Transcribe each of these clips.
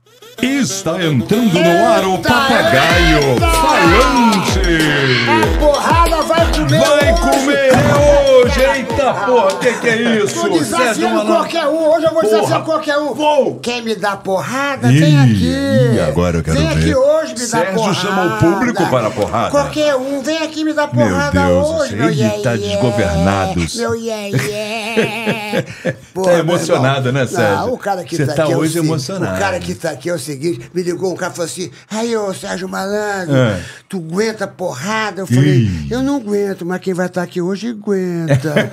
Está entrando no ar o Papagaio Falante. A porrada vai comer Vai hoje. comer hoje. Eita porra, que é isso? Tô desafiando qualquer um. Hoje eu vou desafiar qualquer um. Vou. Quer me dar porrada? Vem aqui. E agora eu quero vem ver. Vem aqui hoje me dar porrada. Sérgio chama o público para a porrada. Qualquer um. Vem aqui me dar porrada Meu Deus, hoje. Meu ele tá desgovernado. Meu Tá emocionado, né, Sérgio? Não, o cara que Você tá tá aqui hoje é o emocionado. O cara que tá aqui é o seguinte, me ligou um cara e falou assim, aí, ô Sérgio Malandro, tu aguenta porrada? Eu falei, eu não aguento, mas quem vai estar aqui hoje aguenta.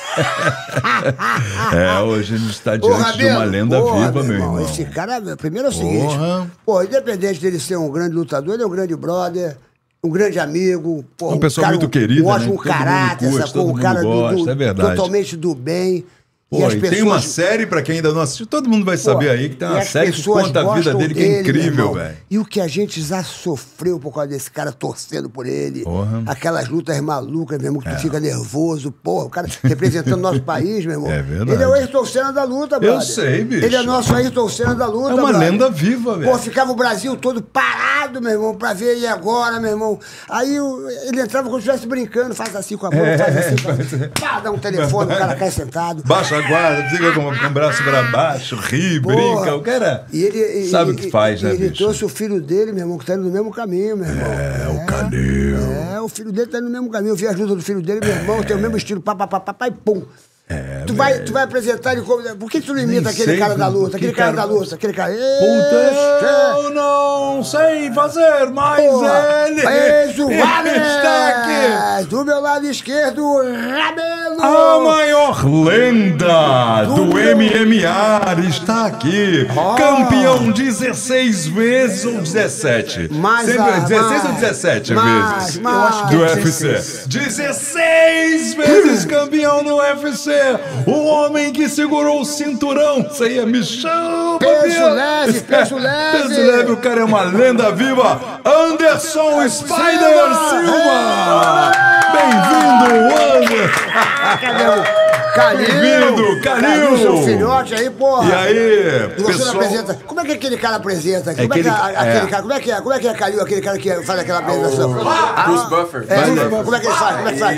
Hoje a gente está diante de uma lenda viva, meu irmão. Esse cara, primeiro é o seguinte, independente dele ser um grande lutador, ele é um grande brother, um grande amigo. Uma pessoa muito querida, um ótimo né? caráter, Todo mundo cara gosta, é verdade. totalmente do bem. Pô, e tem uma série, pra quem ainda não assistiu, todo mundo vai saber aí que tem uma série que conta a vida dele, que é incrível, velho. E o que a gente já sofreu por causa desse cara torcendo por ele. Porra. Aquelas lutas malucas, meu irmão, que tu fica nervoso. Porra, o cara representando nosso país, meu irmão. É verdade. Ele é o Ayrton Senna da luta, brother. Eu sei, bicho. Ele é nosso Ayrton Senna da luta, É uma brother. lenda viva, velho. Pô, ficava o Brasil todo parado, meu irmão, pra ver ele agora, meu irmão. Aí ele entrava como se estivesse brincando, faz assim com a mão, faz assim, pá, dá um telefone, o cara cai sentado. Baixa a guarda, fica com o braço pra baixo, ri, brinca. O cara sabe o que faz, né, ele bicho? trouxe o filho dele, meu irmão, que tá indo no mesmo caminho, meu irmão. O Calil. O filho dele tá indo no mesmo caminho. Eu vi a ajuda do filho dele, meu irmão, tem o mesmo estilo, pá, e pum. Tu vai apresentar ele como... Por que tu não imita aquele cara da luta? Aquele cara da luta, aquele cara... Eu não sei fazer, mas ele está aqui. Do meu lado esquerdo, Rabelo. A maior lenda do MMA está aqui. Campeão 16 vezes ou 17? Sempre 16 ou 17 vezes do UFC. 16 vezes campeão no UFC. O homem que segurou o cinturão. Isso aí é Michão. Peso leve. Peso leve, o cara é uma lenda viva. Anderson Spider Silva. Bem-vindo, Anderson. Calil, Calil. Seu filhote aí, porra. E aí, você pessoal... não apresenta? Como é que aquele cara apresenta? Como é que é aquele Calil, aquele cara que faz aquela apresentação? Bruce Buffer. Como é que ele faz? Como é que faz?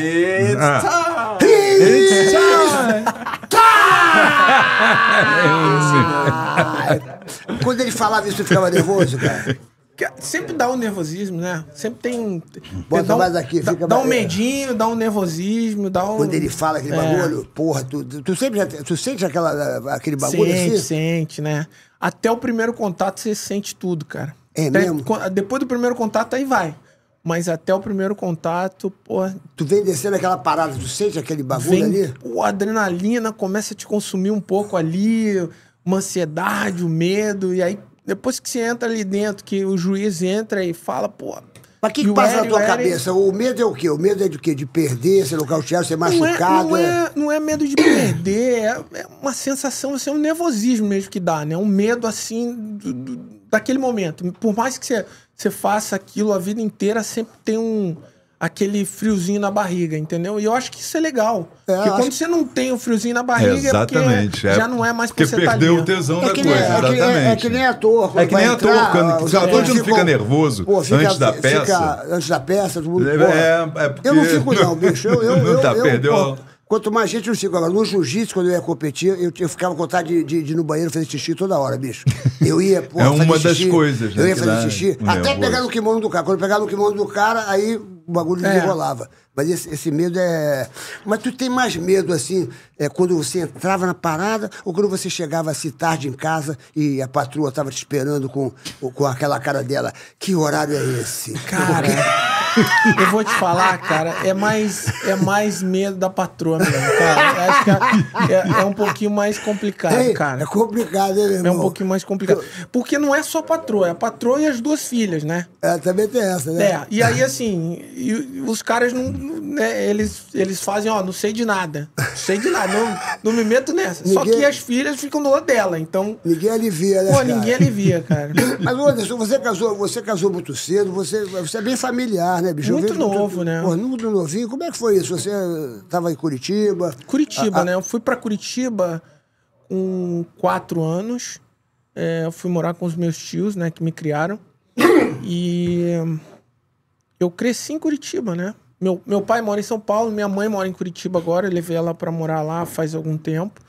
Quando ele falava isso, você ficava nervoso, cara? Sempre dá um nervosismo, né? Sempre tem... Bota mais aqui, fica dá um medinho, dá um nervosismo, dá um... Quando ele fala aquele bagulho, porra, tu sente aquele bagulho assim? Sente, né? Até o primeiro contato você sente tudo, cara. É mesmo? Depois do primeiro contato, aí vai. Mas até o primeiro contato, porra... Tu vem descendo aquela parada, tu sente aquele bagulho ali? A adrenalina começa a te consumir um pouco ali, uma ansiedade, o medo, e aí... Depois que você entra ali dentro, que o juiz entra e fala, pô... Mas o que passa na tua cabeça? O medo é o quê? O medo é de quê? De perder, ser nocauteado, ser machucado? Não é medo de perder, é uma sensação, assim, um nervosismo mesmo que dá, né? Um medo, assim, daquele momento. Por mais que você faça aquilo a vida inteira, sempre tem aquele friozinho na barriga, entendeu? E eu acho que isso é legal. Porque quando você não tem o friozinho na barriga, exatamente, já não é mais porque você perdeu o tesão da coisa, exatamente. É que nem ator. É que nem ator, quando o ator não fica nervoso antes da peça. Antes da peça, todo mundo... Porque... Eu não fico não, bicho. Perdeu... Quanto mais gente eu não fico. Agora, no jiu-jitsu, quando eu ia competir, eu ficava com vontade de ir no banheiro fazer xixi toda hora, bicho. Eu ia, pô, é uma das coisas, né? Eu ia fazer xixi, até pegar no kimono do cara. Quando eu pegava no kimono do cara, aí o bagulho desenrolava. Mas esse medo é... Mas tu tem mais medo, assim, quando você entrava na parada ou quando você chegava assim tarde em casa e a patroa tava te esperando com aquela cara dela? Que horário é esse? Cara... Eu vou te falar, cara, é mais medo da patroa mesmo, cara. Acho que é um pouquinho mais complicado, cara. É complicado, hein, meu irmão? É um pouquinho mais complicado. Porque não é só a patroa, é a patroa e as duas filhas, né? Também tem essa, né? E aí, assim, os caras não... Né, eles fazem, não sei de nada. Não sei de nada, não me meto nessa. Só que as filhas ficam do lado dela, então... Ninguém alivia, né, Pô, ninguém alivia, cara. Mas, Anderson, você casou muito cedo, você é bem familiar, né, bicho? Muito novo, né? Pô, muito novinho. Como é que foi isso? Você estava em Curitiba? Curitiba, né? Eu fui pra Curitiba com 4 anos. eu fui morar com os meus tios, né, que me criaram. E eu cresci em Curitiba, né? Meu pai mora em São Paulo, minha mãe mora em Curitiba agora. Eu levei ela pra morar lá faz algum tempo.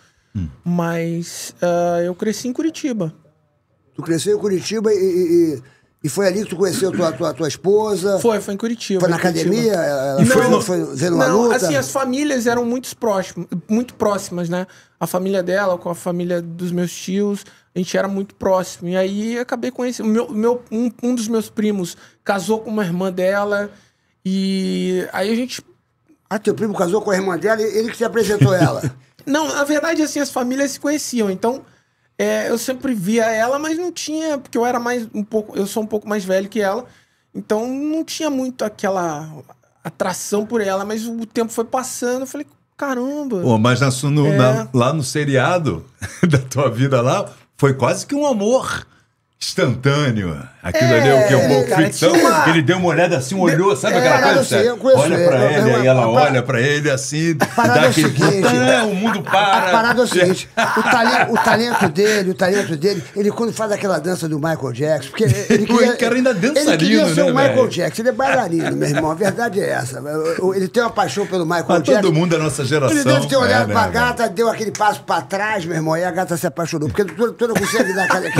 Mas eu cresci em Curitiba. Tu cresceu em Curitiba e foi ali que tu conheceu tua esposa? Foi em Curitiba. Foi na academia? Ela foi vendo uma não, luta? assim, as famílias eram muito próximas, né? A família dela com a família dos meus tios, a gente era muito próximo. E aí acabei conhecendo. Um dos meus primos casou com uma irmã dela. E aí a gente... Ah, teu primo casou com a irmã dela e ele que te apresentou ela? Não, na verdade, assim, as famílias se conheciam. Então, eu sempre via ela, mas não tinha... Porque eu era eu sou um pouco mais velho que ela. Então, não tinha muito aquela atração por ela. Mas o tempo foi passando, eu falei, caramba... Pô, mas lá no seriado da tua vida lá, foi quase que um amor instantâneo. Aquilo ali é o que? Um pouco ficção. Ele deu uma olhada assim, olhou, sabe aquela coisa? Olha pra ele, aí ela olha pra ele assim, dá aquele botão, o mundo para. A parada é o seguinte, o talento dele, ele quando faz aquela dança do Michael Jackson, porque ele quer ainda dançarino, ele queria ser o Michael velho? Jackson, ele é bailarino, meu irmão, a verdade é essa. Ele tem uma paixão pelo Michael Mas Jackson. todo mundo da nossa geração. Ele deve ter olhado pra gata, deu aquele passo pra trás, meu irmão, e a gata se apaixonou, porque tu não consegue dar aquele...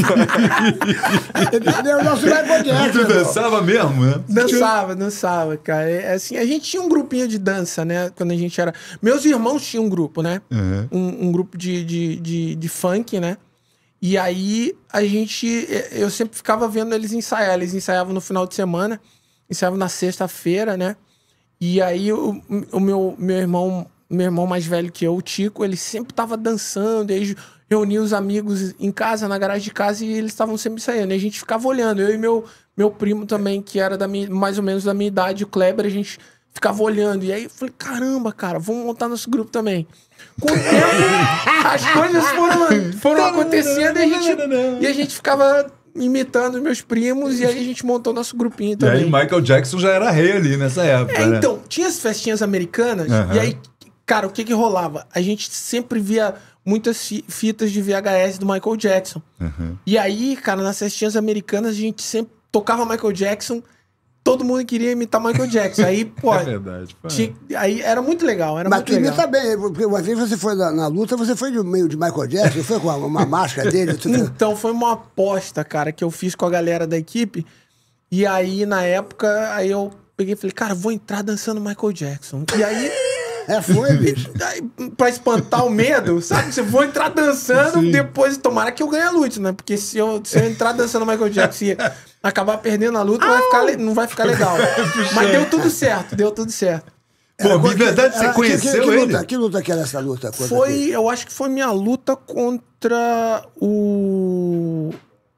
Entendeu? Nosso Michael Jackson. Tu dançava mesmo, né? Dançava, cara. Assim, a gente tinha um grupinho de dança, né? Quando a gente era... Meus irmãos tinham um grupo, né? Um grupo de funk, né? E aí, eu sempre ficava vendo eles ensaiar. Eles ensaiavam no final de semana, ensaiavam na sexta-feira, né? E aí, o meu irmão mais velho que eu, o Tico, ele sempre tava dançando, e aí reunia os amigos em casa, na garagem de casa, e eles estavam sempre ensaiando. E a gente ficava olhando. Eu e meu primo também, que era mais ou menos da minha idade, o Kleber, a gente ficava olhando. E aí eu falei, caramba, cara, vamos montar nosso grupo também. Com o tempo, as coisas foram acontecendo e a gente ficava imitando os meus primos, e aí a gente montou nosso grupinho também. E aí Michael Jackson já era rei ali nessa época, né? Então, tinha as festinhas americanas, e aí, cara, o que rolava? A gente sempre via muitas fitas de VHS do Michael Jackson. E aí, cara, nas festinhas americanas, a gente sempre tocava Michael Jackson, todo mundo queria imitar Michael Jackson. Aí, pô... É verdade. Aí era muito legal, Mas tu imita bem, porque uma vez você foi na luta, você foi meio de Michael Jackson, foi com uma máscara dele? Então, foi uma aposta, cara, que eu fiz com a galera da equipe. E aí, na época, aí eu peguei e falei, cara, vou entrar dançando Michael Jackson. E aí... foi, bicho. Pra espantar o medo, sabe? Você vou entrar dançando, depois tomara que eu ganhe a luta, né? Porque se eu entrar dançando Michael Jackson e acabar perdendo a luta, não vai ficar legal. Mas deu tudo certo. Pô, de verdade, você conheceu ele? Que luta que era essa luta? Eu acho que foi minha luta contra o...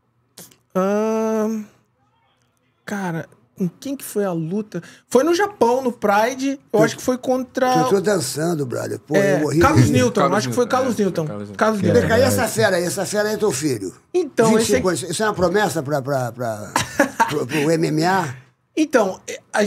Cara... Com quem que foi a luta? Foi no Japão, no Pride. Eu acho que foi contra... Eu tô dançando, brother. Pô, eu morri. Carlos Newton. Acho que foi Carlos Newton. Carlos Newton. E essa fera é teu filho. Então, isso é uma promessa pro MMA? Então,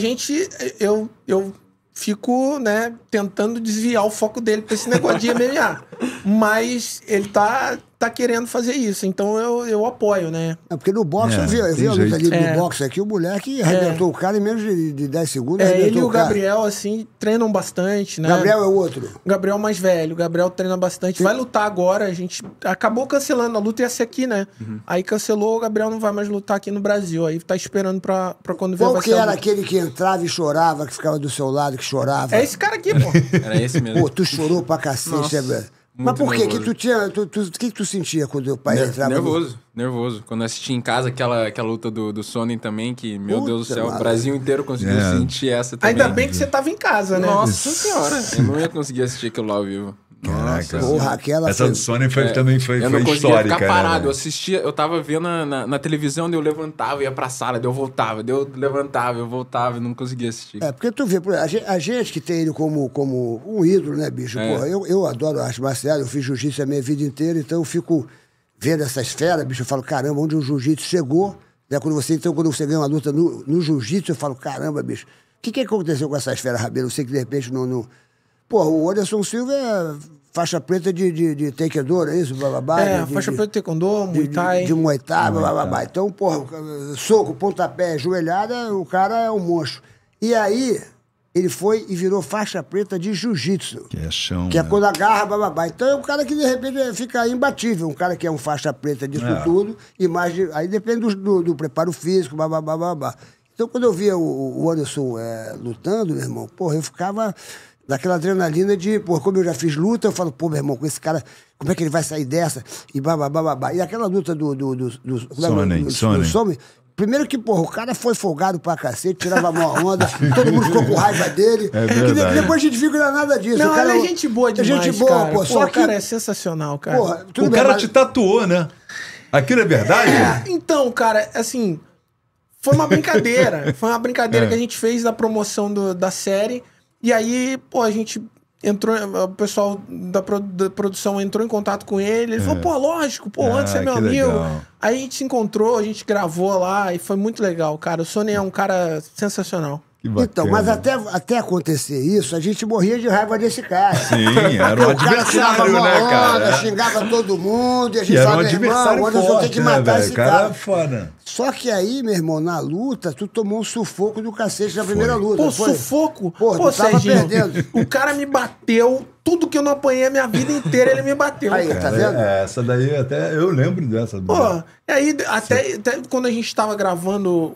eu fico, né, tentando desviar o foco dele pra esse negócio de MMA. Mas ele tá querendo fazer isso, então eu apoio, né? Porque no boxe, eu vi a luta ali no boxe aqui, o moleque arrebentou o cara em menos de 10 segundos. Ele e o Gabriel, assim, treinam bastante, né? Gabriel é o outro? Gabriel mais velho, o Gabriel treina bastante. Vai lutar agora, a gente acabou cancelando, a luta ia ser aqui, né? Aí cancelou, o Gabriel não vai mais lutar aqui no Brasil, aí tá esperando pra quando vier. Qual que era aquele que entrava e chorava, que ficava do seu lado, que chorava? É esse cara aqui, pô. Era esse mesmo. Pô, tu chorou pra cacete, né? Mas por quê? O que tu sentia quando o pai entrava? Nervoso. Quando eu assisti em casa aquela luta do Sonnen também, que, meu Deus do céu, o Brasil inteiro conseguiu sentir essa também. Ainda bem que você tava em casa, né? Nossa senhora, eu não ia conseguir assistir aquilo lá ao vivo. Caraca, porra, aquela essa do Sony também foi eu não conseguia histórica, ficar parado, né? eu assistia, eu tava vendo na televisão, daí eu levantava, ia pra sala, daí eu voltava, daí eu levantava, eu voltava, e não conseguia assistir. Porque tu vê, a gente que tem ele como um ídolo, né, bicho? Porra, eu adoro arte marcial, eu fiz jiu-jitsu a minha vida inteira, então eu fico vendo essas feras, bicho, eu falo, caramba, onde o jiu-jitsu chegou, né? Quando você ganha uma luta no jiu-jitsu, eu falo, caramba, bicho, o que aconteceu com essas feras, Rabelo? Eu sei que de repente não Pô, o Anderson Silva é faixa preta de taekwondo, é isso? Bababá, faixa preta de taekwondo, Muay Thai. De Muay Thai, bababá. Então, porra, soco, pontapé, joelhada, o cara é um monstro. E aí, ele foi e virou faixa preta de jiu-jitsu. Que é chão, que é quando agarra, bababá. Então é um cara que, de repente, fica imbatível. Um cara que é um faixa preta disso tudo. E mais aí depende do preparo físico, bababá. Então, quando eu via o Anderson lutando, meu irmão, porra, eu ficava daquela adrenalina de, porra, como eu já fiz luta, eu falo, pô, meu irmão, com esse cara, como é que ele vai sair dessa? E bababá. E aquela luta do Sonnen. Primeiro que, porra, o cara foi folgado pra cacete, tirava a maior onda, todo mundo ficou com raiva dele. Depois a gente fica nada disso. Não, o cara é gente boa demais, gente boa, cara. Pô, só o cara é sensacional, cara. Porra, o cara te tatuou, né? Aquilo é verdade? Então, cara, assim, foi uma brincadeira. Foi uma brincadeira que a gente fez da promoção da série. E aí, pô, a gente entrou, o pessoal da produção entrou em contato com ele. Ele falou, pô, lógico, pô, antes é meu amigo. Legal. Aí a gente se encontrou, a gente gravou lá e foi muito legal, cara. O Sonnen é um cara sensacional. Então, mas até acontecer isso, a gente morria de raiva desse cara. Sim, era um adversário, né, cara? Xingava todo mundo, e a gente era um adversário forte, tem que matar esse cara. Foda. Só que aí, meu irmão, na luta, tu tomou um sufoco do cacete na primeira luta. Pô, sufoco? Pô, tu tava perdendo. O cara me bateu, tudo que eu não apanhei a minha vida inteira, ele me bateu. Aí, cara. tá vendo? Essa daí até eu lembro dessa. Pô, e aí até quando a gente tava gravando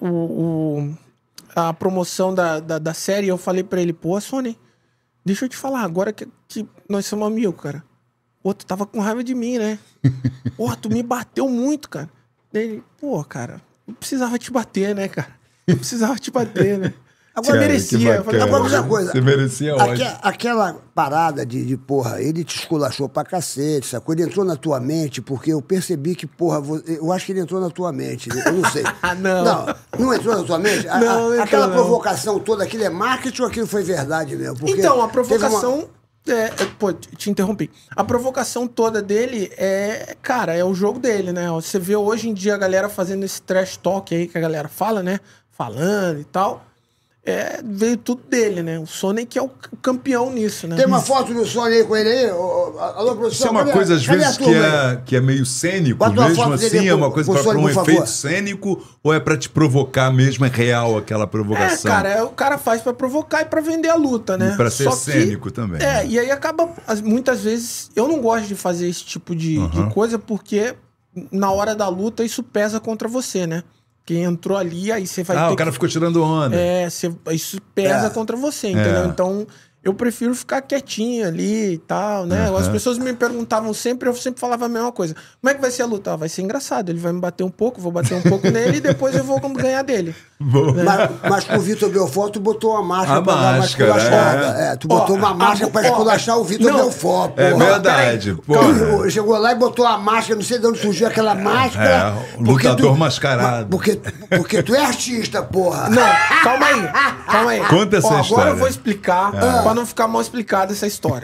a promoção da série, eu falei pra ele, pô, Sonnen, deixa eu te falar, agora que nós somos amigos, cara. Pô, tu tava com raiva de mim, né? Pô, tu me bateu muito, cara. Ele, pô, cara, eu precisava te bater, né, cara? Eu precisava te bater, né? Agora merecia. Agora, outra coisa. Você merecia ódio. Aquela parada de, porra, ele te esculachou pra cacete, sacou? Ele entrou na tua mente, porque eu percebi que, porra, eu acho que ele entrou na tua mente. Eu não sei. Não entrou na tua mente? Aquela provocação toda, aquilo é marketing ou aquilo foi verdade mesmo? Porque então, a provocação... pô, te interrompi. A provocação toda dele cara, é o jogo dele, né? Você vê hoje em dia a galera fazendo esse trash talk aí que a galera fala, né? Falando e tal. Veio tudo dele, né? O Sonnen que é o campeão nisso, né? Tem uma foto do Sonnen aí com ele aí? Alô, produção. Isso é uma coisa, às vezes, que é meio cênico, mesmo assim? É uma coisa para um efeito cênico ou é para te provocar mesmo? É real aquela provocação? Cara, o cara faz para provocar e para vender a luta, né? E para ser cênico também. Né? E aí acaba, muitas vezes, eu não gosto de fazer esse tipo de coisa porque na hora da luta isso pesa contra você, né? Quem entrou ali, aí você vai ter o cara ficou tirando onda. Isso pesa contra você, entendeu? Então, eu prefiro ficar quietinho ali e tal, né? As pessoas me perguntavam sempre, eu sempre falava a mesma coisa. Como é que vai ser a luta? Vai ser engraçado, ele vai me bater um pouco, vou bater um pouco nele e depois eu vou ganhar dele. Mas com o Vitor Belfort, tu botou uma máscara pra dar uma esculachada. Tu botou uma máscara pra esculachar o Vitor Belfort. É verdade. Chegou lá e botou a máscara, não sei de onde surgiu aquela máscara. Lutador mascarado. Porque tu é artista, porra. Não, calma aí. Conta essa história. Agora eu vou explicar, pra não ficar mal explicada essa história.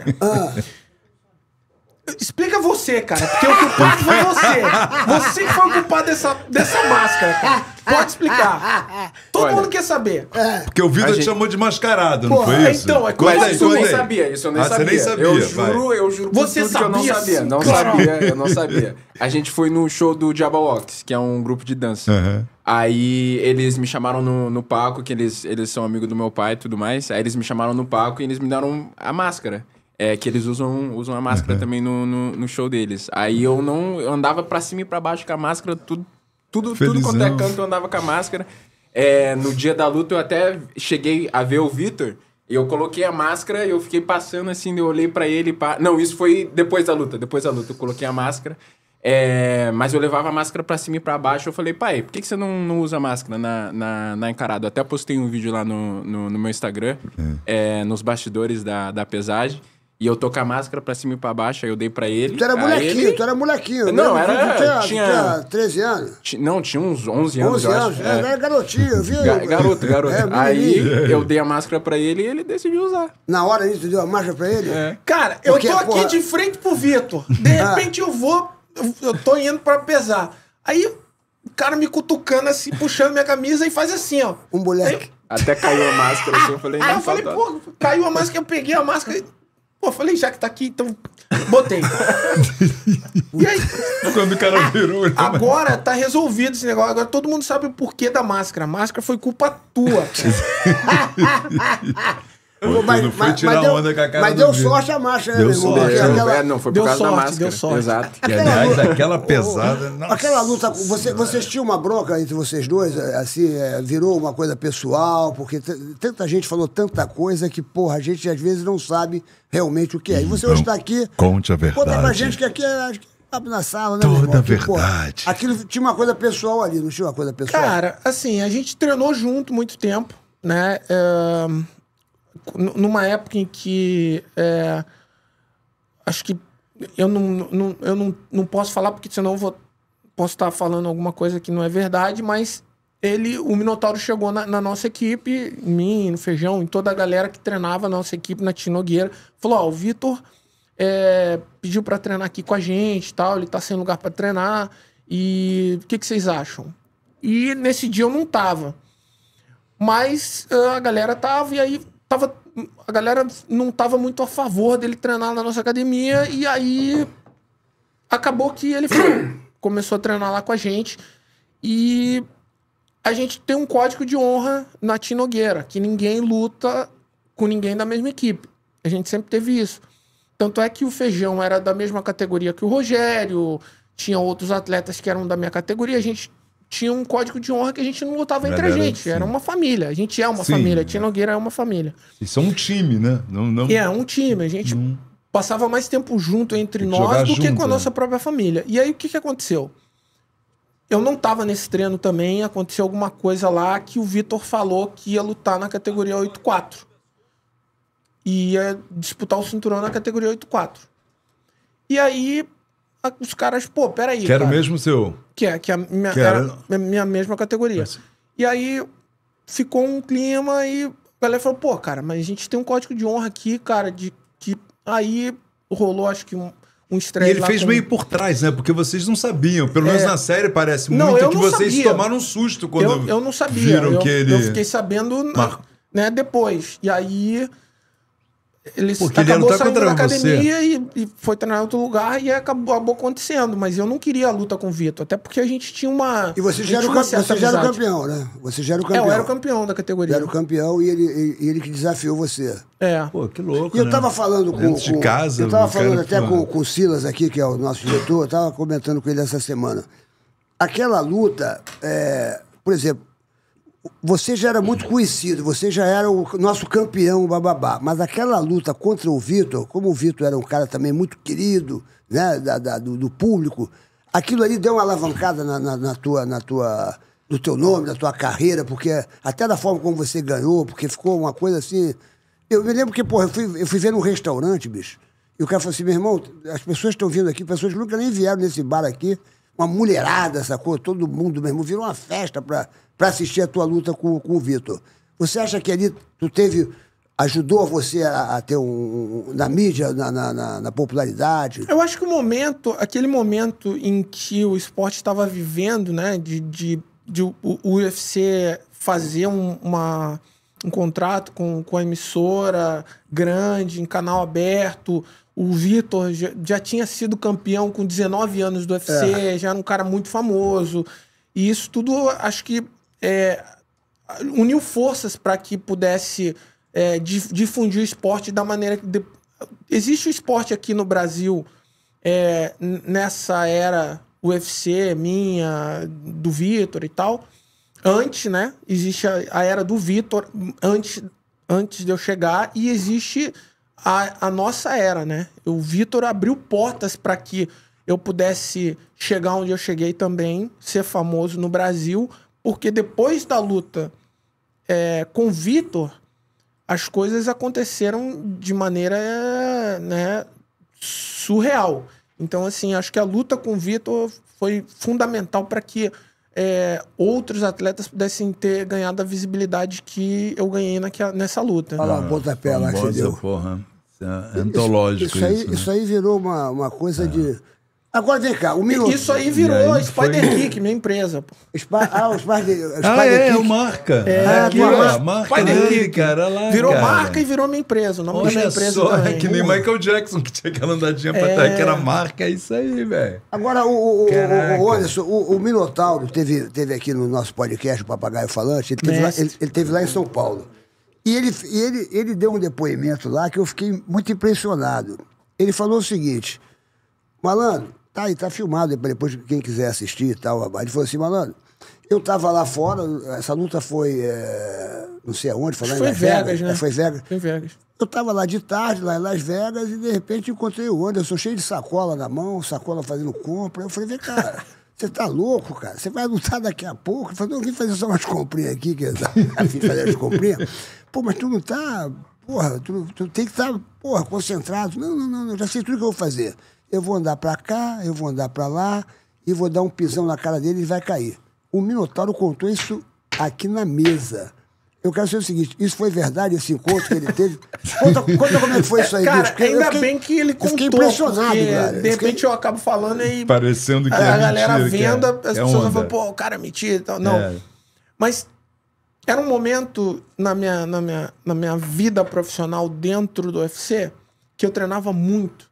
Explica você, cara, porque o culpado foi você. Você que foi o culpado dessa máscara, cara. Pode explicar. Todo mundo quer saber. Porque o Vitor te chamou de mascarado, não foi isso? Então, isso eu nem sabia, isso eu nem sabia. Você nem sabia. Eu juro você tudo sabia, que eu não sabia. Não sabia, eu não sabia. A gente foi no show do Jabba Walks, que é um grupo de dança. Aí eles me chamaram no palco, que eles são amigos do meu pai e tudo mais. Aí eles me chamaram no palco e eles me deram a máscara. Que eles usam a máscara também no show deles. Aí eu andava pra cima e pra baixo com a máscara, tudo quanto é canto eu andava com a máscara. No dia da luta eu até cheguei a ver o Vitor, e eu coloquei a máscara e eu fiquei passando assim, eu olhei pra ele. Não, isso foi depois da luta eu coloquei a máscara. Mas eu levava a máscara pra cima e pra baixo. Eu falei, pai, por que você não usa máscara na encarada? Eu até postei um vídeo lá no meu Instagram, nos bastidores da pesagem. E eu tô com a máscara pra cima e pra baixo, aí eu dei pra ele. Tu era molequinho. Não, tinha 13 anos? Não, tinha uns 11 anos, eu acho. Era garotinho, viu? Garoto. Aí eu dei a máscara pra ele e ele decidiu usar. Na hora aí, tu deu a máscara pra ele? Cara, eu tô aqui de frente pro Vitor. De repente eu tô indo pra pesar. Aí o cara me cutucando assim, puxando minha camisa e faz assim, ó. Um moleque. Até caiu a máscara assim, eu falei... Aí eu falei, pô, caiu a máscara, eu peguei a máscara... Pô, falei, já que tá aqui, então botei. E aí... Quando o cara virou... Agora tá resolvido esse negócio. Agora todo mundo sabe o porquê da máscara. A máscara foi culpa tua. Mas deu sorte a máscara, deu né, sorte. Não, foi por causa da máscara. Deu sorte. Exato. Aliás, aquela pesada... Aquela luta, vocês tinham uma bronca entre vocês dois, assim, virou uma coisa pessoal, porque tanta gente falou tanta coisa que, porra, a gente às vezes não sabe realmente o que é. E você hoje está aqui... Conte a verdade. Conta pra gente que aqui é... na sala, né? Toda a verdade. Pô, aquilo tinha uma coisa pessoal ali, não tinha uma coisa pessoal? Cara, assim, a gente treinou junto muito tempo, né? Numa época em que acho que eu não posso falar, porque senão posso estar falando alguma coisa que não é verdade, mas o Minotauro chegou na nossa equipe, em mim, no Feijão, em toda a galera que treinava a nossa equipe na Tia Nogueira, falou, o Vitor pediu pra treinar aqui com a gente, tal, ele tá sem lugar pra treinar, e o que vocês acham? E nesse dia eu não tava, mas a galera tava, e aí a galera não tava muito a favor dele treinar na nossa academia, e aí acabou que ele começou a treinar lá com a gente, e a gente tem um código de honra na Tia Nogueira, que ninguém luta com ninguém da mesma equipe. A gente sempre teve isso. Tanto é que o Feijão era da mesma categoria que o Rogério, tinha outros atletas que eram da minha categoria, a gente tinha um código de honra que a gente não lutava entre a gente, sim. Era uma família, a gente é uma família, a Tia Nogueira é uma família. Isso é um time, né? É um time, a gente passava mais tempo junto entre nós do que com a nossa própria família. E aí o que aconteceu? Eu não tava nesse treino também, aconteceu alguma coisa lá que o Vitor falou que ia lutar na categoria 8-4. Ia disputar o cinturão na categoria 8-4. E aí, os caras, pô, peraí. Que era o mesmo seu? Era a minha mesma categoria. Mas... E aí, ficou um clima e a galera falou, pô, cara, mas a gente tem um código de honra aqui, cara, que aí rolou, acho que um estresse. E ele fez meio por trás, né? Porque vocês não sabiam. Pelo menos na série parece muito que vocês tomaram um susto quando eu não sabia. Viram que ele... Eu fiquei sabendo né, depois. E aí... Ele porque acabou ele saindo da academia e foi treinar em outro lugar e acabou acontecendo. Mas eu não queria a luta com o Vitor, até porque a gente tinha uma... E você já era o campeão, né? Você já era o campeão. Eu era o campeão da categoria. Era o campeão e ele que desafiou você. Pô, que louco, E eu tava falando de casa, eu tava falando até com o Silas aqui, que é o nosso diretor, eu tava comentando com ele essa semana. Aquela luta, por exemplo, você já era muito conhecido, você já era o nosso campeão, bababá. Mas aquela luta contra o Vitor, como o Vitor era um cara também muito querido, né, do público, aquilo ali deu uma alavancada no teu nome, na tua carreira, porque até da forma como você ganhou, porque ficou uma coisa assim... Eu me lembro que, porra, eu fui ver num restaurante, bicho, e o cara falou assim, meu irmão, as pessoas estão vindo aqui, pessoas que nunca nem vieram nesse bar aqui, uma mulherada, sacou? Todo mundo, meu irmão, virou uma festa pra assistir a tua luta com o Vitor. Você acha que ali ajudou você a ter na mídia, na popularidade? Eu acho que aquele momento em que o esporte estava vivendo, né, de o UFC fazer um contrato com a emissora grande, em canal aberto. O Vitor já tinha sido campeão com 19 anos do UFC, já era um cara muito famoso. E isso tudo, acho que uniu forças para que pudesse difundir o esporte da maneira que... Existe o esporte aqui no Brasil, nessa era UFC, minha, do Vitor e tal. Antes, né? Existe a era do Vitor, antes de eu chegar, e existe a nossa era, né? O Vitor abriu portas para que eu pudesse chegar onde eu cheguei também, ser famoso no Brasil, porque depois da luta com o Vitor, as coisas aconteceram de maneira, né, surreal. Então, assim, acho que a luta com o Vitor foi fundamental para que outros atletas pudessem ter ganhado a visibilidade que eu ganhei nessa luta. Olha lá, o pontapé lá que você deu. Porra. É antológico isso aí virou uma coisa de... Agora vem cá, Isso aí virou Spider Kick, minha empresa. O Spider Kick. É o marca. Aqui, a marca dele, cara. Lá, virou marca e virou minha empresa. O nome da minha empresa só, também. É que nem Michael Jackson, que tinha aquela andadinha pra trás, que era marca, é isso aí, velho. Agora, Anderson, o Minotauro teve aqui no nosso podcast, o Papagaio Falante, ele teve lá em São Paulo. E ele deu um depoimento lá que eu fiquei muito impressionado. Ele falou o seguinte: malandro, tá aí, tá filmado, depois quem quiser assistir e tal. Ele falou assim: malandro, eu tava lá fora, essa luta foi, não sei aonde, foi lá em Las Vegas, né? Foi Vegas. Foi Vegas. Eu tava lá de tarde, lá em Las Vegas, e de repente encontrei o Anderson cheio de sacola na mão, sacola fazendo compra. Eu falei: vem cá, você tá louco, cara? Você vai lutar daqui a pouco? Eu falei: não, eu vim fazer só umas comprinhas aqui, que eu vim fazer as comprinhas. Pô, mas tu não tá, porra, tu tem que estar, porra, concentrado. Não, já sei tudo que eu vou fazer. Eu vou andar pra cá, eu vou andar pra lá, e vou dar um pisão na cara dele e ele vai cair. O Minotauro contou isso aqui na mesa. Eu quero saber o seguinte: isso foi verdade, esse encontro que ele teve? Conta como é que foi isso aí, cara, bicho. Ainda bem que ele contou. Fiquei impressionado, cara. De repente eu acabo falando e... Parecendo que a galera vendo, as pessoas falam: pô, o cara é mentira e tal. Não. Mas era um momento na minha vida profissional dentro do UFC que eu treinava muito.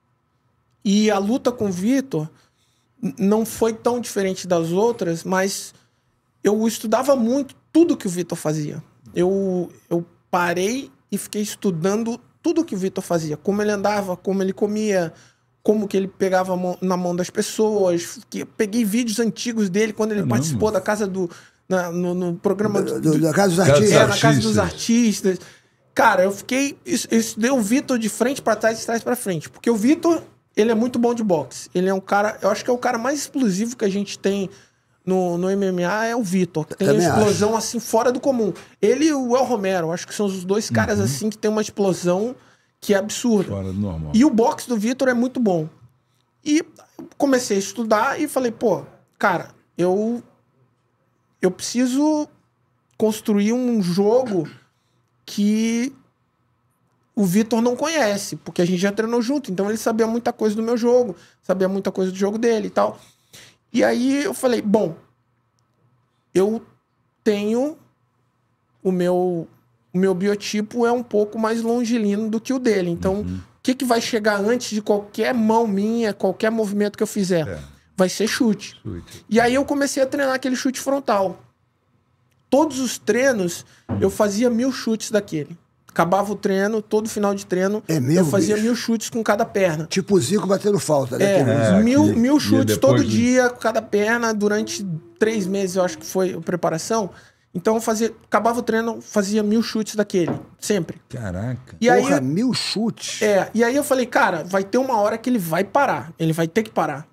E a luta com o Vitor não foi tão diferente das outras, mas eu estudava muito tudo que o Vitor fazia. Eu parei e fiquei estudando tudo que o Vitor fazia. Como ele andava, como ele comia, como que ele pegava na mão das pessoas. Peguei vídeos antigos dele quando ele participou da casa no programa... Da Casa dos Artistas. Na Casa dos Artistas. Cara, eu fiquei... Isso deu o Vitor de frente pra trás e de trás pra frente. Porque o Vitor, ele é muito bom de boxe. Ele é um cara... Eu acho que é o cara mais explosivo que a gente tem no MMA, é o Vitor. Que tem uma explosão, assim, fora do comum. Ele e o El Romero, acho que são os dois caras, assim, que tem uma explosão que é absurda. Fora do normal. E o boxe do Vitor é muito bom. E comecei a estudar e falei: pô, cara, eu preciso construir um jogo que o Vitor não conhece, porque a gente já treinou junto, então ele sabia muita coisa do meu jogo, sabia muita coisa do jogo dele e tal. E aí eu falei: bom, eu tenho o meu biotipo é um pouco mais longilíneo do que o dele, então o que vai chegar antes de qualquer mão minha, qualquer movimento que eu fizer? Vai ser chute. E aí eu comecei a treinar aquele chute frontal. Todos os treinos eu fazia 1000 chutes daquele. Acabava o treino, todo final de treino, eu fazia 1000 chutes com cada perna. Tipo o Zico batendo falta, né? 1000 chutes todo dia com cada perna, durante 3 meses, eu acho que foi a preparação. Então acabava o treino, fazia 1000 chutes daquele, sempre. Caraca. E aí, 1000 chutes? E aí eu falei: cara, vai ter uma hora que ele vai parar. Ele vai ter que parar.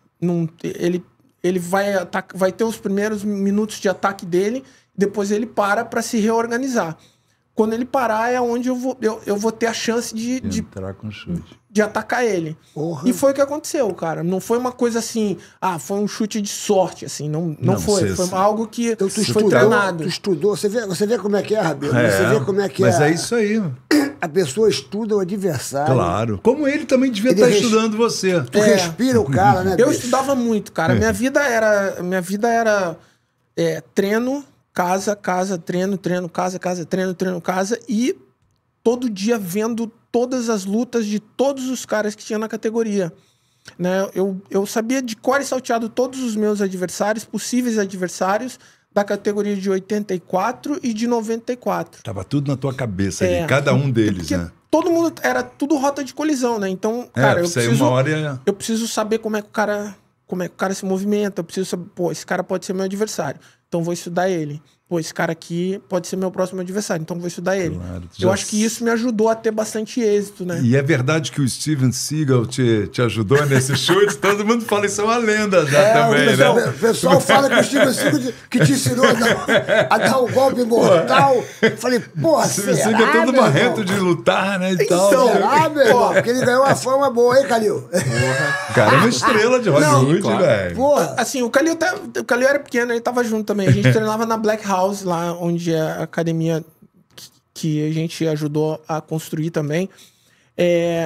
Ele vai ter os primeiros minutos de ataque dele, depois ele para se reorganizar. Quando ele parar é onde eu vou ter a chance de entrar com chute, de atacar ele. E foi o que aconteceu, cara. Não foi uma coisa assim, foi um chute de sorte, assim. Não foi. Foi algo que foi treinado. Tu estudou. Você vê como é que é, Rabelo? Você vê como é que mas é isso aí. A pessoa estuda o adversário. Claro. Como ele também devia estar estudando você. Tu respira o cara, né? Eu estudava muito, cara. Minha vida era treino, casa, treino, casa, treino, casa, e todo dia vendo todas as lutas de todos os caras que tinha na categoria. Né? Eu sabia de cor e salteado todos os meus adversários, possíveis adversários, da categoria de 84 e de 94. Tava tudo na tua cabeça ali, cada um deles, né? Todo mundo, era tudo rota de colisão, né? Então, cara, eu preciso saber como é que o cara se movimenta, eu preciso saber, esse cara pode ser meu adversário, então vou estudar ele. Esse cara aqui pode ser meu próximo adversário, então vou estudar ele. Claro, eu acho que isso me ajudou a ter bastante êxito, né? E é verdade que o Steven Seagal te ajudou nesse chute? Todo mundo fala, isso é uma lenda já também, né? O pessoal fala que o Steven Seagal que te ensinou a dar um golpe mortal. Falei, porra, o Steven Seagal é todo marrento de lutar, né, e tal. Será, meu irmão? Porque ele ganhou uma fama boa, hein, Calil? O cara é uma estrela de Hollywood, velho. Porra. Assim, o Calil era pequeno, ele tava junto também. A gente treinava na Black House, lá onde é a academia que a gente ajudou a construir também.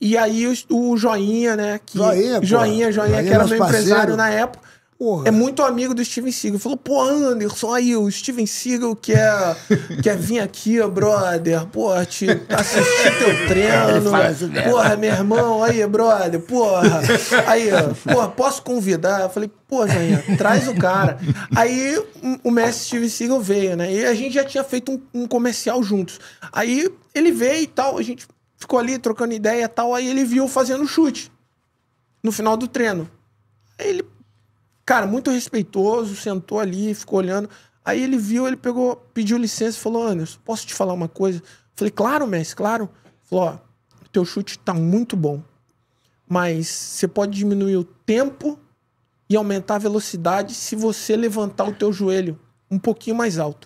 E aí o Joinha, né? Joinha, que era meu empresário na época. Porra. É muito amigo do Steven Seagal. Falou, pô, Anderson, aí o Steven Seagal quer vir aqui, brother. Porra, assistir teu treino. Porra, meu irmão, aí, brother. Porra, aí, porra, posso convidar? Eu falei, pô, Joinha, traz o cara. Aí o mestre Steven Seagal veio, né? E a gente já tinha feito um comercial juntos. Aí ele veio e tal, a gente ficou ali trocando ideia e tal. Aí ele viu fazendo chute no final do treino. Aí ele, cara, muito respeitoso, sentou ali, ficou olhando. Aí ele viu, ele pegou, pediu licença e falou, Anderson, posso te falar uma coisa? Eu falei, claro, mestre, claro. Falou, ó, o teu chute tá muito bom, mas você pode diminuir o tempo e aumentar a velocidade se você levantar o teu joelho um pouquinho mais alto.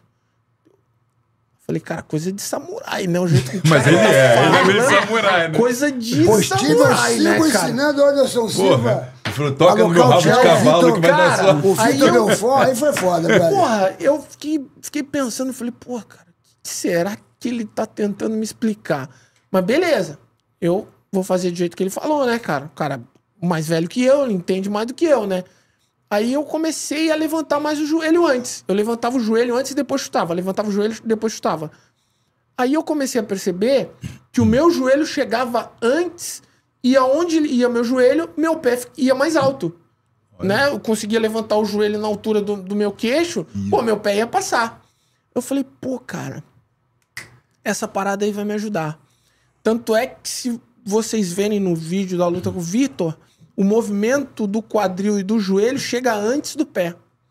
Falei, cara, coisa de samurai, né? O jeito que Mas ele é meio né? samurai, né? Coisa de samurai, né, cara? Ensinando o Anderson Silva. Ele falou, toca no meu rabo de cavalo que vai dar só. O Vitor Belfort, aí foi foda, velho. Porra, eu fiquei pensando, falei, porra, cara, o que será que ele tá tentando me explicar? Mas beleza, eu vou fazer do jeito que ele falou, né, cara? O cara mais velho que eu, ele entende mais do que eu, né? Aí eu comecei a levantar mais o joelho antes. Eu levantava o joelho antes e depois chutava. Levantava o joelho e depois chutava. Aí eu comecei a perceber que o meu joelho chegava antes e aonde ia meu joelho, meu pé ia mais alto. Né? Eu conseguia levantar o joelho na altura do meu queixo, pô, meu pé ia passar. Eu falei, pô, cara, essa parada aí vai me ajudar. Tanto é que se vocês verem no vídeo da luta com o Vitor, o movimento do quadril e do joelho chega antes do pé.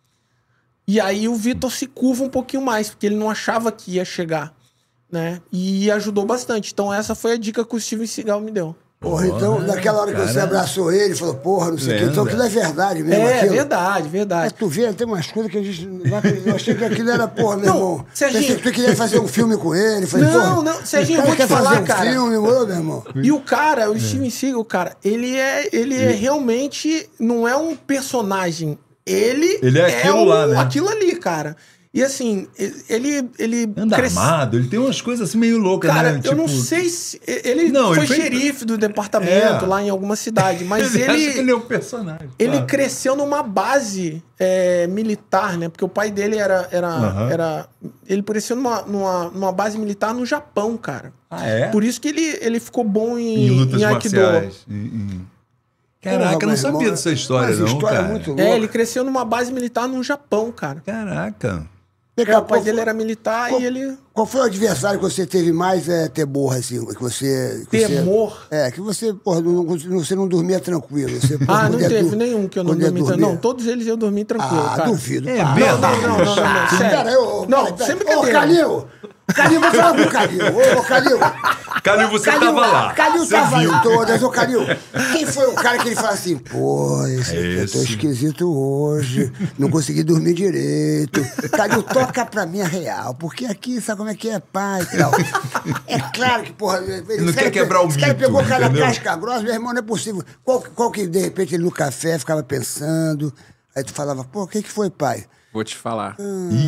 E aí o Vitor se curva um pouquinho mais, porque ele não achava que ia chegar, né? E ajudou bastante. Então essa foi a dica que o Steven Seagal me deu. Porra, então, naquela hora que você abraçou ele, falou, porra, não sei o que, então aquilo é verdade mesmo. É, aquilo. verdade. Mas tu vê, tem umas coisas que a gente não acredita. Eu achei que aquilo era, porra, meu irmão. Serginho... Pensei que tu queria fazer um filme com ele. Falei, não, Serginho, eu vou te falar, cara. Filme, meu irmão. E o cara, o Steven Seagal, cara, ele é realmente, não é um personagem. Ele é aquilo lá, né? Aquilo ali, cara. E assim, ele anda armado, ele tem umas coisas assim meio loucas, cara, né? Eu não sei se... Ele foi xerife do departamento lá em alguma cidade, mas ele acha que ele é um personagem. Ele cresceu numa base militar, né? Porque o pai dele era ele cresceu numa base militar no Japão, cara. Ah, é? Por isso que ele ficou bom em lutas Aikido. marciais. Caraca, eu não sabia dessa história, não, história cara. muito louca. Ele cresceu numa base militar no Japão, cara. Caraca. O pai dele era militar e ele... Qual foi o adversário que você teve mais temor, assim? Que você, temor? Que você, porra, você não dormia tranquilo. Você, não teve nenhum que eu não dormi tranquilo. Não, todos eles eu dormi tranquilo, cara. Duvido. É mesmo? Não, sério. Não, sempre que Ô, Calil, vou falar com o Calil. Ô, Calil. Calil, você tava lá. Calil tava em todas. Ô, Calil, quem foi o cara que ele fala assim, pô, eu tô esquisito hoje, não consegui dormir direito. Calil, toca pra mim a real, porque aqui, sabe como é que é, pai e tal. É claro que, porra... Ele não quer quebrar o mito, esse cara pegou o cara na casca grossa, meu irmão, não é possível. Qual que, de repente, ele no café ficava pensando, aí tu falava, pô, o que foi, pai? Vou te falar.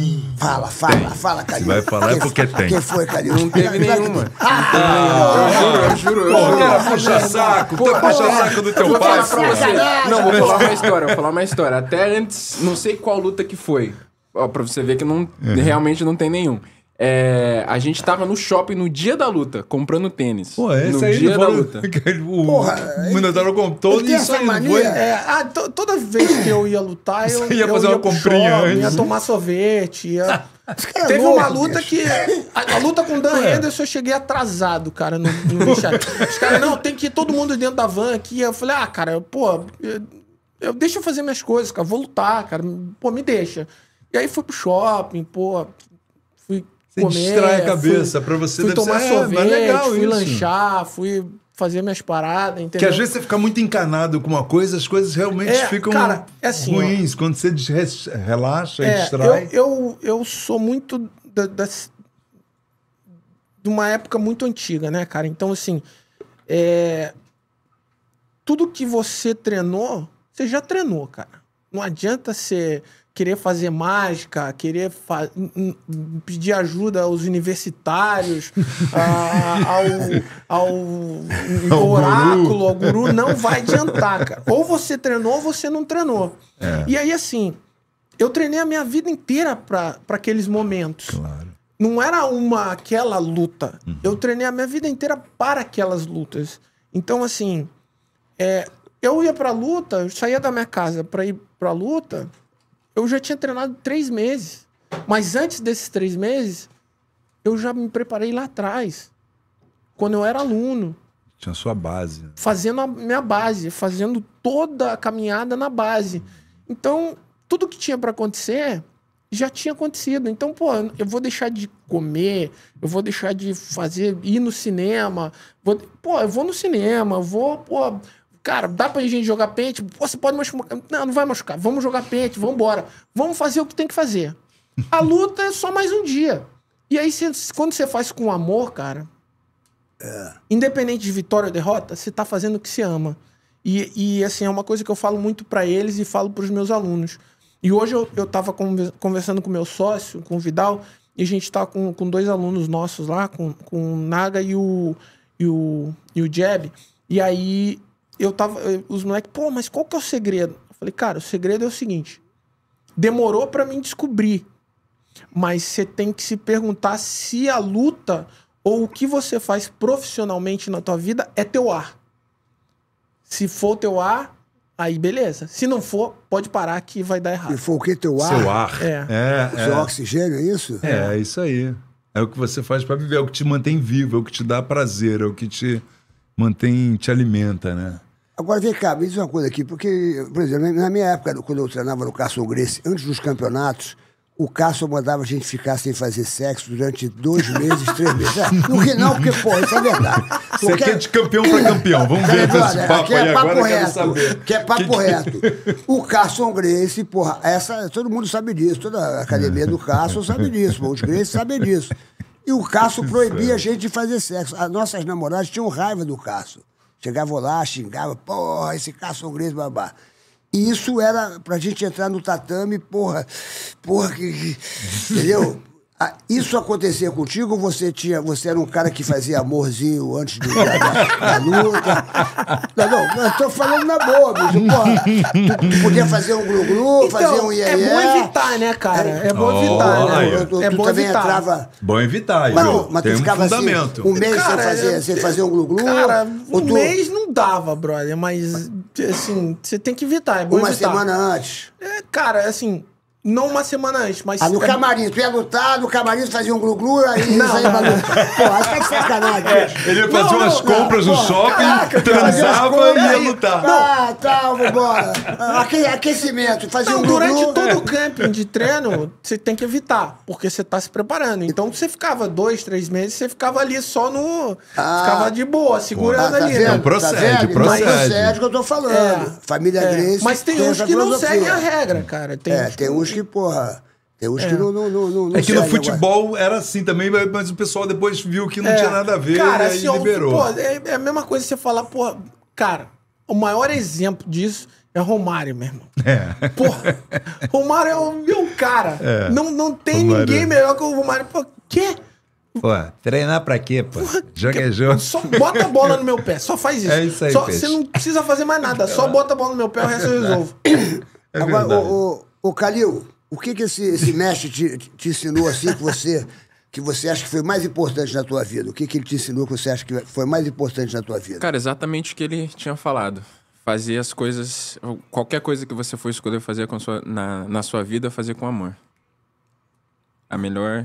Fala, Calil. Vai falar é porque tem. Quem foi, Calil? Não teve nenhuma. Eu juro. Puxa-saco. Tu é puxa-saco do teu pai. Vou falar pra você. Não, vou falar uma história. Até antes, não sei qual luta que foi. Ó, pra você ver que realmente não tem nenhum. A gente tava no shopping no dia da luta, comprando tênis. Pô, esse no aí dia da luta. O Minotauro contou isso aí, não foi? Toda vez que eu ia lutar, eu ia fazer uma comprinha antes. Ia tomar sorvete, Teve uma luta que... A luta com o Dan Henderson, eu cheguei atrasado, cara, no vestiário. Os caras, não, tem que ir todo mundo dentro da van aqui. Eu falei, cara, pô... deixa eu fazer minhas coisas, cara, vou lutar, cara. Pô, me deixa. E aí fui pro shopping, pô... Fui comer, distrai a cabeça pra você. Fui tomar sorvete, legal fui isso. lanchar, fui fazer minhas paradas, entendeu? Que às vezes você fica muito encanado com uma coisa, as coisas realmente ficam assim, ruins. Quando você relaxa e distrai. Eu sou muito de uma época muito antiga, né, cara? Então, assim, tudo que você treinou, você já treinou, cara. Não adianta você querer fazer mágica, querer pedir ajuda aos universitários, ao oráculo, ao guru, não vai adiantar, cara. Ou você treinou ou você não treinou. E aí, assim, eu treinei a minha vida inteira para aqueles momentos. Claro. Não era aquela luta. Eu treinei a minha vida inteira para aquelas lutas. Então, assim, eu ia pra luta, eu saía da minha casa pra ir pra luta, eu já tinha treinado 3 meses. Mas antes desses 3 meses, eu já me preparei lá atrás. Quando eu era aluno. Tinha a sua base. Fazendo a minha base, fazendo toda a caminhada na base. Então, tudo que tinha pra acontecer já tinha acontecido. Então, pô, eu vou deixar de comer, eu vou deixar de ir no cinema. Eu vou no cinema, cara, dá pra gente jogar pente? Pô, você pode machucar. Não vai machucar. Vamos jogar pente, vamos embora. Vamos fazer o que tem que fazer. A luta é só mais um dia. E aí, quando você faz com amor, cara, independente de vitória ou derrota, você tá fazendo o que você ama. E assim, é uma coisa que eu falo muito pra eles e falo pros meus alunos. E hoje eu tava conversando com o meu sócio, com o Vidal, e a gente tá com 2 alunos nossos lá, com o Naga e o Jeb. E aí os moleques, pô, mas qual que é o segredo? Eu falei, cara, o segredo é o seguinte: demorou pra mim descobrir, mas você tem que se perguntar se a luta ou o que você faz profissionalmente na tua vida é teu ar. Se for teu ar, aí beleza. Se não for, pode parar que vai dar errado. Se for o que? Teu ar? Seu ar. O seu oxigênio, é isso? É isso aí. É o que você faz pra viver, é o que te mantém vivo, é o que te dá prazer, é o que te alimenta, né? Agora, vem cá, me diz uma coisa aqui, porque, por exemplo, na minha época, quando eu treinava no Carson Gracie, antes dos campeonatos, o Carson mandava a gente ficar sem fazer sexo durante 2 meses, 3 meses. Não, porque, pô, isso é verdade. Você quer de campeão pra campeão. Vamos ver esse papo aí agora, quero saber. Que é papo reto. O Carson Gracie, porra, todo mundo sabe disso, toda a academia do Carson sabe disso, os Gracie sabem disso. E o Carson proibia a gente de fazer sexo. As nossas namoradas tinham raiva do Carson. Chegavam lá, xingavam, porra, esse Carson Gracie, babá. E isso era pra gente entrar no tatame, porra, entendeu? Isso acontecia contigo ou você era um cara que fazia amorzinho antes da luta? Não, eu tô falando na boa, bicho, porra. Tu podia fazer um glu-glu, fazer um iê-iê. É bom evitar, né, cara? É bom evitar, né? Tu bom também evitar. Entrava... Bom evitar, mas tu ficava fundamento. Assim, um mês sem fazer um glu-glu? Cara, mês não dava, brother, mas, assim, você tem que evitar, é bom uma evitar. Uma semana antes? Cara, assim... Não uma semana antes, mas... no camarim, tu ia lutar, no camarim tu fazia um glu-glu, aí saía pra lutar. Pô, acho que tá de sacanagem. Ele ia fazer umas compras no shopping, transava e ia lutar. Vambora. Aquecimento, fazia um glu-glu. Durante todo o camping de treino, você tem que evitar, porque você tá se preparando. Então, você ficava 2, 3 meses, você ficava ali só ficava de boa, segurando ali. Vendo? Não, procede. Procede o que eu tô falando. Família Gracie. Mas tem uns que não seguem a regra, cara. Tem uns que, porra... Tem uns que não É que no futebol era assim também, mas o pessoal depois viu que não tinha nada a ver, cara, e aí assim, liberou. É a mesma coisa que você falar, porra... Cara, o maior exemplo disso é Romário, meu irmão. Porra, Romário é o meu cara. Não tem ninguém melhor que o Romário. Pô, quê? Pô, treinar pra quê, pô? Joga é jogo. Só bota a bola no meu pé, só faz isso. É isso aí, você não precisa fazer mais nada, só bota a bola no meu pé, o resto eu resolvo. Agora, ô Calil, o que esse mestre te ensinou assim que você acha que foi mais importante na tua vida? O que ele te ensinou que você acha que foi mais importante na tua vida? Cara, exatamente o que ele tinha falado. Fazer as coisas... Qualquer coisa que você for escolher fazer na sua vida, fazer com amor. A melhor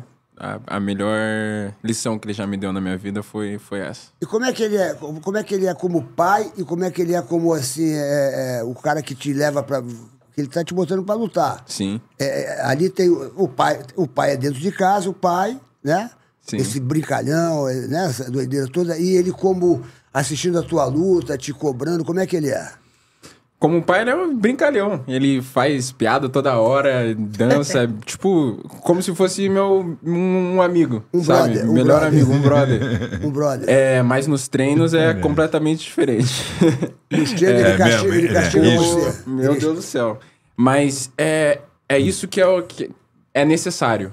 lição que ele já me deu na minha vida foi essa. E como é que ele é? Como é que ele é como pai e como é que ele é como, assim, o cara que te leva pra... que ele tá te botando pra lutar. Sim. Ali tem o pai é dentro de casa, o pai, né? Sim. Esse brincalhão, né? Essa doideira toda. E ele como assistindo a tua luta, te cobrando, como é que ele é? Como pai, ele é um brincalhão. Ele faz piada toda hora, dança, tipo, como se fosse um amigo, sabe? Brother, Melhor brother. amigo, um brother. Um brother. Mas nos treinos é completamente diferente. Nos treinos ele castiga você. Meu Deus do céu. Mas é É isso que é necessário.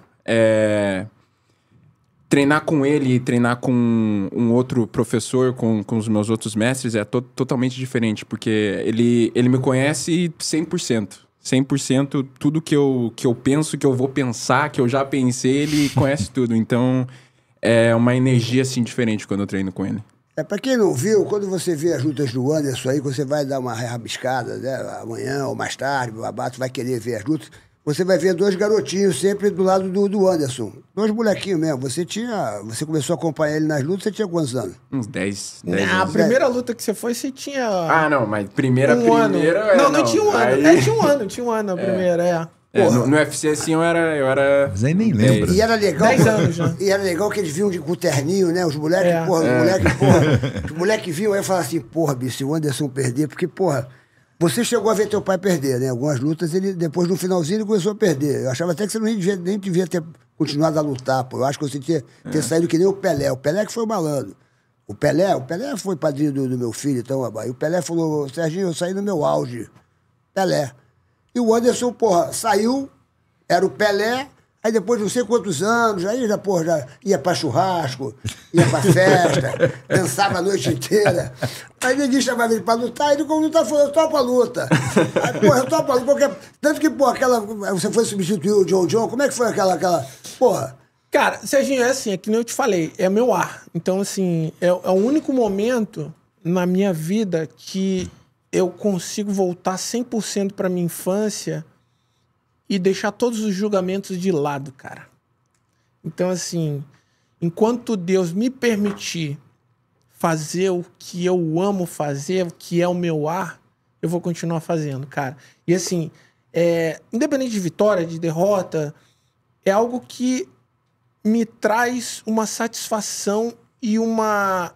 Treinar com ele, treinar com um outro professor, com os meus outros mestres, é totalmente diferente, porque ele me conhece 100%. 100%, tudo que eu penso, que eu vou pensar, que eu já pensei, ele conhece tudo. Então, é uma energia, assim, diferente quando eu treino com ele. Pra quem não viu, quando você vê as lutas do Anderson aí, você vai dar uma rabiscada, né? Amanhã ou mais tarde, o Babato vai querer ver as lutas. Você vai ver 2 garotinhos sempre do lado do Anderson. 2 molequinhos mesmo. Você começou a acompanhar ele nas lutas, você tinha quantos anos? Uns 10 A anos. primeira luta que você foi, você tinha... Não, mas primeira... Não tinha um ano. Aí... tinha um ano a primeira, no UFC, assim, eu era... Mas aí nem lembra. E era legal... 10 anos já. E era legal que eles vinham com o terninho, né? Os moleques, os moleques vinham aí e falavam assim, porra, bicho, se o Anderson perder, porque, porra... Você chegou a ver teu pai perder, né? Algumas lutas, ele depois no finalzinho ele começou a perder. Eu achava até que você nem devia ter continuado a lutar, pô. Eu acho que você tinha ter saído que nem o Pelé. O Pelé que foi o malandro. O Pelé foi padrinho do meu filho, então, e o Pelé falou, Serginho, eu saí no meu auge. Pelé. E o Anderson, porra, saiu, era o Pelé, aí depois de não sei quantos anos, aí já ia pra churrasco, ia pra festa, dançava a noite inteira. Aí ninguém chamava ele pra lutar, ele como lutar, falou, eu topo a luta. Aí, porra, eu topo a luta, tanto que, porra, você foi substituir o John, como é que foi aquela, porra? Cara, Serginho, é assim, é que nem eu te falei, é meu ar. Então, assim, é o único momento na minha vida que eu consigo voltar 100% pra minha infância e deixar todos os julgamentos de lado, cara. Então, assim, enquanto Deus me permitir fazer o que eu amo fazer, o que é o meu ar, eu vou continuar fazendo, cara. E, assim, independente de vitória, de derrota, é algo que me traz uma satisfação e uma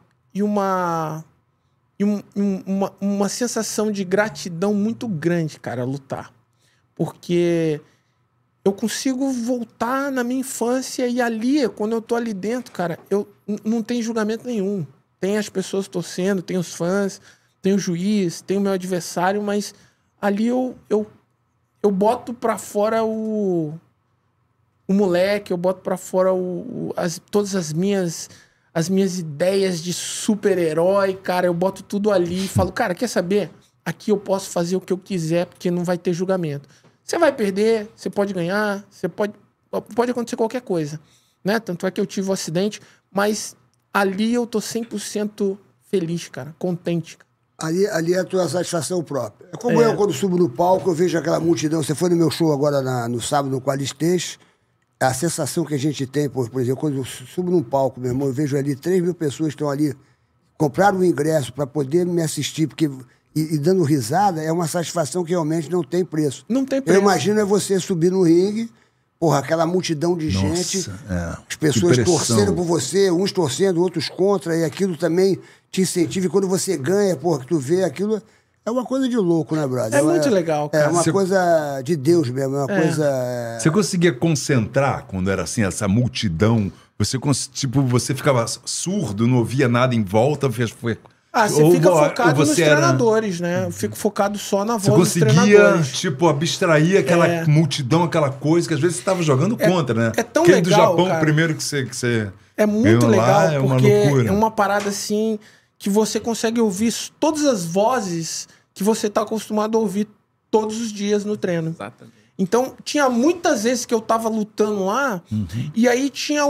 sensação de gratidão muito grande, cara, lutar. Porque eu consigo voltar na minha infância e ali, quando eu tô ali dentro, cara, não tem julgamento nenhum. Tem as pessoas torcendo, tem os fãs, tem o juiz, tem o meu adversário, mas ali eu boto pra fora o moleque, eu boto pra fora todas as minhas ideias de super-herói, cara, eu boto tudo ali e falo, cara, quer saber? Aqui eu posso fazer o que eu quiser, porque não vai ter julgamento. Você vai perder, você pode ganhar, pode acontecer qualquer coisa, né? Tanto é que eu tive um acidente, mas ali eu tô 100% feliz, cara, contente. Ali é a tua satisfação própria. É como eu, quando subo no palco, eu vejo aquela multidão. Você foi no meu show agora no sábado, no Qualistês. A sensação que a gente tem, por exemplo, quando eu subo num palco, meu irmão, eu vejo ali 3.000 pessoas que estão ali, compraram o ingresso para poder me assistir, porque... E dando risada, é uma satisfação que realmente não tem preço. Não tem preço. Eu imagino você subir no ringue, porra, aquela multidão de gente, as pessoas torcendo por você, uns torcendo, outros contra, e aquilo também te incentiva. E quando você ganha, porra, que tu vê aquilo, é uma coisa de louco, né, brother? É muito legal, cara. É uma coisa de Deus mesmo, é uma coisa... Você conseguia concentrar quando era assim, essa multidão? Você ficava surdo, não ouvia nada em volta, foi... Você fica focado nos treinadores, né? Eu fico focado só na voz dos treinadores. Você conseguia, abstrair aquela multidão, aquela coisa que às vezes você estava jogando contra, né? É tão Aquele legal, do Japão, cara. Primeiro que você é muito legal, lá, é porque uma loucura. É uma parada assim que você consegue ouvir todas as vozes que você tá acostumado a ouvir todos os dias no treino. Exatamente. Então, tinha muitas vezes que eu tava lutando lá, e aí tinha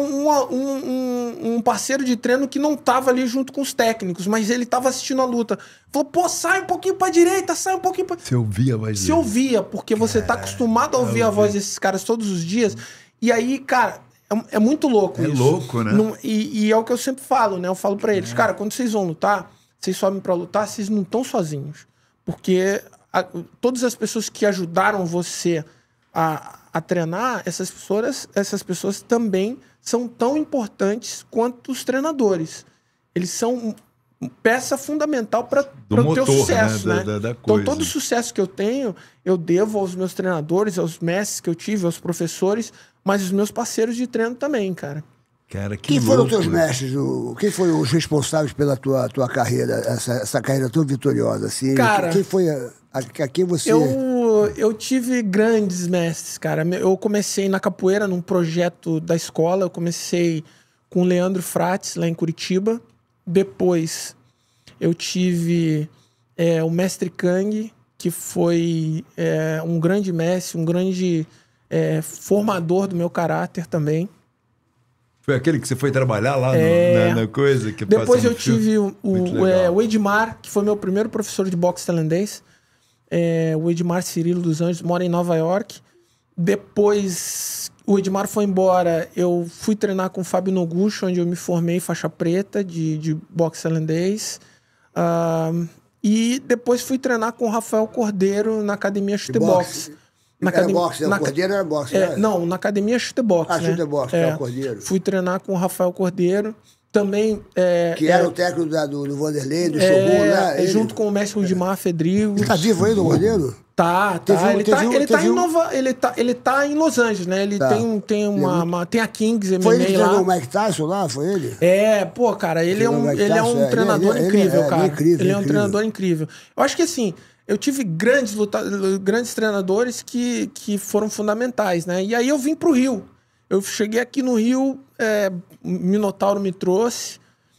um parceiro de treino que não tava ali junto com os técnicos, mas ele tava assistindo a luta. Falou, pô, sai um pouquinho pra direita, sai um pouquinho pra... Você ouvia mais Você ouvia, porque você tá acostumado a ouvir a voz desses caras todos os dias. E aí, cara, é muito louco isso. É louco, né? E é o que eu sempre falo, né? Eu falo pra eles, cara, quando vocês vão lutar, vocês sobem pra lutar, vocês não estão sozinhos. Porque... todas as pessoas que ajudaram você a treinar, essas pessoas também são tão importantes quanto os treinadores. Eles são peça fundamental para o teu sucesso, né? Então, todo o sucesso que eu tenho, eu devo aos meus treinadores, aos mestres que eu tive, aos professores, mas os meus parceiros de treino também, cara. Cara, que Quem louco. foram os teus mestres? Quem foram os responsáveis pela tua carreira, essa carreira tão vitoriosa? Assim? Cara, quem foi a quem você... Eu eu tive grandes mestres, cara. Eu comecei na capoeira, num projeto da escola. Eu comecei com o Leandro Frates, lá em Curitiba. Depois, eu tive o mestre Kang, que foi um grande mestre, um grande formador do meu caráter também. Foi aquele que você foi trabalhar lá na coisa? Que depois eu tive o Edmar, que foi meu primeiro professor de boxe tailandês. O Edmar Cirilo dos Anjos, mora em Nova York. Depois o Edmar foi embora, eu fui treinar com o Fábio Noguchi, onde eu me formei faixa preta de boxe tailandês. E depois fui treinar com o Rafael Cordeiro na academia Chutebox. Cordeiro era boxe, né? Não, na academia Chutebox. Chutebox, que é o Cordeiro. Fui treinar com o Rafael Cordeiro. Também... que era o técnico do Vanderlei, do Shogun, né? Junto com o mestre Rudimar Fedrigo. Ele tá vivo aí, do Cordeiro? Tá. Ele tá em Los Angeles, né? Ele tem a Kings MMA foi ele que lá. Foi o Mike Tyson lá? Foi ele? Pô, cara, ele é um treinador incrível, cara. Ele é um treinador incrível. Eu acho que assim, eu tive grandes treinadores que foram fundamentais, né? E aí eu vim pro Rio. Eu cheguei aqui no Rio, Minotauro me trouxe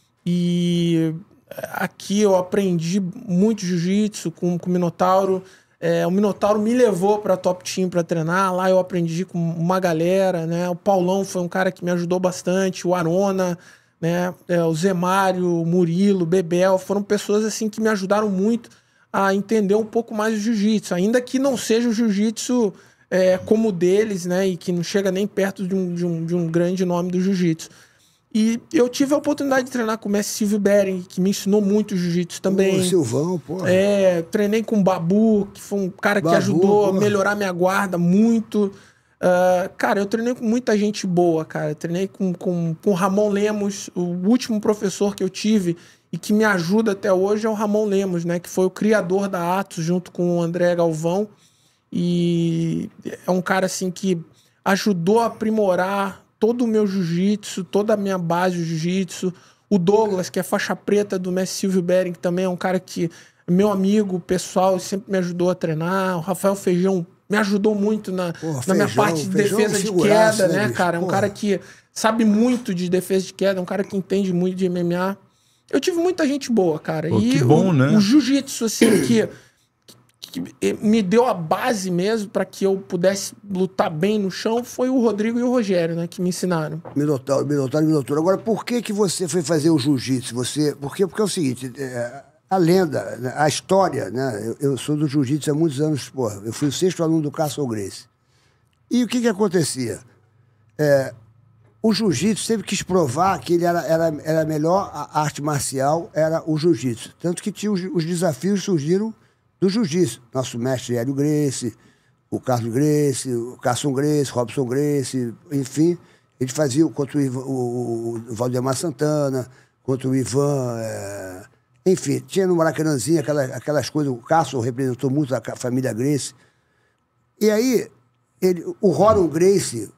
e aqui eu aprendi muito jiu-jitsu com o Minotauro. O Minotauro me levou para Top Team para treinar. Lá eu aprendi com uma galera, né? O Paulão foi um cara que me ajudou bastante, o Arona, né? O Zé Mário, o Murilo, o Bebel, foram pessoas assim que me ajudaram muito a entender um pouco mais o jiu-jitsu, ainda que não seja o jiu-jitsu como o deles, né? E que não chega nem perto de um grande nome do jiu-jitsu. E eu tive a oportunidade de treinar com o mestre Silvio Bering, que me ensinou muito jiu-jitsu também. O Silvão, porra. Treinei com o Babu, que foi um cara que ajudou a melhorar minha guarda muito. Cara, eu treinei com muita gente boa, cara. Treinei com o Ramon Lemos, o último professor que eu tive e que me ajuda até hoje é o Ramon Lemos, né? Que foi o criador da Atos junto com o André Galvão. E é um cara, assim, que ajudou a aprimorar todo o meu jiu-jitsu, toda a minha base de jiu-jitsu. O Douglas, que é faixa preta do mestre Silvio Bering, que também é um cara que meu amigo pessoal, sempre me ajudou a treinar. O Rafael Feijão me ajudou muito na minha parte de defesa de queda, né, cara? É um cara que sabe muito de defesa de queda, é um cara que entende muito de MMA. Eu tive muita gente boa, cara. Pô, que bom, né? O jiu-jitsu, assim, que me deu a base mesmo para que eu pudesse lutar bem no chão foi o Rodrigo e o Rogério, né? Que me ensinaram. Minotauro. Agora, por que você foi fazer o jiu-jitsu? Porque é o seguinte, a lenda, a história, né? Eu sou do jiu-jitsu há muitos anos, porra. Eu fui o 6º aluno do Castle Gracie. E o que acontecia? O jiu-jitsu sempre quis provar que ele era a melhor arte marcial, era o jiu-jitsu. Tanto que tinha os desafios surgiram do jiu-jitsu. Nosso mestre Hélio Gracie, o Carlos Gracie, o Carson Gracie, Robson Gracie, enfim, ele fazia contra o Valdemar Santana, contra o Ivan, enfim, tinha no Maracanãzinho aquelas coisas, o Carson representou muito a família Gracie. E aí, o Ronald Gracie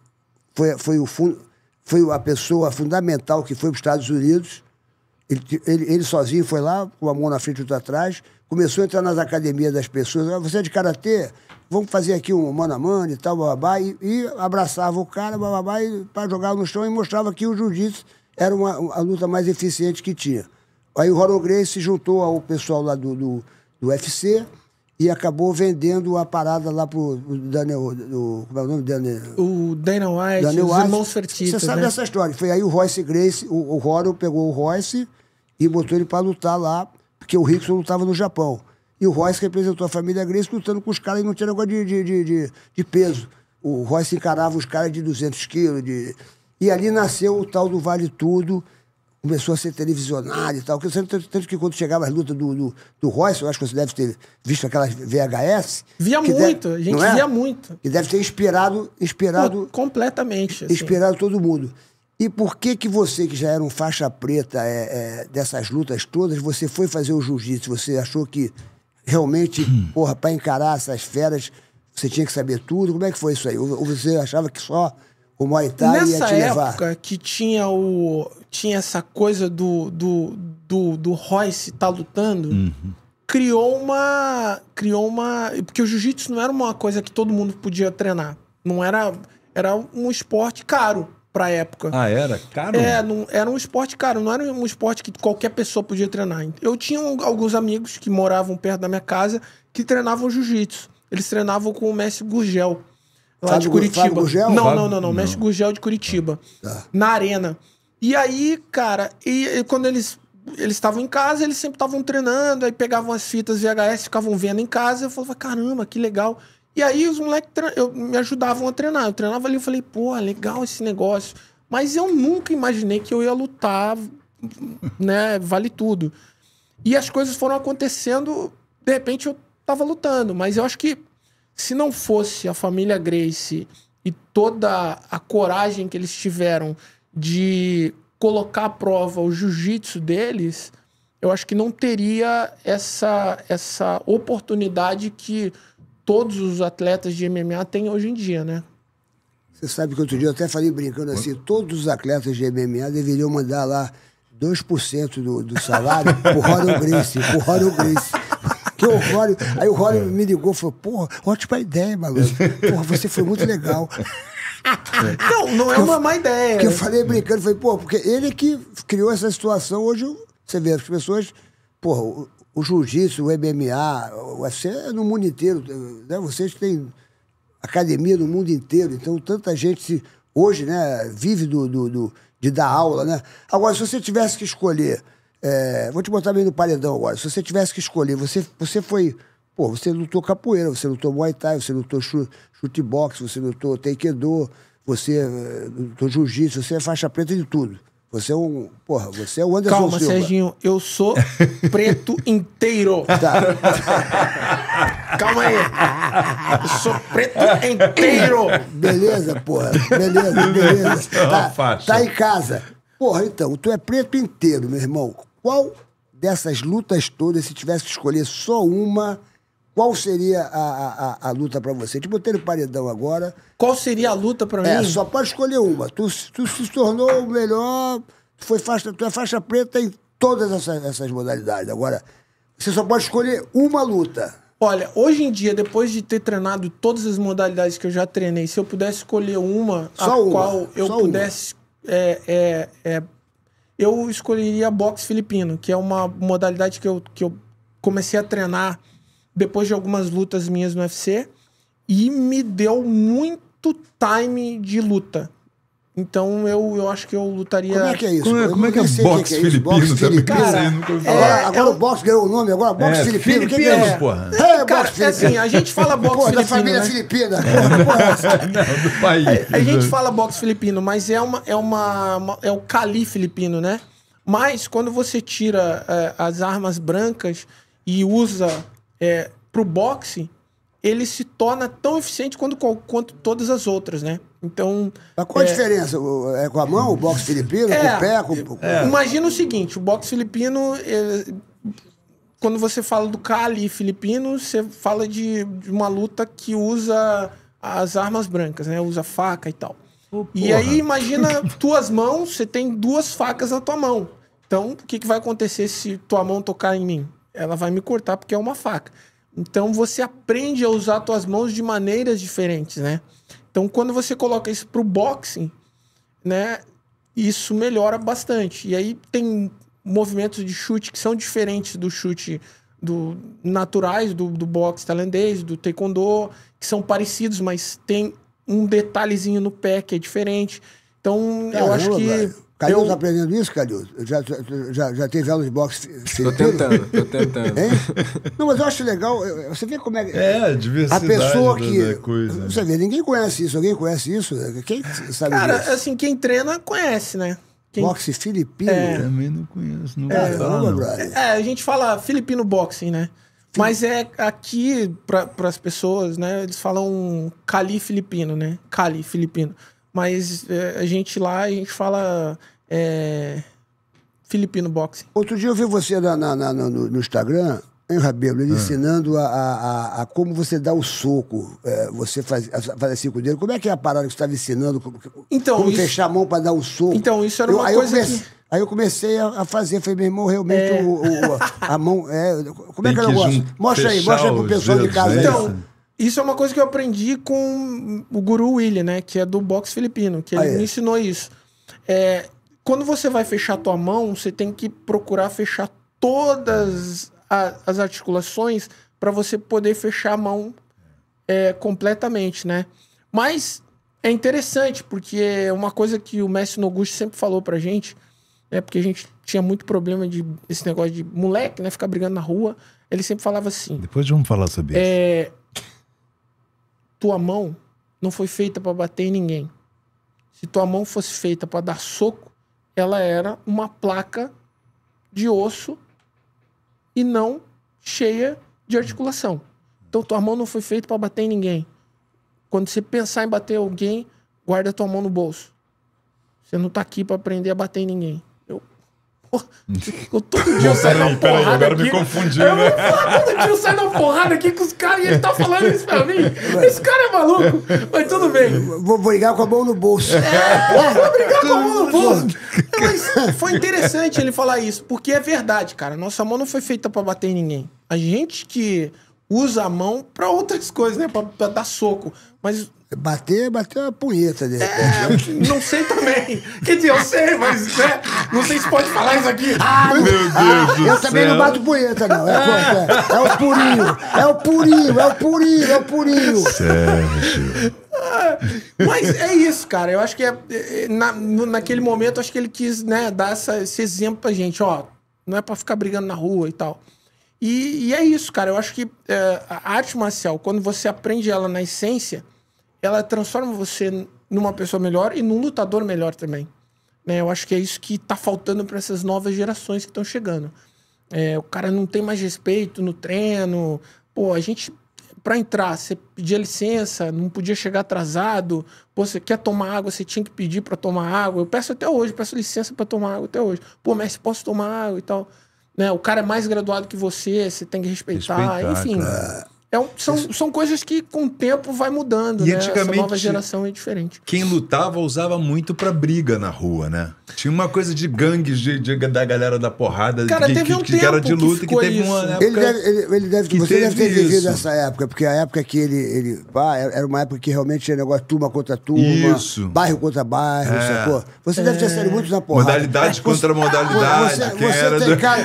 foi a pessoa fundamental que foi para os Estados Unidos. Ele sozinho foi lá, com a mão na frente e outra atrás, começou a entrar nas academias das pessoas. Você é de karatê? Vamos fazer aqui um mano a mano e tal, bababá. E abraçava o cara, bababá, para jogar no chão e mostrava que o jiu-jitsu era a luta mais eficiente que tinha. Aí o Ronald Gracie se juntou ao pessoal lá do UFC e acabou vendendo a parada lá pro Daniel... como é o nome dele? O Dana White, os irmãos Fertitta. Você sabe dessa história. Foi aí o Royce Gracie, o Ronald pegou o Royce e botou ele para lutar lá, porque o Rickson lutava no Japão. E o Royce representou a família Gracie lutando com os caras e não tinha negócio de peso. O Royce encarava os caras de 200 quilos. E ali nasceu o tal do Vale Tudo, começou a ser televisionado e tal. Tanto que quando chegava as lutas do Royce, eu acho que você deve ter visto aquelas VHS. Via muito, a gente via muito. Que deve ter inspirado Pô, completamente. Assim. Inspirado todo mundo. E por que você, que já era um faixa preta dessas lutas todas, você foi fazer o jiu-jitsu? Você achou que realmente, porra, para encarar essas feras, você tinha que saber tudo? Como é que foi isso aí? Ou você achava que só o Muay Thai ia te levar? Nessa época que tinha essa coisa do Royce tá lutando, criou uma... Porque o jiu-jitsu não era uma coisa que todo mundo podia treinar. Não era... Era um esporte caro pra época. Ah, era caro? Era um esporte caro. Não era um esporte que qualquer pessoa podia treinar. Eu tinha alguns amigos que moravam perto da minha casa que treinavam jiu-jitsu. Eles treinavam com o mestre Gurgel, lá de Curitiba. Fábio Gurgel? Não. Mestre Gurgel de Curitiba. Na arena. E aí, cara, quando eles estavam em casa, eles sempre estavam treinando, aí pegavam as fitas VHS, ficavam vendo em casa, eu falava, caramba, que legal. E aí os moleques me ajudavam a treinar. Eu treinava ali, eu falei, pô, legal esse negócio. Mas eu nunca imaginei que eu ia lutar, né, vale tudo. E as coisas foram acontecendo, de repente eu tava lutando. Mas eu acho que se não fosse a família Gracie e toda a coragem que eles tiveram de colocar à prova o jiu-jitsu deles, eu acho que não teria essa oportunidade que todos os atletas de MMA têm hoje em dia, né? Você sabe que outro dia eu até falei brincando assim, todos os atletas de MMA deveriam mandar lá 2% do salário pro Rory Gracie, Aí o Rory me ligou e falou, porra, ótima ideia, maluco. Porra, você foi muito legal. Não é uma má ideia. Porque eu falei brincando, falei, pô, porque ele que criou essa situação. Hoje, você vê, as pessoas, porra, o jiu-jitsu, o MMA, o UFC é no mundo inteiro, né? Vocês têm academia no mundo inteiro, então tanta gente hoje, né, vive de dar aula, né? Agora, se você tivesse que escolher, vou te botar meio no paredão agora, se você tivesse que escolher, você foi, pô, você lutou capoeira, você lutou Muay Thai, você lutou chute boxe, você lutou Taekwondo, você lutou jiu-jitsu, você é faixa preta de tudo. Você é um Anderson Calma, Silva. Serginho, eu sou preto inteiro. Tá. Calma aí. Eu sou preto inteiro. Beleza, porra. Beleza. Tá em casa. Porra, então, tu é preto inteiro, meu irmão. Qual dessas lutas todas, se tivesse que escolher só uma, qual seria a luta pra você? Te botei no paredão agora. Qual seria a luta pra mim? Só pode escolher uma. Tu se tornou o melhor, tu é faixa preta em todas essas modalidades. Agora, você só pode escolher uma luta. Olha, hoje em dia, depois de ter treinado todas as modalidades que eu já treinei, se eu pudesse escolher uma, qual eu pudesse... eu escolheria boxe filipino, que é uma modalidade que eu comecei a treinar depois de algumas lutas minhas no UFC e me deu muito time de luta. Então eu acho que eu lutaria... Como é que é isso? Como é que é boxe filipino também? Cara, agora o boxe ganhou o nome, agora boxe filipino. O que é isso? Porra. Cara, assim, a gente fala boxe filipino, da família filipina. Não, do país. A gente fala boxe filipino, mas é o Kali filipino, né? Mas quando você tira as armas brancas e usa pro boxe, ele se torna tão eficiente quanto todas as outras, né? Então... Mas qual a diferença? É com a mão, o boxe filipino? Com o pé? Imagina o seguinte, o boxe filipino... quando você fala do Kali filipino, você fala de uma luta que usa as armas brancas, né? Usa faca e tal. E aí, imagina tuas mãos, você tem 2 facas na tua mão. Então, o que vai acontecer se tua mão tocar em mim? Ela vai me cortar porque é uma faca. Então, você aprende a usar tuas mãos de maneiras diferentes, né? Então, quando você coloca isso pro boxing, né? Isso melhora bastante. E aí, tem movimentos de chute que são diferentes do chute naturais, do boxe tailandês, do taekwondo, que são parecidos, mas tem um detalhezinho no pé que é diferente. Então, eu acho que... Calil tá aprendendo isso, Calil? Já teve aula de boxe filipino? Tô tentando. Hein? Não, mas eu acho legal. Você vê como é... a diversidade a pessoa que... coisa. Você vê, ninguém conhece isso. Alguém conhece isso? Quem sabe Cara, disso? assim, quem treina conhece, né? Boxe filipino? Também não conheço. Não vou falar, não. A gente fala filipino boxing, né? Mas aqui, para as pessoas, né? Eles falam Kali filipino, né? Kali filipino. Mas a gente fala filipino boxing. Outro dia eu vi você no Instagram, hein, Rabelo, ele ensinando a como você dá o soco. Você faz assim com o dedo. Como é que é a parada que você estava ensinando? Então, como fechar a mão para dar o soco? Então, isso era uma coisa que... Aí eu comecei a fazer. Falei, meu irmão, realmente a mão... como é que é o negócio? Mostra aí pro pessoal de casa. Então, isso é uma coisa que eu aprendi com o guru William, né? Que é do boxe filipino, que ele me ensinou isso. Quando você vai fechar a tua mão, você tem que procurar fechar todas as articulações para você poder fechar a mão completamente, né? Mas é interessante, porque é uma coisa que o mestre Noguchi sempre falou pra gente, porque a gente tinha muito problema esse negócio de moleque, né? Ficar brigando na rua. Ele sempre falava assim... Depois vamos falar sobre isso. Tua mão não foi feita para bater em ninguém. Se tua mão fosse feita para dar soco, ela era uma placa de osso e não cheia de articulação. Então tua mão não foi feita para bater em ninguém. Quando você pensar em bater alguém, guarda tua mão no bolso. Você não tá aqui para aprender a bater em ninguém. Eu todo dia eu saio na porrada agora aqui. me confundi, né? Todo dia eu saio na porrada aqui com os caras e ele tá falando isso pra mim. Esse cara é maluco. Mas tudo bem. Vou brigar com a mão no bolso. Vou brigar com a mão no bolso. Mas foi interessante ele falar isso, porque é verdade, cara. Nossa mão não foi feita pra bater em ninguém. A gente que usa a mão pra outras coisas, né? Pra dar soco. Mas... Bater uma punheta dele. Não sei também. Quer dizer, eu sei, mas né, não sei se pode falar isso aqui. Meu Deus do céu. Eu também não bato punheta, não. É o purinho. É o purinho, é o purinho, é o purinho. Sérgio. Mas é isso, cara. Eu acho que naquele momento, acho que ele quis, né, dar esse exemplo pra gente. Ó, não é pra ficar brigando na rua e tal. E é isso, cara. Eu acho que a arte marcial, quando você aprende ela na essência, ela transforma você numa pessoa melhor e num lutador melhor também. Né? Eu acho que é isso que tá faltando para essas novas gerações que estão chegando. O cara não tem mais respeito no treino. Pô, a gente, para entrar, você pedia licença, não podia chegar atrasado. Pô, você quer tomar água, você tinha que pedir para tomar água. Eu peço até hoje, peço licença para tomar água até hoje. Pô, mestre, posso tomar água e tal? Né? O cara é mais graduado que você tem que respeitar. Enfim... São coisas que com o tempo vai mudando, e né? antigamente, essa nova geração é diferente. Quem lutava usava muito pra briga na rua, né? Tinha uma coisa de gangues da galera da porrada, cara, teve um tempo era de luta, que teve isso. uma época... Você deve ter vivido essa época, porque a época que ele era uma época que realmente tinha negócio turma contra turma, bairro contra bairro, sacou? Você deve ter saído muito na porrada. Modalidade contra modalidade. Você tem cara...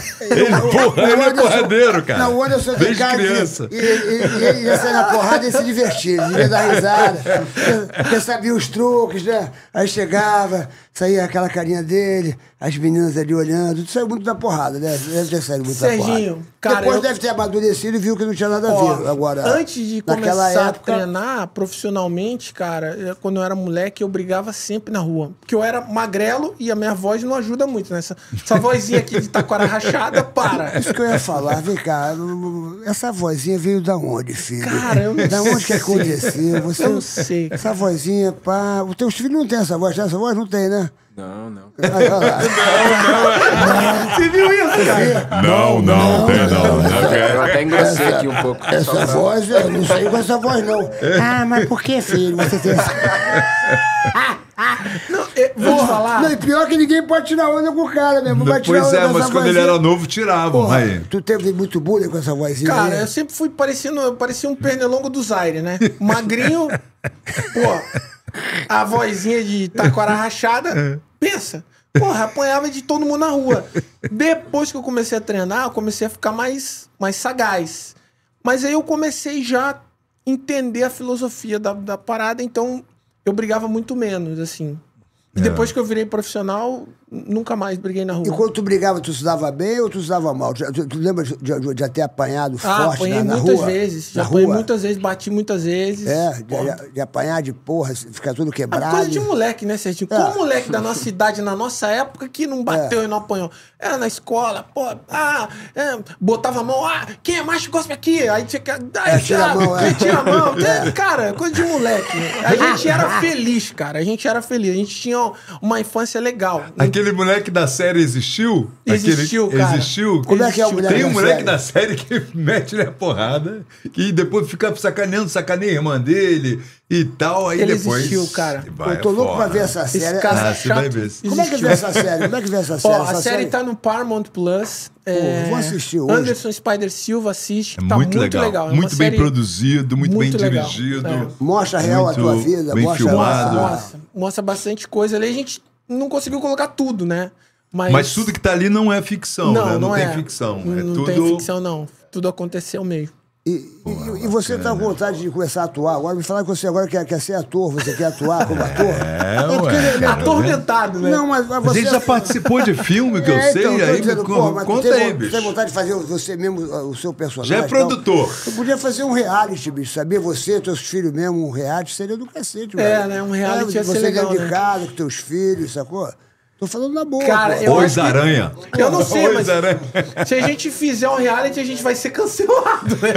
Ele é porradeiro, cara. Não, o Anderson tem desde cara criança. E ele ia sair na porrada e se divertir, ele ia dar risada, porque sabia os truques, né? Aí chegava, saía aquela carinha dele, as meninas ali olhando, tu saiu muito da porrada, né? Deve ter saído muito da porrada. Serginho, cara, depois deve ter amadurecido e viu que não tinha nada a ver. Agora, antes de começar a treinar profissionalmente, cara, quando eu era moleque, eu brigava sempre na rua. Porque eu era magrelo e a minha voz não ajuda muito, né? Essa vozinha aqui de taquara rachada, para. Isso que eu ia falar, vem cá, essa vozinha veio da onde, filho? Cara, eu não sei. Da onde que aconteceu? Eu não sei. Essa vozinha, pá... Os teus filhos não têm essa voz, não tem, né? Não. Não. Você viu isso, cara? Não. Eu até engrossei aqui um pouco. Essa voz, eu não sei com essa voz, não. Mas por que, filho? Você tem... Vou falar. Não, e pior que ninguém pode tirar onda com o cara mesmo. Pois mas quando ele era novo, tiravam. Porra, aí. Tu teve muito bullying com essa vozinha? Cara, aí? eu sempre fui parecia um pernilongo do Zaire, né? Magrinho, pô, a vozinha de taquara rachada, pensa. Porra, apanhava de todo mundo na rua. Depois que eu comecei a treinar, eu comecei a ficar mais sagaz. Mas aí eu comecei já a entender a filosofia da parada, então eu brigava muito menos, assim. E depois que eu virei profissional, nunca mais briguei na rua. E quando tu brigava, tu se dava bem ou tu se dava mal? Tu lembra de ter apanhado forte apanhei na muitas rua? vezes. Já apanhei muitas vezes, bati muitas vezes. De apanhar de porra, ficar tudo quebrado. É coisa de moleque, né, Serginho? Qual moleque da nossa idade, na nossa época, que não bateu e não apanhou? Era na escola, pô, botava a mão, quem é macho, gosta aqui. Aí tinha que... tira a mão, tira a mão. Cara, coisa de moleque. A gente era feliz, cara. A gente era feliz. A gente tinha uma infância legal. aquele moleque da série existiu? Existiu, cara. Existiu? Como é que é o moleque Tem um da moleque série? da série que mete-lhe a porrada e depois fica sacaneia a irmã dele e tal. Aí Ele depois. existiu, cara. Vai, Eu tô louco pra fora. ver essa Esse série. cara Você vai ver. Como é que vê essa série? Como é que vê essa série? Ó, a Essa série tá no Paramount Plus. vou assistir hoje. Anderson Spider Silva assiste, É tá muito legal. É uma Muito bem série produzido, muito bem legal. dirigido. Mostra real a Muito tua vida, bem mostra filmado. Mostra bastante coisa ali. A gente não conseguiu colocar tudo, né? Mas tudo que tá ali não é ficção, né? Não tem ficção. É Não tudo... tem ficção, não. Tudo aconteceu mesmo. E você tá com vontade de começar a atuar agora? Me falaram que você agora quer ser ator, você quer atuar como ator? porque ele é Atormentado, né? Não, mas A você... gente já participou de filme que eu sei, então, tô aí dizendo, pô, mas conta tu aí, tem bicho. vontade de fazer você mesmo, o seu personagem? Já é produtor. Eu podia fazer um reality, bicho, sabia? Você, teus filhos mesmo, um reality seria do cacete, né? Um reality ia ser você legal, dentro de né? casa, com teus filhos, sacou? Tô falando na boa, Cara, pô. eu acho que- Aranha. Eu não sei, Oi, mas Aranha. se a gente fizer um reality, a gente vai ser cancelado, né?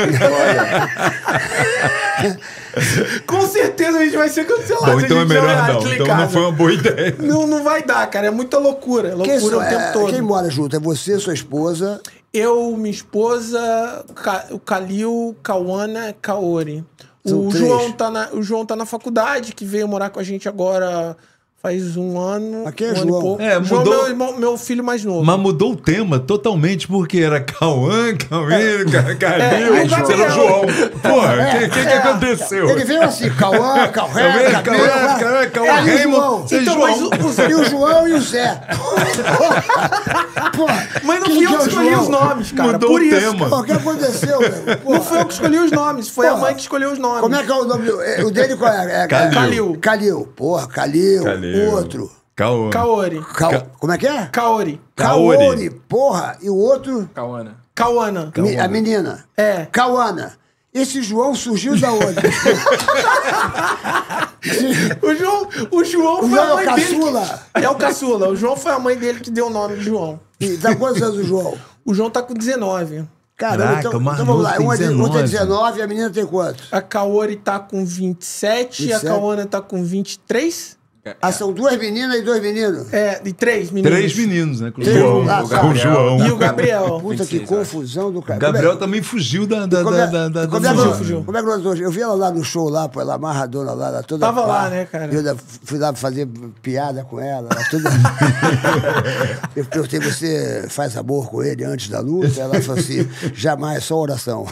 Com certeza a gente vai ser cancelado. Bom, se a então é gente fizer um melhor não. reality lá em Então não casa. foi uma boa ideia. Não vai dar, cara. É muita loucura. Quem, Loucura o tempo todo. quem mora junto? É você, sua esposa? Eu, minha esposa, o Kalil, Kawana, Kaori. São O três. João tá na faculdade, que veio morar com a gente agora faz um ano. Mas quem é um ano João? e pouco. É, João mudou- é meu irmão, meu filho mais novo. Mas mudou o tema totalmente, porque era Cauã, Cauê, Calil, aí o você era o Gabriel. João. Porra, o que aconteceu? Ele veio assim, Cauã, Cauê, Cauã, Raymond, você é Então, João. E o João e o Zé. Pô, Mas não quem fui eu é que o escolhi João? os nomes, cara. Mudou Por o isso. tema. Pô, o que aconteceu, meu? Pô, Não fui eu que escolhi os nomes, foi a mãe que escolheu os nomes. como é que é o nome? O dele qual é? Calil. Calil. Porra, Calil. Calil. O outro. Cauã. Kaori. Como é que é? Kaori. Kaori. Kaori. Porra. E o outro? Kawana. Kawana. A menina. É. Cauana. Esse João surgiu da onde? O João foi João é a o mãe dele. caçula? É o caçula. O João foi a mãe dele que deu o nome de João. E tá quantos anos o João? O João tá com 19. Caramba, Caraca, então, o mais vamos lá. novo tem Um tem 19. 19 e a menina tem quantos? A Kaori tá com 27, 27. a Kawana tá com 23. Ah, são duas meninas e dois meninos. E 3 meninos. 3 meninos, né? Com o Três, João. ah, Com o João. E o Gabriel. Puta, que 26, confusão do cara. Gabriel também fugiu da Como é que fugiu. como é que nós hoje? Eu vi ela lá no show, lá, pô, ela amarradona lá, ela toda. Tava pá. lá, né, cara? Eu ainda fui lá fazer piada com ela, ela toda. Eu perguntei, você faz amor com ele antes da luta? Ela falou assim: jamais, só oração.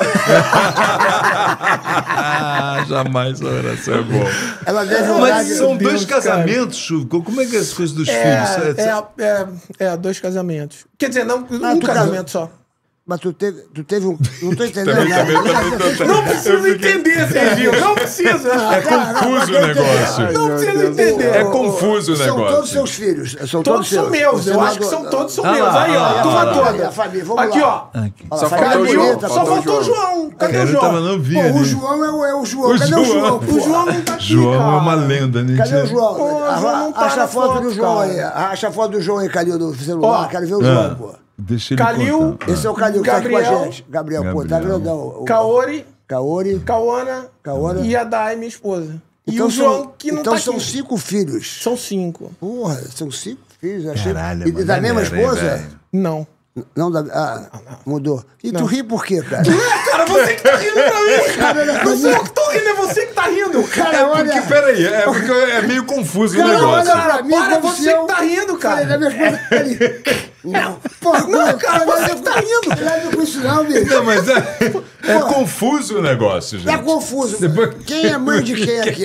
Jamais a oração é bom. Ela deve orar. Mas são Deus, dois cara. casamentos, Chuva. Como é que é as coisas dos filhos? 2 casamentos. Quer dizer, não, Ah, um tu casamento só. Mas tu teve um. Não tô entendendo Também, nada. Não precisa entender, Serginho. Não precisa. É confuso o negócio. Não precisa entender. É confuso o São negócio. todos seus filhos. São Todos são seus. meus. Você Eu não acho que adora- são todos são Ah meus. lá, Aí, ó, ah lá, turma ah lá. toda. A família, vamos Aqui, lá. ó. Olha lá, Só família faltou o João, bonita, faltou Só pô. faltou o João. Cadê Cara, o eu tava João? não vi Pô, ali. o João é o João. Cadê o João. João? O João não tá aqui, João cara. é uma lenda, né? Cadê o João? Pô, o João não tá Acha na a foto do foto, João cara. aí. Acha a foto do João aí, Calil, no celular. Ó. Quero ver o João, pô. Deixa ele Calil, contar. Esse é o Calil que tá aqui com a Gabriel. gente. Gabriel, pô, tá Gabriel. grandão. O Kaori, Kaori. Kawana Kawana. e a Dai, minha esposa. E Então o João, são, que não então tá são aqui. 5 filhos. São 5. Porra, são 5 filhos. Eu achei. Caralho, E mano, da mesma galera, hein, esposa? velho? Não. Não, mudou. E tu ri por quê, cara? Cara, você que tá rindo pra mim. Cara, Não sou eu que tô rindo, é você que tá rindo. Cara, olha. Porque, peraí, porque é meio confuso o Cara, negócio. olha pra mim Para, como você se eu... que tá rindo, Falei da cara. minha esposa. Ele... Não. Porra, Não, cara, você que tá rindo. Não é com isso não, bicho. Não, mas é confuso o negócio, gente. Tá confuso. Depois- Quem é mãe de quem aqui?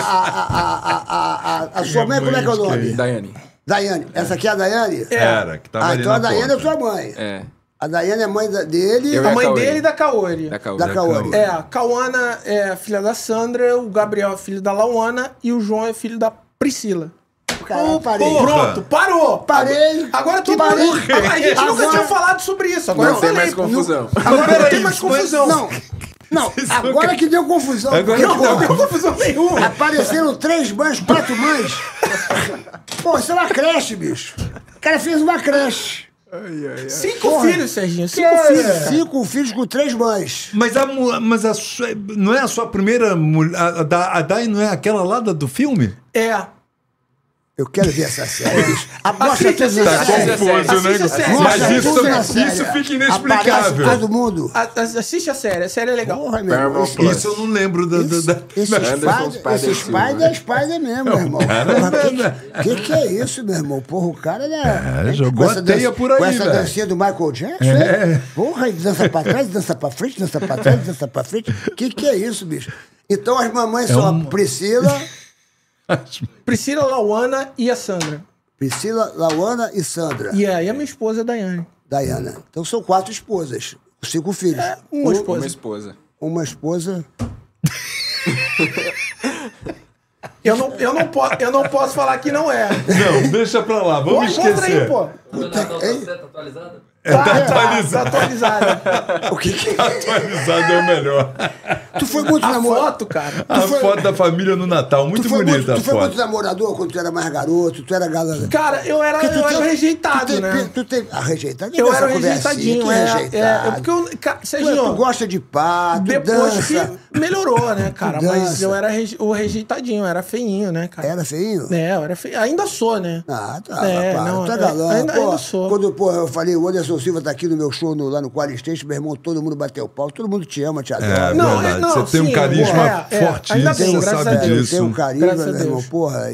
A sua mãe, como é que é o nome? Daiane. Daiane. Essa aqui é a Daiane? Era, que tava ali então a na Daiane é porta. tua mãe. É. A Daiane é mãe dele. Eu A e mãe Kaori. dele e da Kaori. Da Kaori. Da Kaori. É, a Kawana é a filha da Sandra, o Gabriel é filho da Lauana e o João é filho da Priscila. Cara, parei. Pronto, parou. Parei. Agora todo Parei. mundo. A gente nunca Agora- tinha falado sobre isso. Agora Não eu tem falei. mais confusão. Agora não Peraí, tem mais mas- confusão. Não, agora que deu confusão. Agora porque, que deu porra, Não tem confusão nenhuma. apareceram 3 mães, 4 mães. Pô, isso é uma creche, bicho. O cara fez uma creche. 5 filhos, Serginho. 5 Que filhos. é? Cara. 5 filhos com 3 mães. Mas não é a sua primeira mulher. A Dai não é aquela lá do filme? É. Eu quero ver essa série, bicho. Mostra tudo na Tá série. confuso, né? Mas tudo na série. isso fica Aparece inexplicável. todo mundo. Assiste a série é legal. Porra, meu irmão. Isso eu não lembro da... Esse Spider é Spider mesmo, meu irmão. Que é isso, meu irmão? Porra, o cara, né? Jogou a teia por aí, com essa velho. dancinha do Michael Jackson, né? Porra, ele dança pra trás, dança pra frente, dança pra trás, dança pra frente. Que é isso, bicho? Então as mamães são a Priscila, Lauana e a Sandra. Priscila, Lauana e Sandra. E aí a minha esposa é a Daiane. Diana. Então são 4 esposas, 5 filhos. Uma esposa. Uma esposa. Uma esposa. Eu não posso falar que não é. Não, deixa pra lá, vamos esquecer. Mostra aí, pô. Tá atualizada? Tá atualizada. O que é? Atualizado é o melhor. Tu foi muito A namorador. foto, cara. A foto da família no Natal, muito bonita a Tu foi muito foto. namorador quando tu era mais garoto, tu era galã. Cara, eu era rejeitado, né? Rejeitado? Eu era Conversinha, rejeitadinho, que rejeitado. porque eu, Tu Serginho, gosta de pá, tu depois dança. que melhorou, né, cara? Tu Mas dança. eu era o rejeitadinho, eu era feinho, né, cara? Era feinho? É, eu era feio. Ainda sou, né? Ah, tá, É, para, não, tu é galã. ainda sou. Quando eu falei, o Anderson Silva tá aqui no meu show lá no Quali Station, meu irmão, todo mundo bateu pau, todo mundo te ama, te adora. É Não, verdade. não, Você tem um sim, carisma ainda fortíssimo, bem, você graças a sabe Deus. disso. Tem um carisma, Graças a meu irmão, Deus. porra.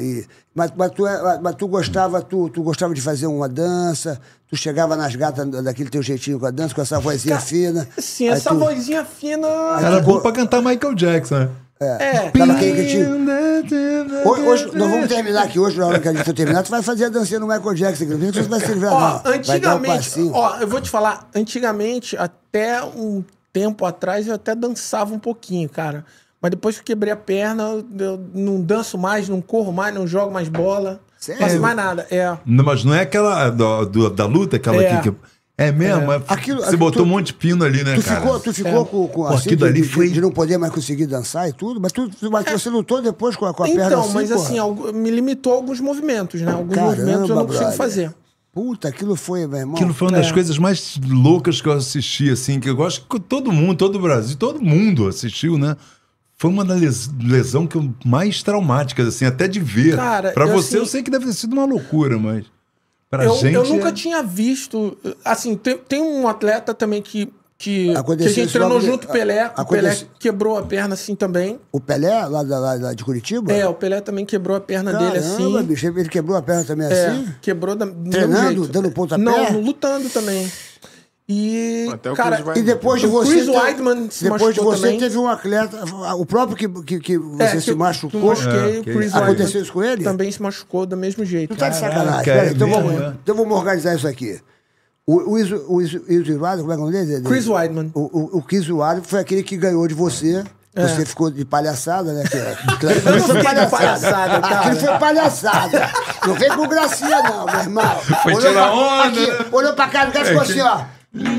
Mas tu gostava de fazer uma dança, tu chegava nas gatas daquele teu jeitinho com a dança, com essa vozinha fina. Sim, aí essa vozinha fina. Era bom pra cantar Michael Jackson, né? Tava aquele que Hoje, nós vamos terminar aqui. Hoje, na hora que a gente for terminar, tu vai fazer a dancinha no Michael Jackson. Não sei se vai se livrar, Ó, não. Vai dar um antigamente, passinho. eu vou te falar, antigamente, até um tempo atrás, eu até dançava um pouquinho, cara. Mas depois que eu quebrei a perna, eu não danço mais, não corro mais, não jogo mais bola. Sério? Não faço mais nada. Não, mas não é aquela da luta, aquela que... É mesmo? Você botou um monte de pino ali, né, cara? Tu ficou com assim, aquilo ali foi... de não poder mais conseguir dançar e tudo, mas você lutou depois com a perna Então, assim, mas porra. assim, me limitou alguns movimentos, né? Alguns Caramba, movimentos eu não consigo brother. fazer. Puta, aquilo foi, meu irmão. Aquilo foi uma das coisas mais loucas que eu assisti, assim, que eu acho que todo mundo, todo o Brasil, todo mundo assistiu, né? Foi uma das lesão que mais traumáticas, assim, até de ver. Cara, pra você, assim, eu sei que deve ter sido uma loucura, mas... Pra Eu gente... nunca tinha visto... Assim, tem um atleta também que a Aconteceu gente isso treinou logo de- junto, o Pelé. O Pelé quebrou a perna assim também. O Pelé, lá de Curitiba? O Pelé também quebrou a perna dele assim. Caramba, bicho, ele quebrou a perna também assim? Quebrou do mesmo Treinando, jeito. dando pontapé? Não, lutando também. E, Até o cara, Chris Weidman. E depois de O você... Chris Weidman se depois de machucou você, também. teve um atleta... O próprio que você se machucou... Machuquei, o Chris Weidman Aconteceu isso com ele? também se machucou do mesmo jeito. Tu tá de sacanagem. Caraca, Peraí, então, mesmo, vamos, né? então vamos organizar isso aqui. O Easy Rider, como é que é o nome dele? Chris Weidman. O Chris Weidman foi aquele que ganhou de você. Você ficou de palhaçada, né? Eu não fiquei de palhaçada, cara. Aquilo foi palhaçada. Não vem com gracinha, não, meu irmão. Foi Olhou tirar pra- onda, aqui, né? olhou pra cara do cara e ficou assim, ó.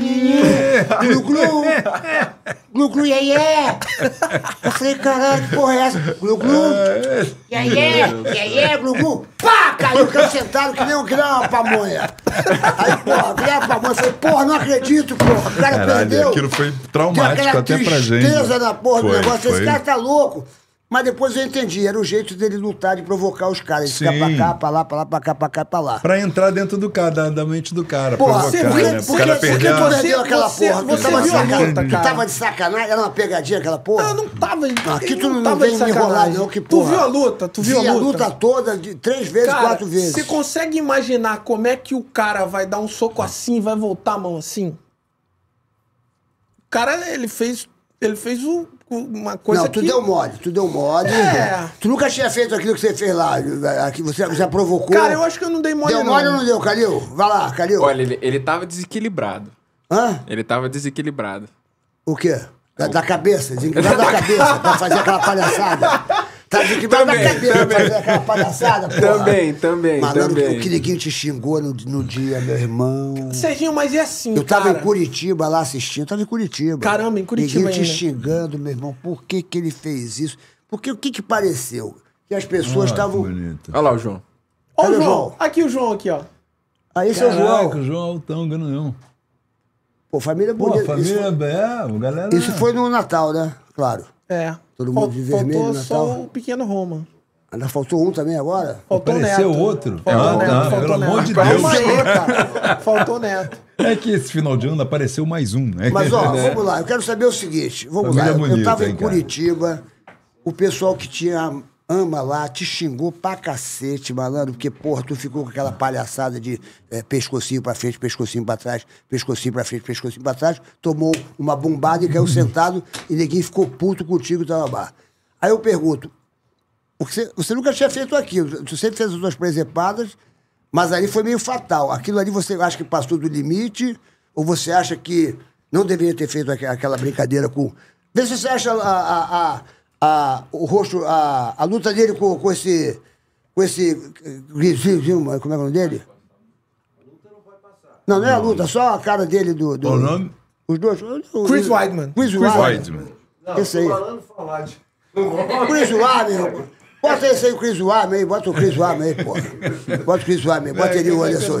Glu-glu. Glu-glu, iê. Eu falei, caralho, que porra é essa? Glu-glu. Iê, glu-glu. Pá, caiu o cara sentado que nem uma pamonha. Aí, porra, que nem uma pamonha. Eu falei, porra, não acredito, porra. O cara Caralho, perdeu. aquilo foi Deu traumático aquela até pra gente. tristeza na porra do Foi, negócio. Esse foi. cara tá louco. Mas depois eu entendi, era o jeito dele lutar, de provocar os caras. De ficar Sim. pra cá, pra lá, pra lá, pra cá, pra cá, pra lá. Pra entrar dentro do cara, da mente do cara, Porra, provocar, por que- né? por Pro cara que- por que perder tu a... perdeu aquela porra? Tu você tava de viu a sacanagem? luta, Tu cara? tava de sacanagem? Era uma pegadinha aquela porra? Eu não tava... Aqui tu eu não tava vem de me enrolar, sacanagem. não, que Tu porra. viu a luta? Tu viu Vi a luta? toda, 3 vezes, Cara, 4 vezes. você consegue imaginar como é que o cara vai dar um soco assim e vai voltar a mão assim? O cara, ele fez uma coisa Não, tu que... deu mole. É. Tu nunca tinha feito aquilo que você fez lá. Aqui você já provocou. Cara, eu acho que eu não dei mole, Deu não. mole ou não deu, Calil? Vai lá, Calil. Olha, ele tava desequilibrado. Hã? Ele tava desequilibrado. O quê? Da cabeça, desequilibrado da cabeça, pra fazer aquela palhaçada. Tá desequilibrado da cabeça pra fazer aquela palhaçada, porra. Também. Malandro, o Quiriguinho te xingou no dia, meu irmão. Serginho, mas é assim, Eu tava cara. em Curitiba lá assistindo, tava em Curitiba. Caramba, em Curitiba Quiriguinho te ainda. xingando, meu irmão. Por que ele fez isso? Porque o que pareceu? Que as pessoas estavam... Bonito. Olha lá o João. Ó Cadê o o João. João? Aqui o João, aqui, ó. Ah, esse é o Caraca, João. o João Altão, ganhão. Pô, família Pô, bonita. a família galera... Isso foi no Natal, né? Claro. É. Todo mundo de vermelho no Faltou só Natal. o pequeno Roma. Ainda faltou um também agora? Faltou Apareceu Neto. outro? Faltou Neto, não, faltou pelo Neto. amor de Calma Deus. aí, cara. Faltou Neto. É que esse final de ano apareceu mais um, né? Mas, ó, vamos lá. Eu quero saber o seguinte. Vamos Família lá. bonita, Eu tava hein, em cara? Curitiba. O pessoal que te ama lá te xingou pra cacete, malandro. Porque, porra, tu ficou com aquela palhaçada de pescocinho pra frente, pescocinho pra trás, pescocinho pra frente, pescocinho pra trás. Tomou uma bombada e caiu sentado e ninguém ficou puto contigo, Tababá. Aí eu pergunto, porque você nunca tinha feito aquilo. Tu sempre fez as tuas presepadas, mas ali foi meio fatal. Aquilo ali você acha que passou do limite? Ou você acha que não deveria ter feito aquela brincadeira com... Vê se você acha o rosto, a luta dele com esse... Como é o nome dele? A luta não vai passar. Não é a luta, só a cara dele do... Qual o nome? Os dois. Chris Weidman. Chris Weidman. Esse aí. Chris Weidman. Bota esse aí, o Chris Weidman aí. Bota o Chris Weidman aí, porra. Bota o Chris Weidman. Bota ele o Anderson.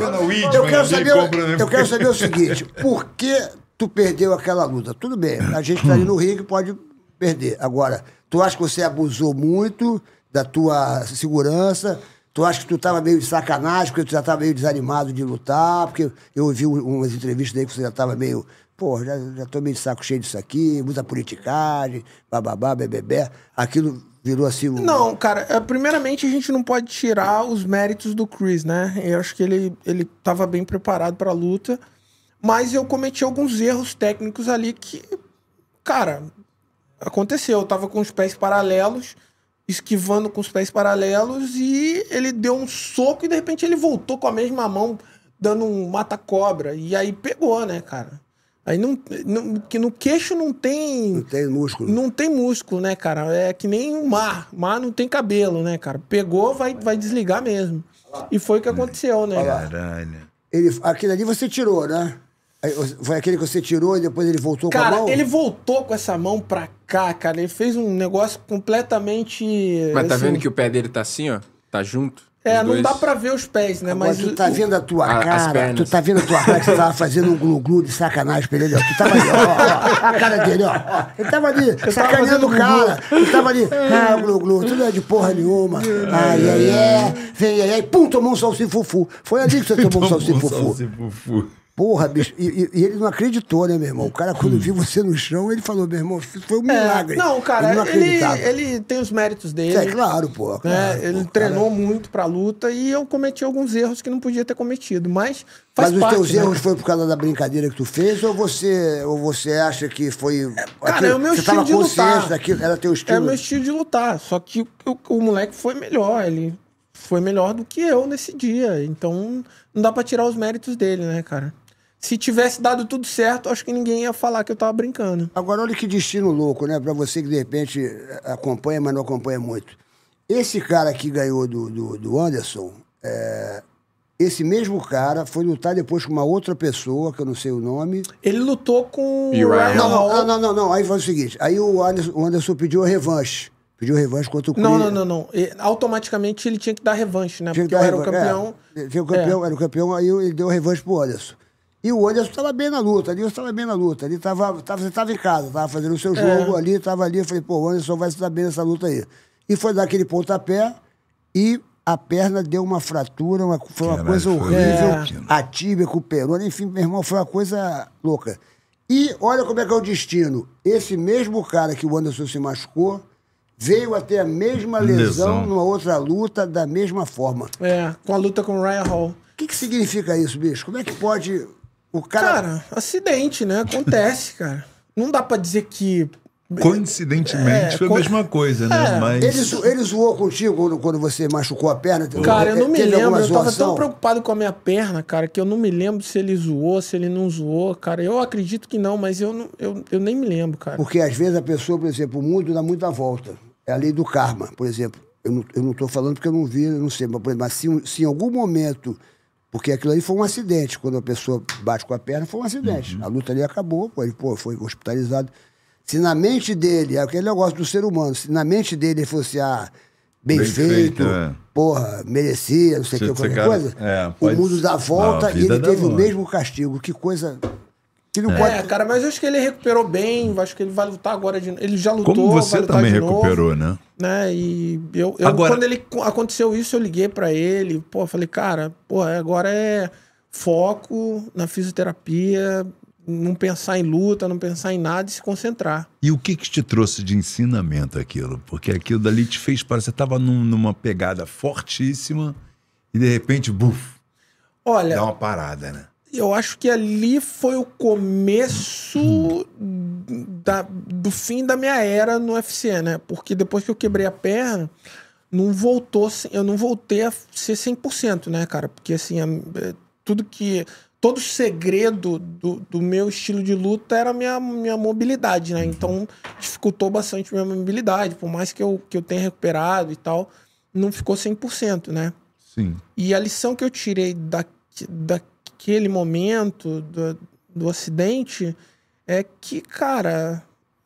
Eu quero saber o seguinte. Por que tu perdeu aquela luta? Tudo bem, a gente tá ali no ringue, pode perder. Agora, tu acha que você abusou muito da tua segurança? Tu acha que tu tava meio de sacanagem, porque tu já tava meio desanimado de lutar? Porque eu ouvi umas entrevistas aí que você já tava meio... Pô, já tô meio de saco cheio disso aqui, muita politicagem, bababá, bebê. Aquilo virou assim... Não, cara, primeiramente a gente não pode tirar os méritos do Chris, né? Eu acho que ele tava bem preparado pra luta, mas eu cometi alguns erros técnicos ali que, cara, aconteceu. Eu tava com os pés paralelos, esquivando com os pés paralelos, e ele deu um soco e de repente ele voltou com a mesma mão, dando um mata-cobra. E aí pegou, né, cara? Aí que no queixo não tem... Não tem músculo. Não tem músculo, né, cara? É que nem o mar. Mar não tem cabelo, né, cara? Pegou, vai desligar mesmo. E foi o que aconteceu, né? Caralho. Aquele ali você tirou, né? Foi aquele que você tirou e depois ele voltou com a mão? Cara, ele voltou com essa mão pra cá, cara. Ele fez um negócio completamente... Mas tá assim, vendo que o pé dele tá assim, ó? Tá junto? Não dá pra ver os pés, né? Agora, Mas tu tá vendo a tua as cara, pernas. tu tá vendo a tua cara que você tava fazendo um glu-glu de sacanagem pra ele, ó. Tu tava ali, ó, a cara dele, ó. Ele tava ali, sacaneando o cara. Ele tava ali, glu-glu, tudo é de porra nenhuma. Vem aí, pum, tomou um salsifufu. Foi ali que você tomou um salsifufu. Porra, bicho, e ele não acreditou, né, meu irmão? O cara, quando viu você no chão, ele falou, meu irmão, foi um milagre. Não, cara, ele não acreditava. ele tem os méritos dele. É claro, pô. Claro, ele treinou muito pra luta e eu cometi alguns erros que não podia ter cometido, mas faz Mas parte, os teus né? erros foi por causa da brincadeira que tu fez ou você acha que foi... Cara, é o meu você estilo tava de consciente lutar. daquilo, era teu estilo? É o meu estilo de lutar, só que o moleque foi melhor, ele foi melhor do que eu nesse dia, então não dá pra tirar os méritos dele, né, cara? Se tivesse dado tudo certo, acho que ninguém ia falar que eu tava brincando. Agora, olha que destino louco, né? Pra você que, de repente, acompanha, mas não acompanha muito. Esse cara que ganhou do Anderson, esse mesmo cara foi lutar depois com uma outra pessoa, que eu não sei o nome. Ele lutou com o Uriah Ryan Hall. Hall. Não. Aí foi o seguinte, aí o Anderson pediu a revanche. Pediu revanche contra o Chris. Não. Automaticamente ele tinha que dar revanche, né? Porque eu era o campeão. Era o campeão, aí ele deu revanche pro Anderson. E o Anderson estava bem na luta, ele estava em casa, estava fazendo o seu jogo ali, estava ali, eu falei, pô, o Anderson vai se dar bem nessa luta aí. E foi dar aquele pontapé e a perna deu uma fratura, foi uma coisa horrível, a tíbia com o perona, enfim, meu irmão, foi uma coisa louca. E olha como é que é o destino, esse mesmo cara que o Anderson se machucou, veio a ter a mesma lesão numa outra luta da mesma forma. Com a luta com o Ryan Hall. O que significa isso, bicho? Como é que pode... O Cara, acidente, né? Acontece, cara. Não dá pra dizer que... Coincidentemente foi a mesma coisa, né? Mas... Ele zoou contigo quando você machucou a perna? Cara, eu não me Teve lembro. alguma Eu tava zoação? tão preocupado com a minha perna, cara, que eu não me lembro se ele zoou, se ele não zoou, cara. Eu acredito que não, mas eu nem me lembro, cara. Porque às vezes a pessoa, por exemplo, o mundo dá muita volta. É a lei do karma, por exemplo. Eu não tô falando porque eu não vi, eu não sei. Mas se em algum momento... Porque aquilo ali foi um acidente. Quando a pessoa bate com a perna, foi um acidente. A luta ali acabou, ele foi hospitalizado. Se na mente dele, é aquele negócio do ser humano, se na mente dele ele fosse, bem feito, porra, merecia, não sei o que, qualquer coisa, o mundo dá volta e ele teve o mesmo castigo. Que coisa Que não pode... cara, mas eu acho que ele recuperou bem, acho que ele vai lutar agora de novo. Ele já lutou, Como você vai lutar também de recuperou, novo, né? E eu Agora... quando aconteceu isso, eu liguei pra ele, pô, falei, cara, pô, agora é foco na fisioterapia, não pensar em luta, não pensar em nada e se concentrar. E o que te trouxe de ensinamento aquilo? Porque aquilo dali te fez parecer que você estava numa pegada fortíssima e de repente, buf, olha, dá uma parada, né? Eu acho que ali foi o começo do fim da minha era no UFC, né? Porque depois que eu quebrei a perna, eu não voltei a ser 100%, né, cara? Porque assim, todo o segredo do meu estilo de luta era a minha mobilidade, né? Então, dificultou bastante a minha mobilidade. Por mais que eu tenha recuperado e tal, não ficou 100%, né? Sim. E a lição que eu tirei daquele momento, do acidente, é que, cara,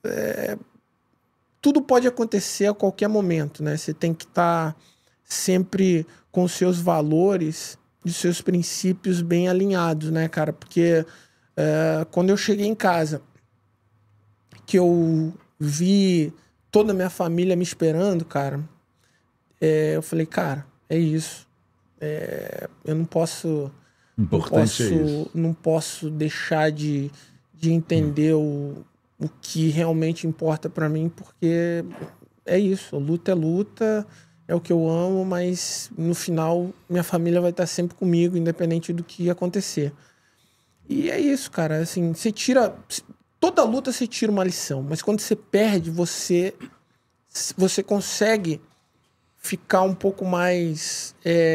tudo pode acontecer a qualquer momento, né? Você tem que estar sempre com os seus valores e seus princípios bem alinhados, né, cara? Porque quando eu cheguei em casa, que eu vi toda a minha família me esperando, cara, eu falei, cara, é isso. Eu não posso... Importante é isso. Não posso deixar de entender o que realmente importa pra mim, porque é isso. Luta é luta, é o que eu amo, mas no final minha família vai estar sempre comigo, independente do que acontecer. E é isso, cara. Assim, você tira... Toda luta você tira uma lição, mas quando você perde, você consegue ficar um pouco mais...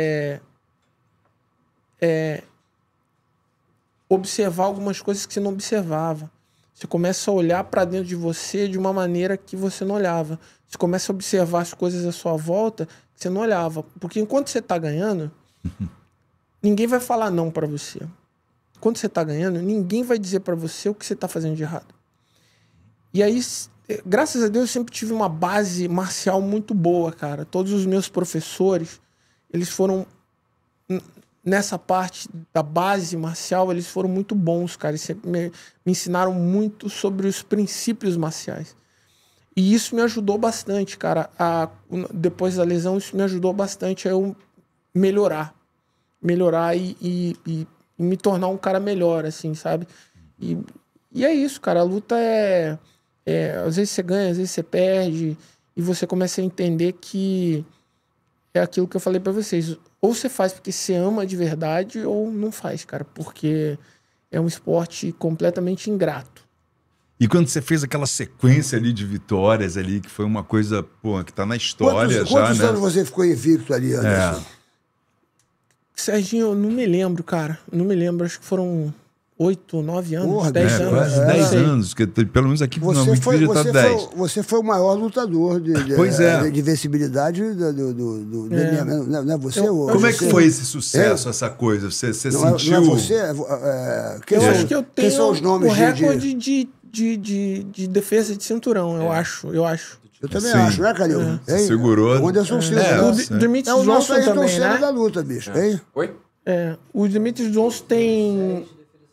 observar algumas coisas que você não observava. Você começa a olhar para dentro de você de uma maneira que você não olhava. Você começa a observar as coisas à sua volta que você não olhava. Porque enquanto você está ganhando, ninguém vai falar não para você. Quando você está ganhando, ninguém vai dizer para você o que você está fazendo de errado. E aí, graças a Deus, eu sempre tive uma base marcial muito boa, cara. Todos os meus professores, eles foram... Nessa parte da base marcial, eles foram muito bons, cara. Eles sempre me ensinaram muito sobre os princípios marciais. E isso me ajudou bastante, cara. Depois da lesão, isso me ajudou bastante a eu melhorar. Melhorar e me tornar um cara melhor, assim, sabe? E é isso, cara. A luta às vezes você ganha, às vezes você perde. E você começa a entender que é aquilo que eu falei pra vocês. Ou você faz porque você ama de verdade, ou não faz, cara. Porque é um esporte completamente ingrato. E quando você fez aquela sequência ali de vitórias ali, que foi uma coisa, pô, que tá na história quantos né? anos você ficou invicto ali, Anderson? Serginho, eu não me lembro, cara. Não me lembro. Acho que foram 8 ou 9 anos, Porra, 10 anos. Quase 10 anos, que pelo menos aqui no Wikipedia tá 10. Você foi o maior lutador de invencibilidade do MMA, não é você? Como é que foi esse sucesso, essa coisa? Você sentiu... Não é você? Eu acho que eu tenho são os nomes o recorde de defesa de cinturão, eu acho. Eu também acho, né, Calil? Segurou. O Anderson Silva. O Demetrius Johnson também, né? Da luta, bicho. Hein? Oi? O Demetrius Johnson tem...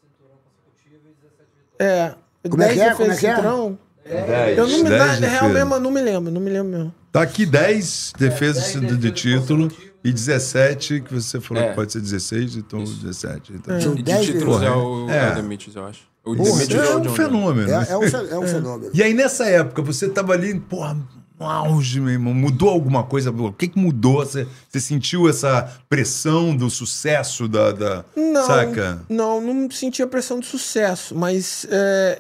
10 defesas de cinturão? 10. Eu não me lembro, real mesmo, não me lembro mesmo. Tá aqui 10 defesas de título e 17, que você falou que pode ser 16, então 17. Então. São De 10 títulos é o Demetrius, eu acho. O Demetrius é um fenômeno. É um fenômeno. E aí, nessa época, você tava ali, porra, no auge, meu irmão. Mudou alguma coisa? O que mudou? Você sentiu essa pressão do sucesso Não, saca? não senti a pressão do sucesso, mas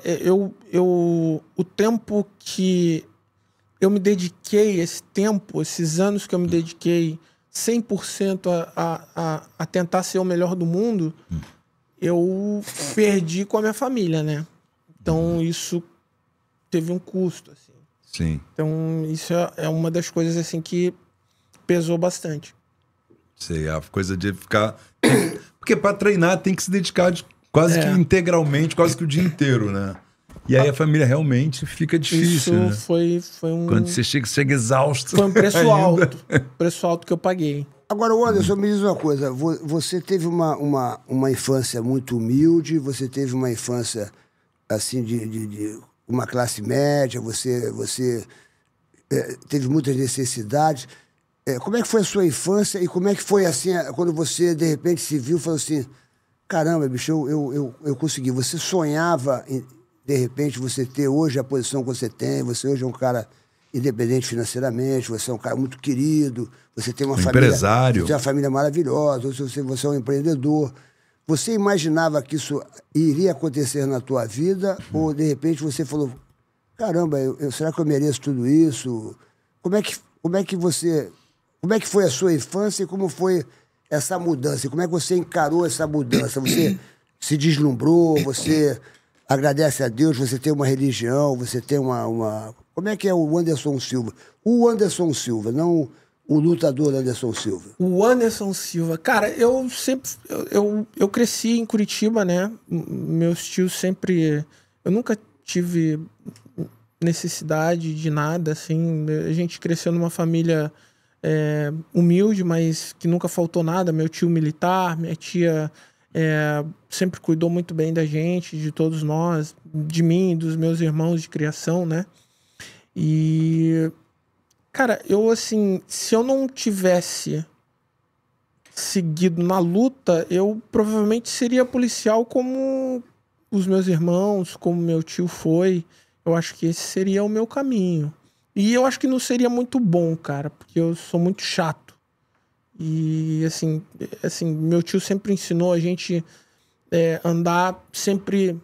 o tempo que eu me dediquei, esses anos que eu me dediquei 100% a tentar ser o melhor do mundo, eu perdi com a minha família, né? Então isso teve um custo, assim. Sim. Então isso é uma das coisas assim que pesou bastante. Sei, a coisa de ficar... Porque para treinar tem que se dedicar quase que integralmente, quase que o dia inteiro, né? E aí a família realmente fica difícil, isso, né? foi um... Quando você chega exausto. Foi um preço alto. Preço alto que eu paguei. Agora, Anderson, me diz uma coisa. Você teve uma infância muito humilde, você teve uma infância assim, de uma classe média, você teve muitas necessidades. Como é que foi a sua infância e como é que foi, assim, quando você, de repente, se viu e falou assim, caramba, bicho, eu consegui. Você sonhava, de repente, você ter hoje a posição que você tem, você hoje é um cara independente financeiramente, você é um cara muito querido, você tem uma família... Empresário. Você tem uma família maravilhosa, você é um empreendedor. Você imaginava que isso iria acontecer na tua vida ou, de repente, você falou, caramba, será que eu mereço tudo isso? Como é que foi a sua infância e como foi essa mudança? E como é que você encarou essa mudança? Você se deslumbrou, você agradece a Deus, você tem uma religião, você tem uma... Como é que é o Anderson Silva? O Anderson Silva, não o lutador Anderson Silva. O Anderson Silva. Cara, eu sempre... Eu cresci em Curitiba, né? Meus tios sempre... Eu nunca tive necessidade de nada, assim. A gente cresceu numa família humilde, mas que nunca faltou nada. Meu tio militar, minha tia sempre cuidou muito bem da gente, de todos nós, de mim, dos meus irmãos de criação, né? E, cara, eu, assim, se eu não tivesse seguido na luta, eu provavelmente seria policial como os meus irmãos, como meu tio foi. Eu acho que esse seria o meu caminho. E eu acho que não seria muito bom, cara, porque eu sou muito chato. E, assim meu tio sempre ensinou a gente andar sempre,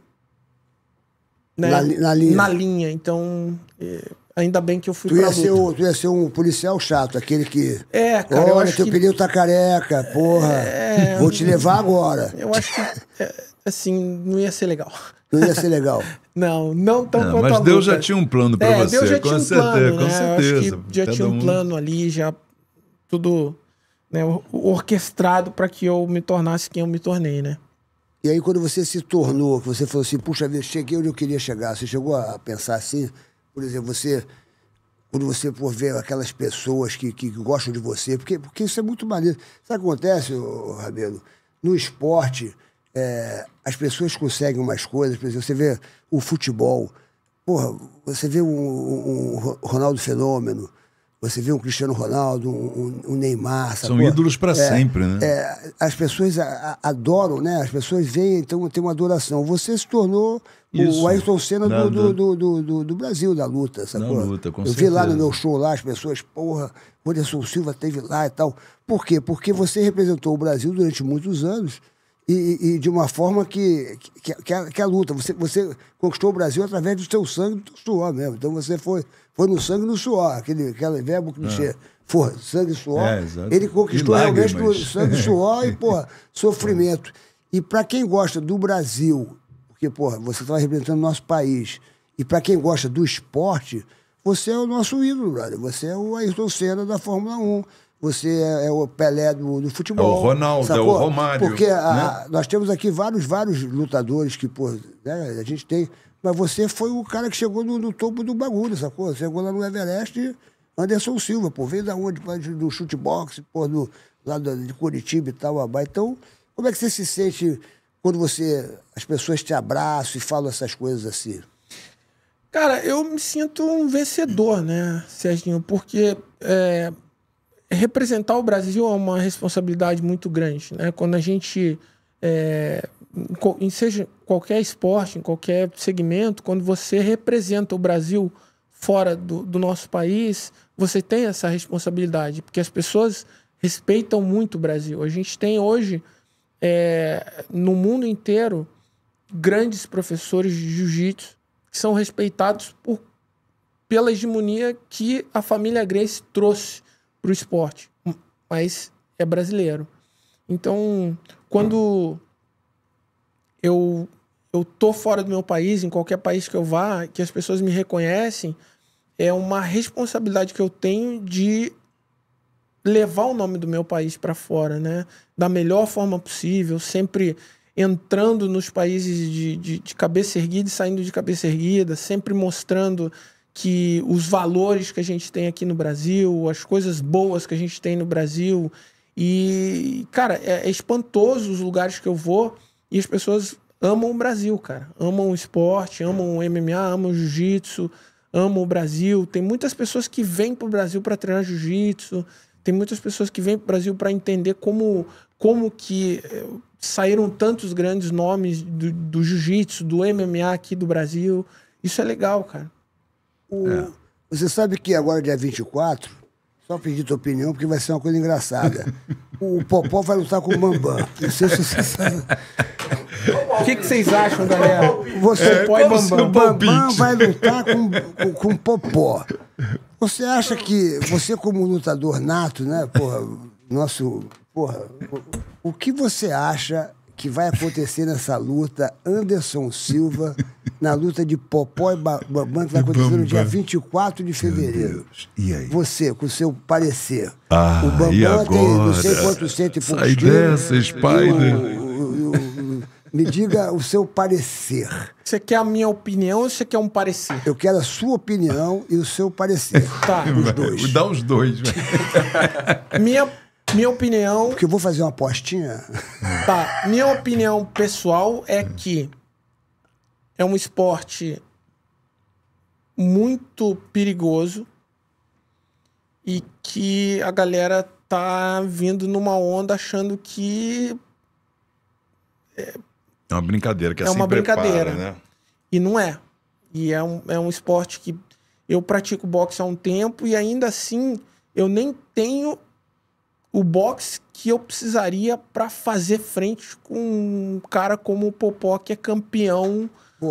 né, na linha. Então, ainda bem que eu fui pra luta. Tu ia ser um policial chato, aquele que... cara, olha, teu pneu tá careca, porra. Vou te levar agora. Eu acho que, assim, não ia ser legal. Não ia ser legal. Não tão quanto mas a Deus luta. já tinha um plano pra você, Deus já tinha um plano, com né? certeza. Eu acho que já tinha um plano ali, já tudo, né, orquestrado para que eu me tornasse quem eu me tornei, né? E aí, quando você se tornou, que você falou assim, puxa vida, cheguei onde eu queria chegar, você chegou a pensar assim? Por exemplo, quando você vê aquelas pessoas que gostam de você, porque isso é muito maneiro. Sabe o que acontece, Rabelo? No esporte, as pessoas conseguem umas coisas, por exemplo, você vê o futebol, porra, você vê um Ronaldo Fenômeno, você vê um Cristiano Ronaldo, um Neymar. São ídolos para sempre, né? As pessoas adoram, né? As pessoas veem, então tem uma adoração. Você se tornou o Ayrton Senna do Brasil, da luta, sacou? Da luta, com Eu vi lá no meu show, lá, as pessoas, porra, o Anderson Silva esteve lá e tal. Por quê? Porque você representou o Brasil durante muitos anos e de uma forma que a luta. Você conquistou o Brasil através do seu sangue e do seu suor mesmo. Então você foi no sangue e no suor, aquele verbo clichê. Sangue e suor. Ele conquistou realmente no sangue e suor e, porra, sofrimento. E para quem gosta do Brasil, porque, porra, você estava representando o nosso país, e para quem gosta do esporte, você é o nosso ídolo, brother. Você é o Ayrton Senna da Fórmula 1. Você é o Pelé do futebol. É o Ronaldo, sacou? É o Romário. Porque né? nós temos aqui vários lutadores que, pô, né, a gente tem... Mas você foi o cara que chegou no topo do bagulho, sacou? Chegou lá no Everest e Anderson Silva, pô, veio da onde? Do chutebox, pô, lá de Curitiba e tal, abá. Então, como é que você se sente quando as pessoas te abraçam e falam essas coisas assim? Cara, eu me sinto um vencedor, né, Serginho? Porque representar o Brasil é uma responsabilidade muito grande, né? Quando a gente, seja qualquer esporte, em qualquer segmento, quando você representa o Brasil fora do nosso país, você tem essa responsabilidade, porque as pessoas respeitam muito o Brasil. A gente tem hoje, no mundo inteiro, grandes professores de jiu-jitsu que são respeitados pela hegemonia que a família Gracie trouxe para o esporte, mas é brasileiro. Então, quando eu tô fora do meu país, em qualquer país que eu vá, que as pessoas me reconhecem, é uma responsabilidade que eu tenho de levar o nome do meu país para fora, né? Da melhor forma possível, sempre entrando nos países de cabeça erguida e saindo de cabeça erguida, sempre mostrando que os valores que a gente tem aqui no Brasil, as coisas boas que a gente tem no Brasil. E, cara, é espantoso os lugares que eu vou e as pessoas amam o Brasil, cara. Amam o esporte, amam o MMA, amam o jiu-jitsu, amam o Brasil. Tem muitas pessoas que vêm pro Brasil para treinar jiu-jitsu. Tem muitas pessoas que vêm pro Brasil para entender como que saíram tantos grandes nomes do jiu-jitsu, do MMA aqui do Brasil. Isso é legal, cara. Você sabe que agora, dia 24, só pedir tua opinião, porque vai ser uma coisa engraçada. O Popó vai lutar com o Bambam. Não sei se você sabe. O que vocês acham, galera? Popó e o Bambam. Bambam vai lutar com o Popó. Você acha que você, como lutador nato, né, o que você acha que vai acontecer nessa luta Anderson Silva, na luta de Popó e Bambam, que vai acontecer no dia 24 de fevereiro? E aí? Você, com o seu parecer. Ah, o Bambam e agora? tem não sei quantos cento e poucos Sai quilos, dessa, Spider. me diga o seu parecer. Você quer a minha opinião ou você quer um parecer? Eu quero a sua opinião e o seu parecer. Tá. Os dois. Dá os dois. Minha opinião... Porque eu vou fazer uma apostinha. Tá. Minha opinião pessoal é que é um esporte muito perigoso e que a galera tá vindo numa onda achando que É uma brincadeira, que é uma brincadeira, né? E não é. E é um esporte que eu pratico boxe há um tempo e ainda assim eu nem tenho o boxe que eu precisaria para fazer frente com um cara como o Popó, que é campeão,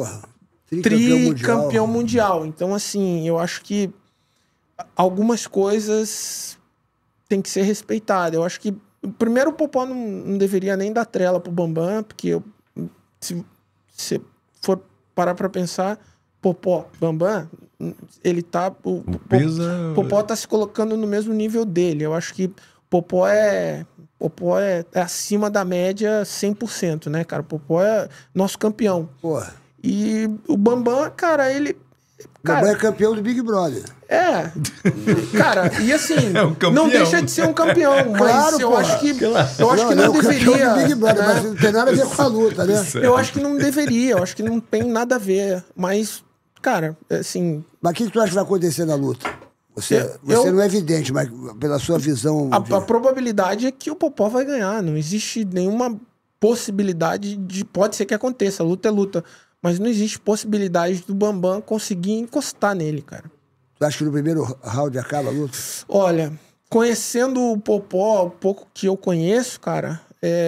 tricampeão mundial. Então, assim, eu acho que algumas coisas têm que ser respeitadas. Eu acho que, primeiro, o Popó não deveria nem dar trela pro Bambam, porque se você for parar para pensar, Popó, Bambam, ele tá... O Popó tá se colocando no mesmo nível dele. Eu acho que Popó é acima da média 100%, né, cara? Popó é nosso campeão. Porra. E o Bambam, cara, ele... Bambam é campeão do Big Brother. É. Cara, e assim, não deixa de ser um campeão, mas claro, eu acho que não deveria... Do Big Brother, mas não tem nada a ver com a luta, né? Eu acho que não deveria, eu acho que não tem nada a ver. Mas, cara, assim... Mas o que tu acha que vai acontecer na luta? Você não é evidente, mas pela sua visão... A probabilidade é que o Popó vai ganhar. Não existe nenhuma possibilidade de... Pode ser que aconteça, luta é luta. Mas não existe possibilidade do Bambam conseguir encostar nele, cara. Tu acha que no primeiro round acaba a luta? Olha, conhecendo o Popó, o pouco que eu conheço, cara,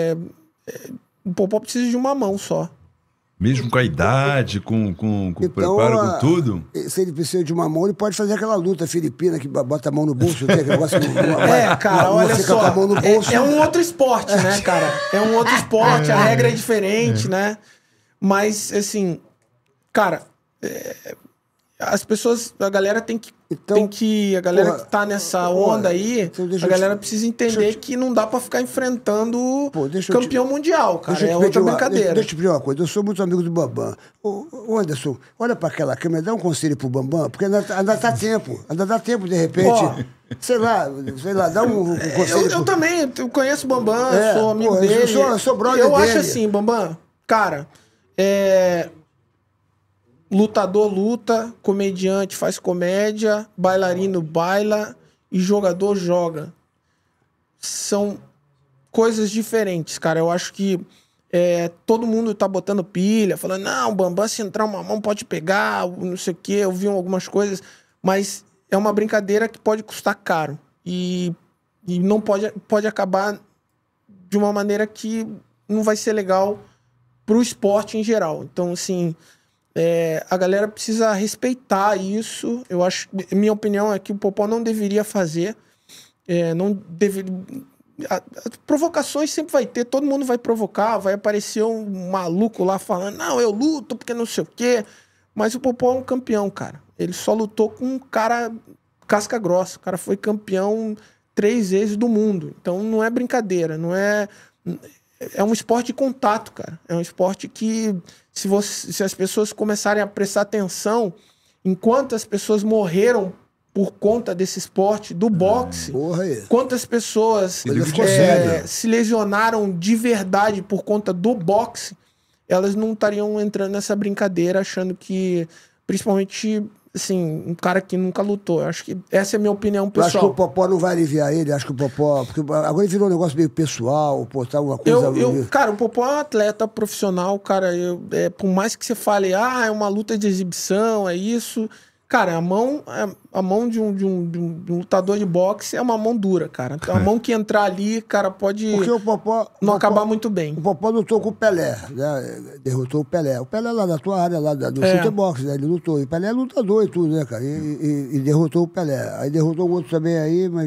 o Popó precisa de uma mão só. Mesmo com a idade, com o preparo, com tudo? Se ele precisa de uma mão, ele pode fazer aquela luta filipina que bota a mão no bolso. Tem aquele negócio cara, olha só. Com a mão no bolso. É um outro esporte, né, cara? É um outro esporte, a regra é diferente, né? Mas, assim, cara, as pessoas, a galera tem que... a galera que tá nessa onda aí, a galera precisa entender que não dá pra ficar enfrentando campeão mundial, cara. É outra brincadeira. Deixa eu te pedir uma coisa, eu sou muito amigo do Bambam. Ô Anderson, olha pra aquela câmera, dá um conselho pro Bambam, porque ainda dá tempo, de repente... Sei lá, dá um conselho. Eu também, eu conheço o Bambam, sou amigo dele. Eu sou brother dele. Eu acho assim, Bambam, cara... Lutador luta, comediante faz comédia, bailarino baila e jogador joga. São coisas diferentes, cara. Eu acho que todo mundo tá botando pilha, falando, não, o Bambam, se entrar uma mão pode pegar, não sei o quê. Eu vi algumas coisas, mas é uma brincadeira que pode custar caro. E não pode acabar de uma maneira que não vai ser legal pro esporte em geral. Então, assim, a galera precisa respeitar isso. Eu acho, minha opinião é que o Popó não deveria fazer. Não deveria... As provocações sempre vai ter, todo mundo vai provocar, vai aparecer um maluco lá falando, não, eu luto porque não sei o quê. Mas o Popó é um campeão, cara. Ele só lutou com um cara casca grossa. O cara foi campeão 3 vezes do mundo. Então não é brincadeira, não é... É um esporte de contato, cara. É um esporte que, se as pessoas começarem a prestar atenção, enquanto as pessoas morreram por conta desse esporte, do boxe, quantas pessoas se lesionaram de verdade por conta do boxe, elas não estariam entrando nessa brincadeira achando que, principalmente, assim, um cara que nunca lutou. Eu acho que essa é a minha opinião pessoal. Eu acho que o Popó não vai aliviar ele, acho que o Popó... Porque agora ele virou um negócio meio pessoal, postar alguma coisa... Cara, o Popó é um atleta profissional, cara. Por mais que você fale, é uma luta de exibição, é isso... Cara, a mão de um lutador de boxe é uma mão dura, cara. Então, a mão que entrar ali, cara, pode acabar muito bem. O Popó lutou com o Pelé, né? Derrotou o Pelé. O Pelé lá da tua área, lá do chutebox, né? Ele lutou. E o Pelé é lutador e tudo, né, cara? E derrotou o Pelé. Aí derrotou o outro também aí, mas...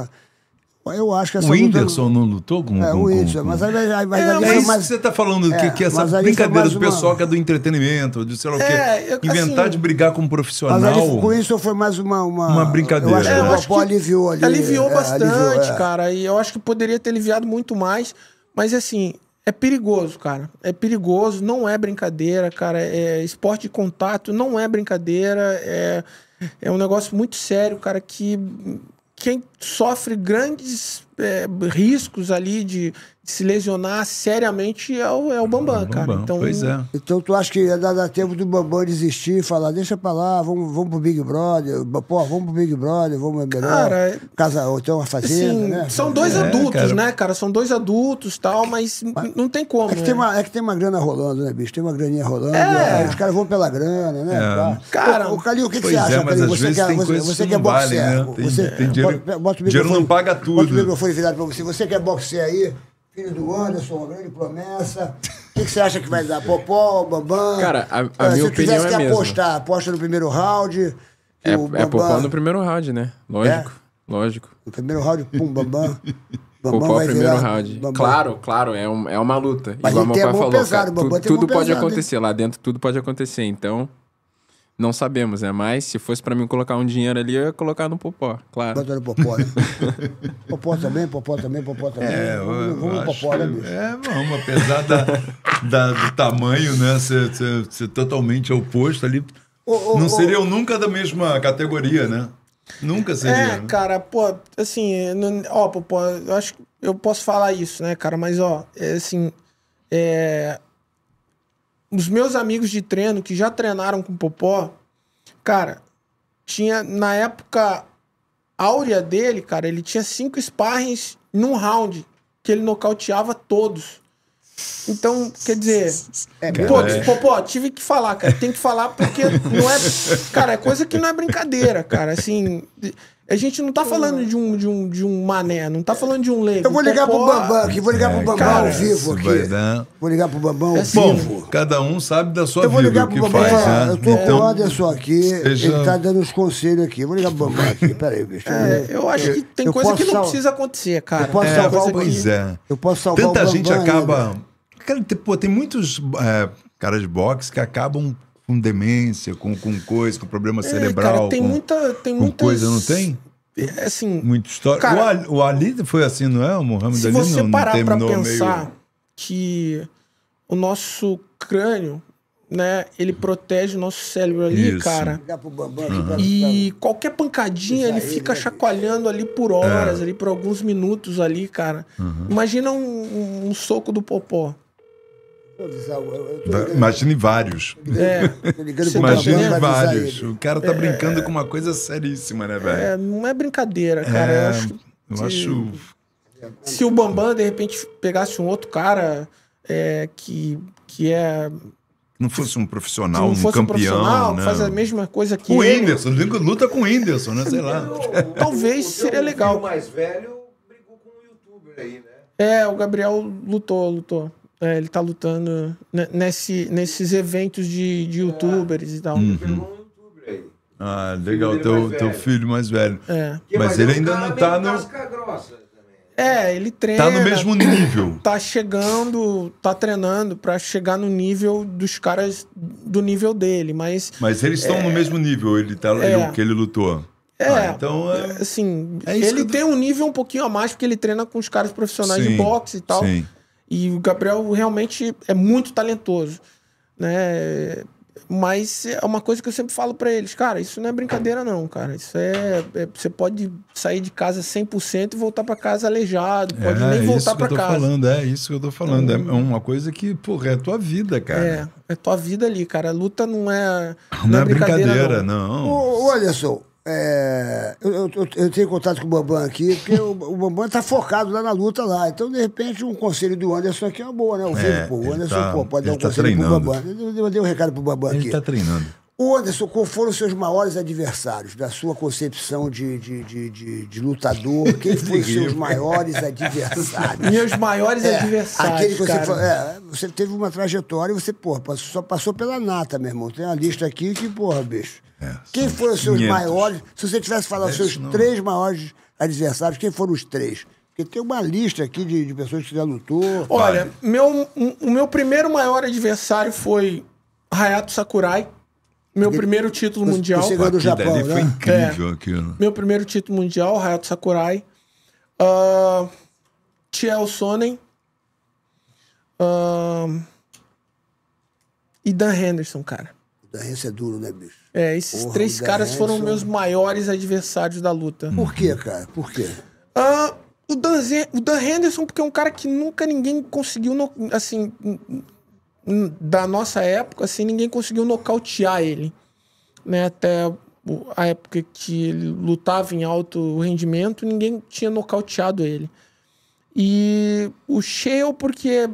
Eu acho que essa o Whindersson não lutou com o Whindersson, mas aí é isso que você está falando, que essa brincadeira do pessoal que é do entretenimento, de sei lá o quê. Inventar assim, de brigar com um profissional. Mas o Whindersson foi mais uma brincadeira. Eu acho que o Popó aliviou ali. Aliviou bastante, cara. E eu acho que poderia ter aliviado muito mais. Mas assim, é perigoso, cara. É perigoso, não é brincadeira, cara. É esporte de contato, não é brincadeira. É um negócio muito sério, cara, que... Quem sofre grandes riscos ali de se lesionar seriamente é o Bambam, cara. Então, pois é. Então tu acha que ia dar tempo do Bambam desistir e falar, deixa pra lá, vamos pro Big Brother, pô, vamos pro Big Brother, vamos melhor. Cara, casa, ou então uma fazenda, assim, né? São dois adultos, cara. Né, cara? São dois adultos e tal, mas não tem como. É que tem uma grana rolando, né, bicho? Tem uma graninha rolando. Aí os caras vão pela grana, né? Cara, o Calil, o que você acha, mas Calil? Às vezes você quer boxear. Tem dinheiro não paga tudo. Bota o microfone virado pra você. Você quer boxear aí? Filho do Anderson, uma grande promessa. O que você acha que vai dar? Popó, Bambam? Cara, a minha opinião é mesmo. Se tivesse que apostar, aposta no primeiro round. É Popó no primeiro round, né? Lógico. No primeiro round, pum, Bambam. Popó primeiro round. Claro, é uma luta. Mas igual meu pai falou, pesado, cara, tudo pode acontecer. Lá dentro tudo pode acontecer. Então... Não sabemos, né? Mas se fosse pra mim colocar um dinheiro ali, eu ia colocar no Popó, claro. Bota no Popó, né? Popó também. Vamos no Popó, né, bicho? Vamos, apesar do tamanho, né? Ser totalmente oposto ali. Não seriam nunca da mesma categoria, né? Nunca seria. Cara, pô, assim, Popó, eu acho que eu posso falar isso, né, cara? Mas, os meus amigos de treino que já treinaram com o Popó, cara, tinha, na época áurea dele, cara, ele tinha 5 sparrings num round, que ele nocauteava todos. Então, quer dizer... Popó, tive que falar, cara, tem que falar porque não é... Cara, é coisa que não é brincadeira, cara, assim... A gente não tá falando de um mané, não tá falando de um leigo. Eu vou ligar pro Bambam aqui, vou ligar pro Bambam ao vivo aqui. Vou ligar pro Bambam ao vivo. Bom, cada um sabe da sua vida o que faz, né? Eu tô com o Anderson aqui, ele tá dando uns conselhos aqui. Vou ligar pro Bambam aqui, peraí, bicho. Eu acho que tem coisa que não precisa acontecer, cara. Eu posso salvar o Bambam. Eu posso salvar o Bambam. Tanta gente acaba... Cara, tem muitos caras de boxe que acabam... com demência, com coisa, com problema cerebral, cara, tem coisa, não tem? Assim, muita história. Cara, o Ali foi assim, não é? O Muhammad Ali se você parar pra pensar meio... que o nosso crânio, né, ele protege o nosso cérebro ali, cara. E qualquer pancadinha ele fica chacoalhando ali por horas, ali por alguns minutos ali, cara. Imagina um soco do Popó. Imagine vários. Imagine vários. O cara tá brincando com uma coisa seríssima, né, velho? Não é brincadeira, cara. Eu acho. Se o Bambam, de repente, pegasse um outro cara que não fosse um profissional, um campeão, né? Faz a mesma coisa que o Whindersson, luta com o Whindersson, né? Sei lá. Talvez seria legal. O mais velho brigou com um youtuber aí, né? O Gabriel lutou. Ele tá lutando nesses eventos de youtubers e tal. Legal, teu filho mais velho. Mas ele ainda não tá no... ele treina. Tá no mesmo nível. Tá chegando, tá treinando pra chegar no nível dos caras do nível dele, mas eles estão no mesmo nível, ele tá, que ele lutou. Então, assim, ele tem um nível um pouquinho a mais, porque ele treina com os caras profissionais de boxe e tal. Sim. E o Gabriel realmente é muito talentoso, né? Mas é uma coisa que eu sempre falo pra eles, cara, isso não é brincadeira não, cara. Isso você pode sair de casa 100% e voltar pra casa aleijado, pode nem voltar pra casa. É isso que eu tô falando, é uma coisa que, porra, é a tua vida, cara. É tua vida ali, cara. A luta não é brincadeira, não. Ô, Anderson, eu tenho contato com o Bambam aqui, porque o Bambam tá focado lá na luta lá. Então, de repente, um conselho do Anderson aqui é uma boa, né? O Anderson, pode dar um conselho pro Bambam. Eu dei um recado pro Bambam aqui. Ele tá treinando. Ô, Anderson, qual foram os seus maiores adversários, da sua concepção de lutador? Quem foram os seus maiores adversários? Meus maiores adversários, aquele que você cara. você teve uma trajetória e você, porra, só passou pela nata, meu irmão. Tem uma lista aqui que, porra, bicho. Quem foram os seus maiores? Se você tivesse falado os seus 3 maiores adversários, quem foram os 3? Porque tem uma lista aqui de pessoas que já lutou. Olha, o meu primeiro maior adversário foi Hayato Sakurai. Meu primeiro título mundial. Você ganhou do Japão, né? Foi incrível aquilo. Meu primeiro título mundial, Hayato Sakurai. Chael Sonnen. E Dan Henderson, cara. O Dan Henderson é duro, né, bicho? Esses 3 caras foram meus maiores adversários da luta. Por quê, cara? Por quê? O Dan Henderson, porque é um cara que nunca ninguém conseguiu, assim, da nossa época, assim, ninguém conseguiu nocautear ele, né? Até a época que ele lutava em alto rendimento, ninguém tinha nocauteado ele. E o Chael, porque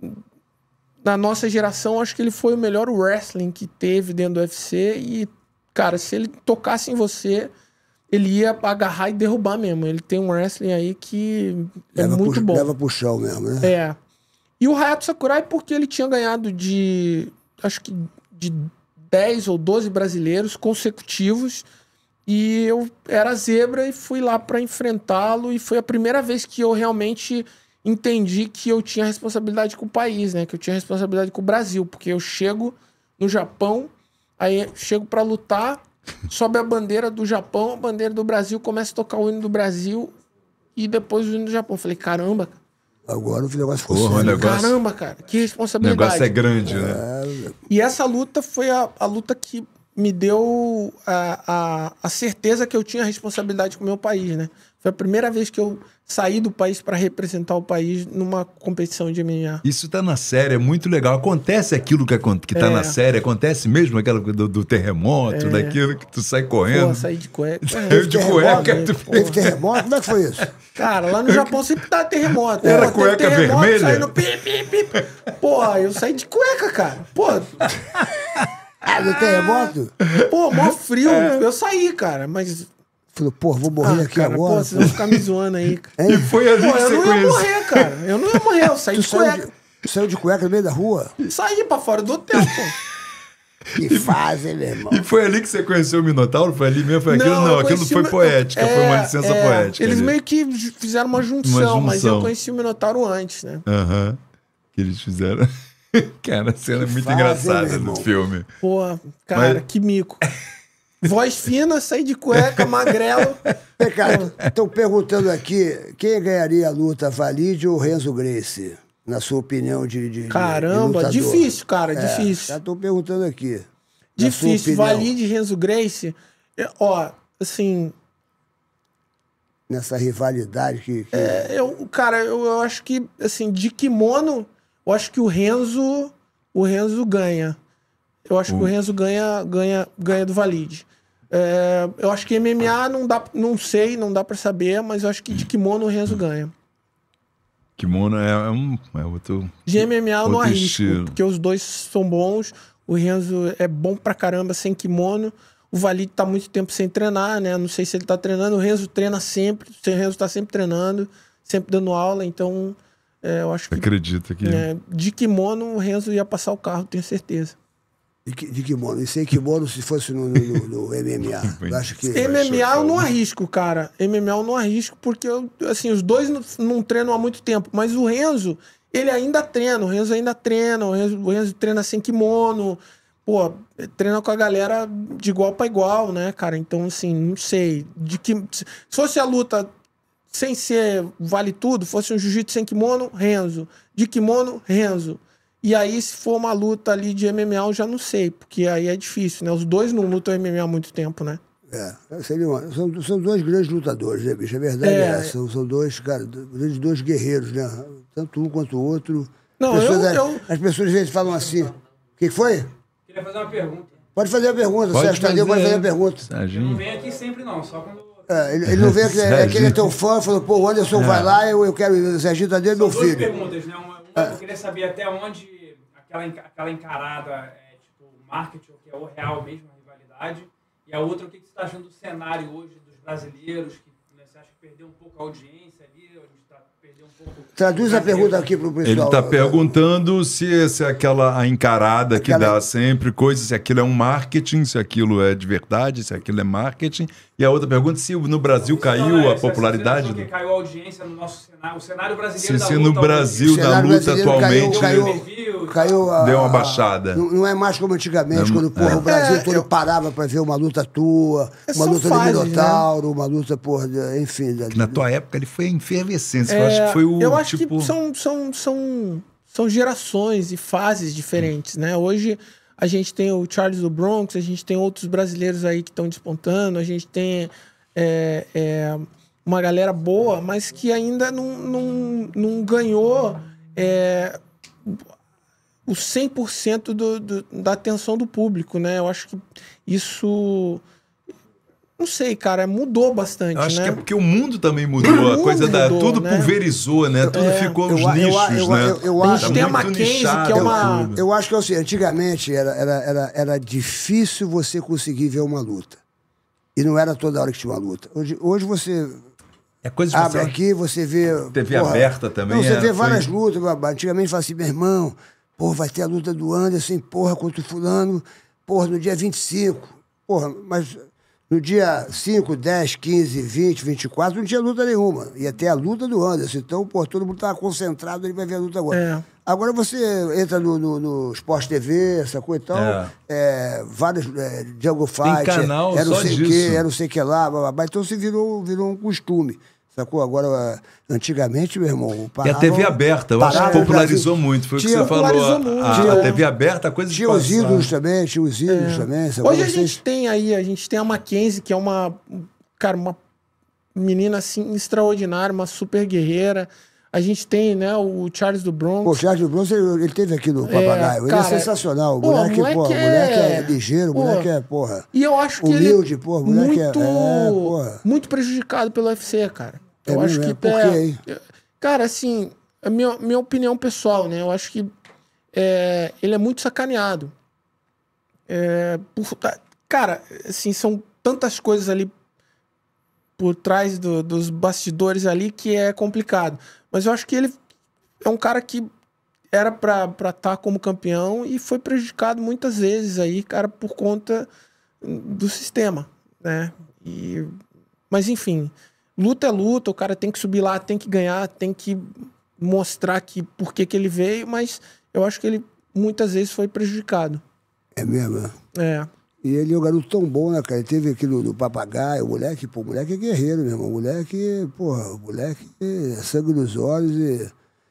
na nossa geração, acho que ele foi o melhor wrestling que teve dentro do UFC e, cara, se ele tocasse em você, ele ia agarrar e derrubar mesmo. Ele tem um wrestling aí que é muito bom. Leva pro chão mesmo, né? E o Hayato Sakurai, porque ele tinha ganhado acho que de 10 ou 12 brasileiros consecutivos. E eu era zebra e fui lá pra enfrentá-lo. E foi a primeira vez que eu realmente entendi que eu tinha responsabilidade com o país, né? Que eu tinha responsabilidade com o Brasil. Porque eu chego no Japão, aí chego pra lutar, sobe a bandeira do Japão, a bandeira do Brasil, começa a tocar o hino do Brasil e depois o hino do Japão. Eu falei, caramba, agora o negócio ficou sério. Caramba, cara, que responsabilidade. O negócio é grande, né? E essa luta foi a luta que me deu a certeza que eu tinha responsabilidade com o meu país, né? Foi a primeira vez que eu saí do país para representar o país numa competição de MMA. Isso tá na série, é muito legal. Acontece aquilo que tá na série, acontece mesmo aquela do terremoto, daquilo que tu sai correndo. Pô, saí de cueca. Saiu de cueca. Teve terremoto? Como é que foi isso? Cara, lá no Japão sempre dá terremoto. Era cueca vermelha? Saindo Porra, eu saí de cueca, cara. Pô. No terremoto? Pô, mó frio. Eu saí, cara, mas... Falei, pô, vou morrer aqui cara, agora. Pô, vocês vão ficar me zoando aí. E foi ali que eu você não ia morrer, cara. Eu não ia morrer, eu saí de cueca. Saiu de cueca no meio da rua? Saí pra fora do hotel, pô. Que fase, meu irmão. E foi ali que você conheceu o Minotauro? Foi ali mesmo? Foi aquilo? Não, aquilo foi poética, foi uma licença poética. Eles ali. Meio que fizeram uma junção, mas eu conheci o Minotauro antes, né? Que eles fizeram. Cara, a cena é muito engraçada do filme. Pô, cara, que mico. Voz fina, saí de cueca, magrelo. Cara, estão perguntando aqui, quem ganharia a luta, Valide ou Renzo Gracie? Na sua opinião Caramba, de difícil, cara, difícil. Já estão perguntando aqui. Difícil, Valide e Renzo Gracie. Ó, assim... Nessa rivalidade que... eu acho que, assim, de kimono, eu acho que o Renzo ganha. Eu acho que o Renzo ganha do Valide. Eu acho que MMA não dá pra saber, mas eu acho que de kimono o Renzo ganha. Kimono é outro. De MMA eu não arrisco, estilo. porque os dois são bons. O Renzo é bom pra caramba sem kimono. O Valide tá muito tempo sem treinar, né? Não sei se ele tá treinando. O Renzo treina sempre. O Renzo tá sempre treinando, sempre dando aula. Então, eu acho que... Acredita que... de kimono, o Renzo ia passar o carro, tenho certeza. De kimono? E sem kimono se fosse no MMA? Eu acho que... MMA eu não arrisco, cara. MMA eu não arrisco porque, assim, os dois não treinam há muito tempo. Mas o Renzo, ele ainda treina. O Renzo ainda treina. O Renzo treina sem kimono. Pô, treina com a galera de igual pra igual, né, cara? Então, assim, não sei. Se fosse a luta sem ser vale tudo, fosse um jiu-jitsu sem kimono, Renzo. De kimono, Renzo. E aí, se for uma luta ali de MMA, eu já não sei, porque aí é difícil, né? Os dois não lutam MMA há muito tempo, né? São dois grandes lutadores, né, bicho? A verdade é essa. São dois, cara, dois guerreiros, né? Tanto um quanto o outro. Não, As pessoas às vezes falam assim. O que foi? Queria fazer uma pergunta. Pode fazer a pergunta, Sérgio Tadeu pode fazer a pergunta. Eu não venho aqui sempre, não, só quando. Ele não vem aqui, ele é teu fã, falou, pô, o Anderson vai lá, eu quero ir. O Serginho Tadeu é meu filho. Duas perguntas, né? Uma, eu queria saber até onde aquela encarada é tipo marketing, ou que é o real mesmo, a rivalidade. E a outra, o que você está achando do cenário hoje dos brasileiros, que você acha que perdeu um pouco a audiência ali, a gente está perdendo um pouco... Traduz a pergunta aqui para o pessoal. Ele está perguntando se a encarada que dá sempre, coisas, se aquilo é um marketing, se aquilo é de verdade, se aquilo é marketing. E a outra pergunta, se no Brasil caiu a popularidade. Porque caiu a audiência no nosso cenário, o cenário brasileiro da luta. Se luta no Brasil, da luta atualmente, deu uma baixada. Não é mais como antigamente, quando o Brasil todo parava para ver uma luta tua, uma luta do Minotauro, uma luta, enfim. Na tua época ele foi efervescência, eu acho que foi o eu acho que são gerações e fases diferentes, né? Hoje a gente tem o Charles do Bronx, a gente tem outros brasileiros aí que estão despontando, a gente tem uma galera boa, mas que ainda não ganhou o 100% da atenção do público, né? Eu acho que isso... Não sei, cara, mudou bastante, acho né? que é porque o mundo também mudou, a coisa tudo pulverizou, né? Tudo ficou nos nichos, né? A gente tem a Mackenzie, que é uma... Eu acho que assim, antigamente era difícil você conseguir ver uma luta. E não era toda hora que tinha uma luta. Hoje você... abre aqui, você vê... TV aberta também. Você vê várias lutas. Antigamente fala assim, meu irmão, vai ter a luta do Anderson, contra o fulano, no dia 25. Mas... No dia 5, 10, 15, 20, 24, não tinha luta nenhuma. Ia ter a luta do Anderson. Então, todo mundo estava concentrado, ele vai ver a luta agora. Agora você entra no Sport TV, sacou? Então, vários Jungle Fight, canal era não só sei o disso. quê, era não sei o que lá, então se virou um costume. Sacou? Agora, antigamente, meu irmão... E a TV aberta, eu acho que popularizou muito. Foi o que você falou. A TV aberta, a coisa de Tinha os ídolos também, Sacou? Hoje a gente tem a Mackenzie, que é uma menina assim extraordinária, uma super guerreira. A gente tem, né, o Charles do Bronx. O Charles do Bronx, ele teve aqui no Papagaio. Ele é sensacional. O moleque é ligeiro, o moleque é, E eu acho que humilde, muito prejudicado pelo UFC, cara. Eu acho que... Por quê? Cara, assim, a minha opinião pessoal, né? Eu acho que ele é muito sacaneado. Cara, assim, são tantas coisas ali por trás dos bastidores ali que é complicado. Mas eu acho que ele é um cara que era pra estar como campeão e foi prejudicado muitas vezes aí, cara, por conta do sistema, né? Mas, enfim, luta é luta, o cara tem que subir lá, tem que ganhar, tem que mostrar por que ele veio, mas eu acho que ele muitas vezes foi prejudicado. É mesmo? E ele é um garoto tão bom, né, cara? Ele teve aqui no Papagaio, o moleque é guerreiro, meu irmão. O moleque é sangue nos olhos e...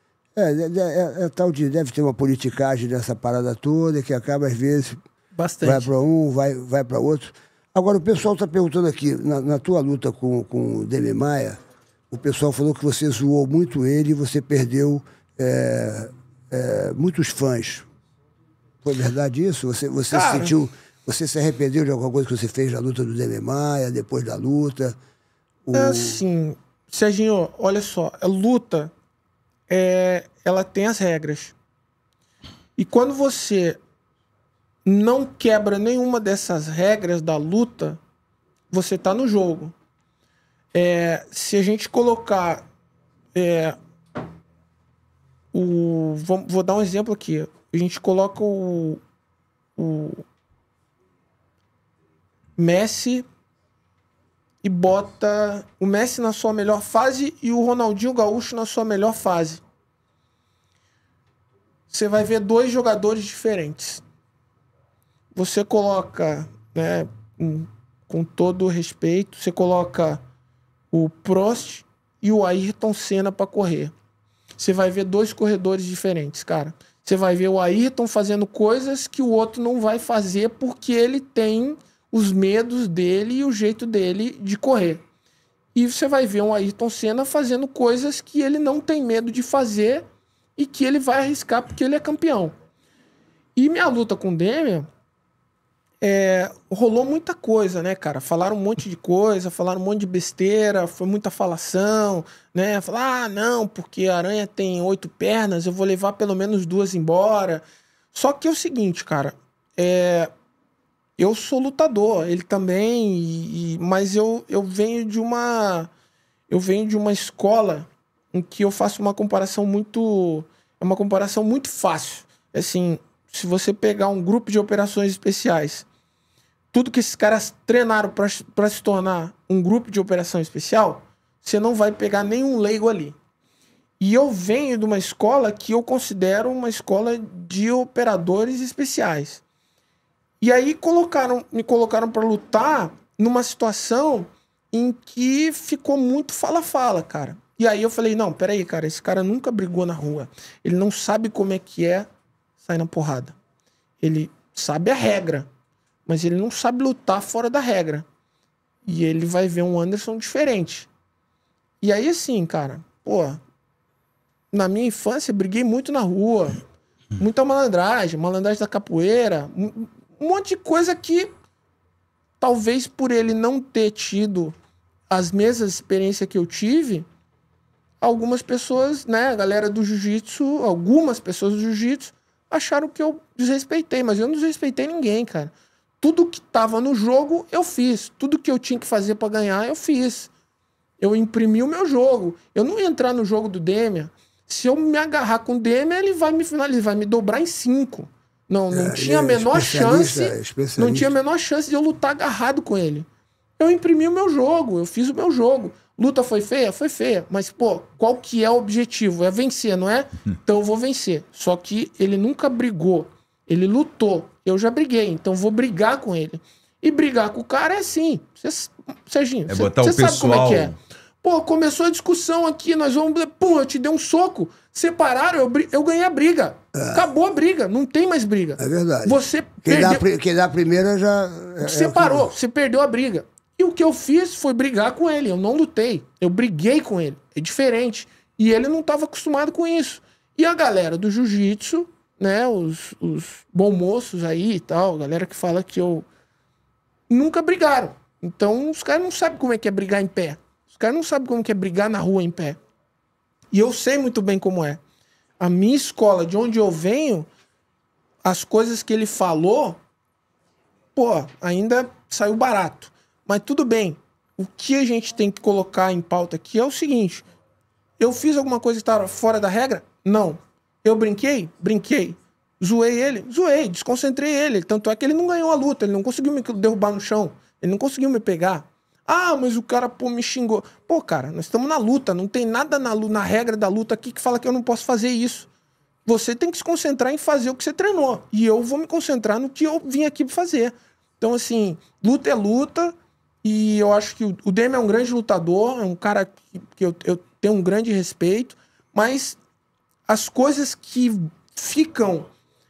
deve ter uma politicagem dessa parada toda que acaba, às vezes, bastante. Vai para um, vai para outro. Agora, o pessoal está perguntando aqui, na tua luta com o Demian Maia, o pessoal falou que você zoou muito ele e você perdeu muitos fãs. Foi verdade isso? Você se sentiu... Você se arrependeu de alguma coisa que você fez na luta do Demian Maia, depois da luta? Assim, Serginho, olha só, a luta, ela tem as regras. E quando você não quebra nenhuma dessas regras da luta, você tá no jogo. Se a gente colocar... vou dar um exemplo aqui. A gente coloca o Messi e bota o Messi na sua melhor fase e o Ronaldinho Gaúcho na sua melhor fase. Você vai ver dois jogadores diferentes. Você coloca, né, com todo respeito, você coloca o Prost e o Ayrton Senna para correr. Você vai ver dois corredores diferentes, cara. Você vai ver o Ayrton fazendo coisas que o outro não vai fazer porque ele tem os medos dele e o jeito dele de correr. E você vai ver um Ayrton Senna fazendo coisas que ele não tem medo de fazer e que ele vai arriscar porque ele é campeão. E minha luta com o Demian, rolou muita coisa, né, cara? Falaram um monte de coisa, falaram um monte de besteira, foi muita falação, né? Falar, não, porque a aranha tem 8 pernas, eu vou levar pelo menos 2 embora. Só que é o seguinte, cara, eu sou lutador, ele também, mas eu venho de uma escola em que eu faço uma comparação muito fácil. Assim, se você pegar um grupo de operações especiais, tudo que esses caras treinaram para se tornar um grupo de operação especial, você não vai pegar nenhum leigo ali. E eu venho de uma escola que eu considero uma escola de operadores especiais. E aí me colocaram para lutar numa situação em que ficou muito fala-fala, cara. E aí eu falei, não, peraí, cara, esse cara nunca brigou na rua. Ele não sabe como é que é sair na porrada. Ele sabe a regra, mas ele não sabe lutar fora da regra. E ele vai ver um Anderson diferente. E aí, assim, cara, pô, na minha infância eu briguei muito na rua. Muita malandragem da capoeira, um monte de coisa que talvez por ele não ter tido as mesmas experiências que eu tive, algumas pessoas, né, a galera do jiu-jitsu, algumas pessoas do jiu-jitsu acharam que eu desrespeitei, mas eu não desrespeitei ninguém, cara. Tudo que tava no jogo, eu fiz. Tudo que eu tinha que fazer pra ganhar, eu fiz. Eu imprimi o meu jogo. Eu não ia entrar no jogo do Demian. Se eu me agarrar com o Demian, ele vai me finalizar, ele vai me dobrar em 5. Não tinha a menor chance. Não tinha a menor chance de eu lutar agarrado com ele. Eu imprimi o meu jogo, eu fiz o meu jogo. Luta foi feia? Foi feia. Mas, pô, qual que é o objetivo? É vencer, não é? Então eu vou vencer. Só que ele nunca brigou. Ele lutou. Eu já briguei, então vou brigar com ele. E brigar com o cara é assim. Serginho, você sabe como é que é. Pô, começou a discussão aqui, nós vamos... Pô, eu te dei um soco, separaram, eu ganhei a briga. Acabou a briga, não tem mais briga. É verdade. Você quem dá a primeira já... Separou, você perdeu a briga. E o que eu fiz foi brigar com ele, eu não lutei. Eu briguei com ele, é diferente. E ele não estava acostumado com isso. E a galera do jiu-jitsu, né, os bons moços aí e tal, a galera que fala que eu... Nunca brigaram. Então os caras não sabem como é que é brigar em pé. Os caras não sabem como que é brigar na rua em pé. E eu sei muito bem como é. A minha escola, de onde eu venho, as coisas que ele falou, pô, ainda saiu barato. Mas tudo bem. O que a gente tem que colocar em pauta aqui é o seguinte. Eu fiz alguma coisa que estava fora da regra? Não. Eu brinquei? Brinquei. Zoei ele? Zoei. Desconcentrei ele. Tanto é que ele não ganhou a luta. Ele não conseguiu me derrubar no chão. Ele não conseguiu me pegar. Ah, mas o cara, pô, me xingou. Pô, cara, nós estamos na luta. Não tem nada na regra da luta aqui que fala que eu não posso fazer isso. Você tem que se concentrar em fazer o que você treinou. E eu vou me concentrar no que eu vim aqui pra fazer. Então, assim, luta é luta. E eu acho que o Demian é um grande lutador. É um cara que eu tenho um grande respeito. Mas as coisas que ficam...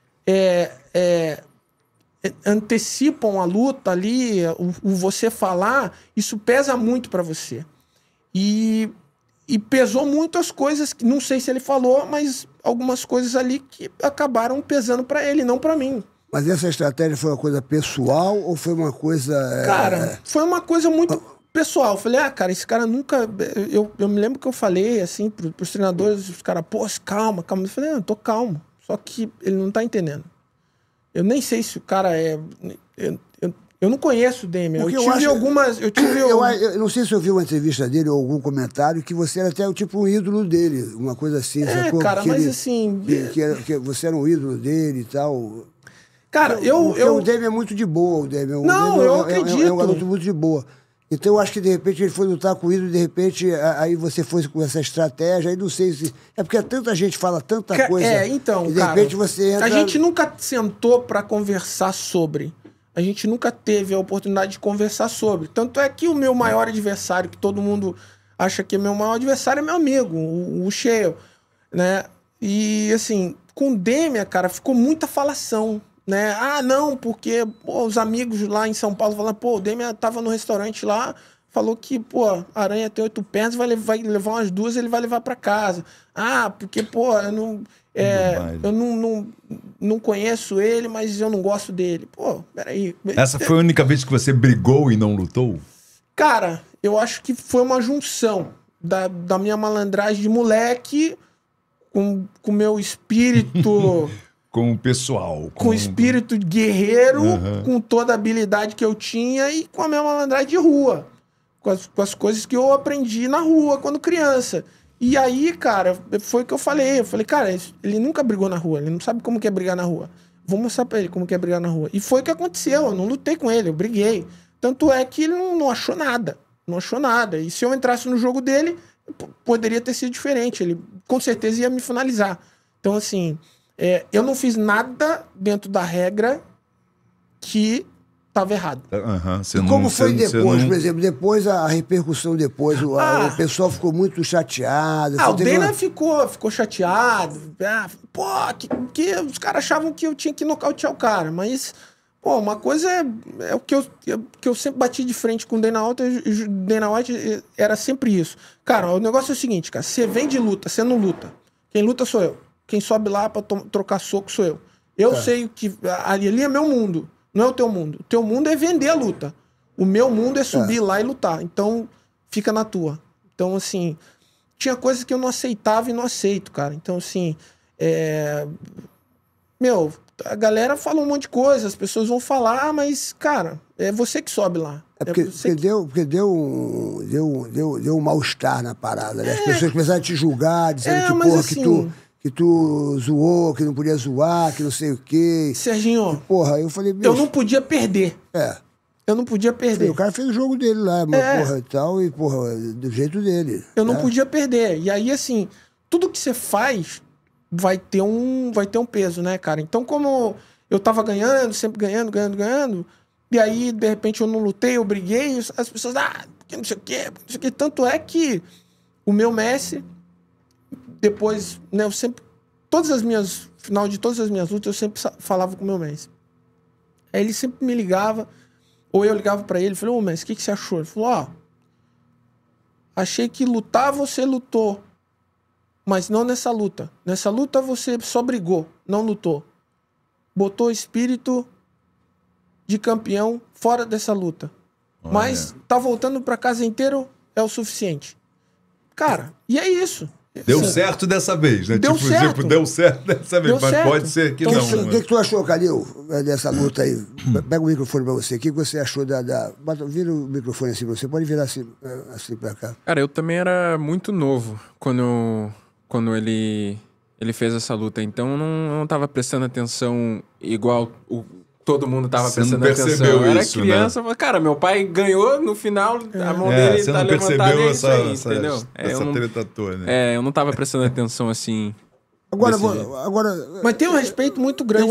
antecipam a luta ali, o você falar, isso pesa muito pra você. E pesou muito as coisas, que não sei se ele falou, mas algumas coisas ali que acabaram pesando pra ele, não pra mim. Mas essa estratégia foi uma coisa pessoal ou foi uma coisa... Cara, foi uma coisa muito pessoal. Eu falei, cara, esse cara nunca... Eu me lembro que eu falei, assim, pros treinadores, os caras, pô, calma. Eu falei, eu tô calmo. Só que ele não tá entendendo. Eu nem sei se o cara é... Eu não conheço o Demian. Eu não sei se eu vi uma entrevista dele ou algum comentário que você era até tipo um ídolo dele, uma coisa assim. Cara, mas assim... Que você era um ídolo dele e tal. Cara, O Demian é muito de boa, o Demian. Eu acredito. É um garoto muito de boa. Então eu acho que de repente ele foi lutar com o ídolo, de repente aí você foi com essa estratégia, aí não sei se... É porque tanta gente fala tanta coisa. Então, e de repente você entra... A gente nunca sentou pra conversar sobre. A gente nunca teve a oportunidade de conversar sobre. Tanto é que o meu maior adversário, que todo mundo acha que é meu maior adversário, é meu amigo, o Shale, né? E assim, com o Demian, cara, ficou muita falação, né? Ah, não, porque pô, os amigos lá em São Paulo falaram, pô, o Demian tava no restaurante lá, falou que, pô, a aranha tem 8 pernas, vai levar umas 2, ele vai levar pra casa. Ah, porque, pô, eu não conheço ele, mas eu não gosto dele. Pô, peraí. Essa foi a única vez que você brigou e não lutou? Cara, eu acho que foi uma junção da minha malandragem de moleque com o meu espírito... Com o pessoal. Com o espírito guerreiro, com toda a habilidade que eu tinha e com a minha malandragem de rua. Com as coisas que eu aprendi na rua quando criança. E aí, cara, foi o que eu falei. Eu falei, cara, ele nunca brigou na rua, ele não sabe como que é brigar na rua. Vou mostrar pra ele como que é brigar na rua. E foi o que aconteceu, eu não lutei com ele, eu briguei. Tanto é que ele não achou nada. Não achou nada. E se eu entrasse no jogo dele, poderia ter sido diferente. Ele com certeza ia me finalizar. Então, assim, eu não fiz nada dentro da regra que estava errado. Como foi depois, por exemplo? Depois, a repercussão depois, o pessoal ficou muito chateado. O Dana ficou chateado. Pô, que os caras achavam que eu tinha que nocautear o cara. Mas, pô, uma coisa é o que eu sempre bati de frente com o Dana White. O Dana White era sempre isso. Cara, o negócio é o seguinte, cara. Você vem de luta, você não luta. Quem luta sou eu. Quem sobe lá pra trocar soco sou eu. Eu sei que ali é meu mundo. Não é o teu mundo. O teu mundo é vender a luta. O meu mundo é subir lá e lutar. Então, fica na tua. Então, assim, tinha coisas que eu não aceitava e não aceito, cara. Então, assim, a galera fala um monte de coisa, as pessoas vão falar, mas, cara, é você que sobe lá. Porque deu um mal-estar na parada, né? As pessoas começaram a te julgar, dizendo que, porra, assim, que tu zoou, que não podia zoar, que não sei o quê. Serginho, porra, eu falei... Eu não podia perder. Eu não podia perder. Falei, o cara fez o jogo dele lá, porra, e tal, e, porra, do jeito dele. Eu não podia perder. E aí, assim, tudo que você faz vai ter um peso, né, cara? Então, como eu tava ganhando, sempre ganhando, e aí, de repente, eu não lutei, eu briguei, as pessoas, porque não sei o quê. Tanto é que o meu mestre... Depois, né, eu sempre... Final de todas as minhas lutas, eu sempre falava com o meu mestre. Aí ele sempre me ligava, ou eu ligava pra ele, falei, mestre, o que você achou? Ele falou, achei que lutar você lutou, mas não nessa luta. Nessa luta você só brigou, não lutou. Botou espírito de campeão fora dessa luta. Olha. Mas tá voltando pra casa inteiro, é o suficiente. Cara, e é isso. Deu certo dessa vez, né? Deu certo. Deu certo dessa vez, mas pode ser que não. O que tu achou, Calil, dessa luta aí? Pega o microfone pra você. O que você achou vira o microfone assim pra você. Pode virar assim pra cá. Cara, eu também era muito novo quando ele fez essa luta. Então eu não tava prestando atenção igual todo mundo tava prestando atenção. Eu era criança, mas, cara, meu pai ganhou no final, a mão dele tá levantada, é isso aí, entendeu? Essa treta toda, né? Eu não tava prestando atenção assim. Agora, mas tem um respeito muito grande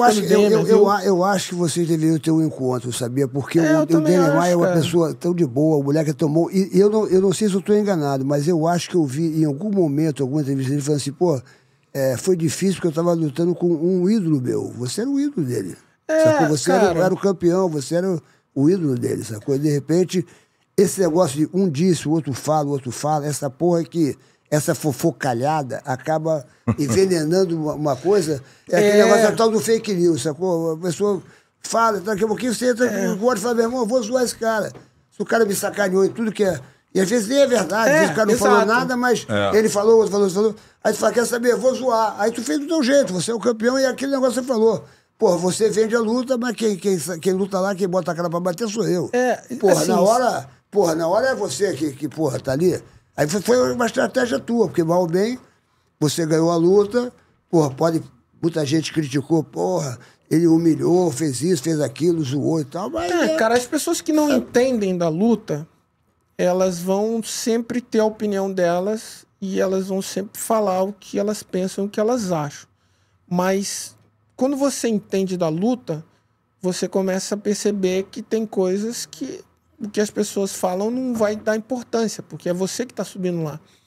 eu acho que vocês deveriam ter um encontro, sabia? Porque o Demian Maia é uma pessoa tão de boa, o moleque tomou... E eu não sei se eu estou enganado, mas eu acho que eu vi em algum momento, alguma entrevista, ele falando assim, foi difícil porque eu estava lutando com um ídolo meu. Você era o ídolo dele. Sacou? Você era o campeão, você era o ídolo dele, sacou? E de repente, esse negócio de um disse, o outro fala, essa porra aqui, essa fofocalhada acaba envenenando uma coisa, aquele negócio tal do fake news, sacou? A pessoa fala, daqui a pouquinho você entra no gosto e fala, meu irmão, eu vou zoar esse cara. Se o cara me sacaneou em tudo que é... E às vezes nem é verdade, às vezes o cara não falou nada, mas ele falou, outro falou. Aí tu fala, quer saber, eu vou zoar. Aí tu fez do teu jeito, você é o campeão e aquele negócio que você falou. Porra, você vende a luta, mas quem luta lá, quem bota a cara pra bater sou eu. Porra, assim, na hora é você que tá ali. Aí foi uma estratégia tua, porque mal ou bem, você ganhou a luta, porra, muita gente criticou, porra, ele humilhou, fez isso, fez aquilo, zoou e tal, mas... Cara, as pessoas que não entendem da luta, elas vão sempre ter a opinião delas e elas vão sempre falar o que elas pensam, o que elas acham. Mas... quando você entende da luta, você começa a perceber que tem coisas que o que as pessoas falam não vai dar importância, porque é você que está subindo lá.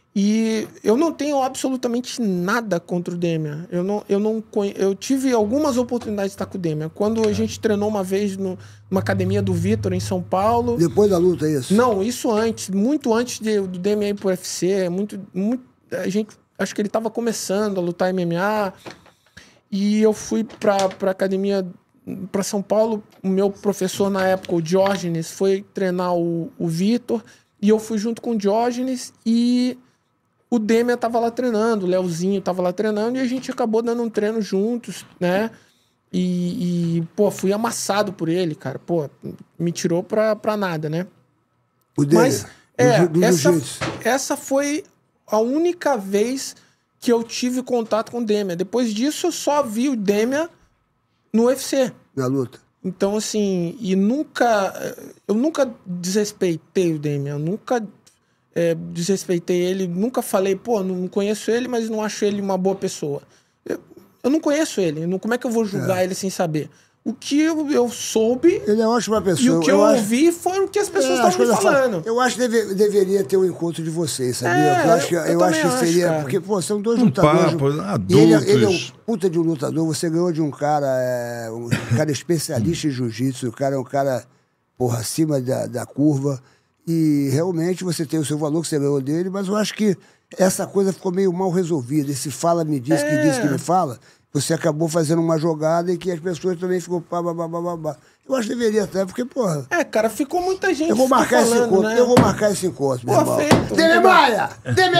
E eu não tenho absolutamente nada contra o Demian. Eu tive algumas oportunidades de estar com o Demian. Quando a gente treinou uma vez numa academia do Vitor, em São Paulo. Depois da luta, é isso? Não, isso antes. Muito antes do Demian ir pro UFC. Acho que ele estava começando a lutar MMA. E eu fui pra academia, para São Paulo. O meu professor na época, o Diógenes, foi treinar o Vitor. E eu fui junto com o Diógenes e o Demian tava lá treinando, o Leozinho tava lá treinando e a gente acabou dando um treino juntos, né? Pô, fui amassado por ele, cara. Pô, me tirou pra nada, né? O Demian, mas, essa foi a única vez que eu tive contato com o Demian. Depois disso, eu só vi o Demian no UFC. Na luta. Então, assim, eu nunca desrespeitei o Demian, eu nunca desrespeitei ele, nunca falei, pô, não conheço ele, mas não acho ele uma boa pessoa. Eu não conheço ele, como é que eu vou julgar ele sem saber? O que eu soube... Ele é uma ótima pessoa. E o que eu ouvi foi o que as pessoas estavam me falando. Eu acho que deveria ter um encontro de vocês, sabia? Eu acho que seria... cara. Porque, pô, são dois lutadores. Adultos. Ele é um puta de um lutador. Você ganhou de um cara especialista em jiu-jitsu. O cara é um cara, porra, acima da curva. E realmente você tem o seu valor que você ganhou dele, mas eu acho que essa coisa ficou meio mal resolvida. Esse fala-me diz que diz que me fala... Você acabou fazendo uma jogada e que as pessoas também ficam babá. Eu acho que deveria até, porque, porra... cara, ficou muita gente eu vou marcar falando, esse encontro, né? eu vou marcar esse encontro, meu irmão. Feito. Dememaia!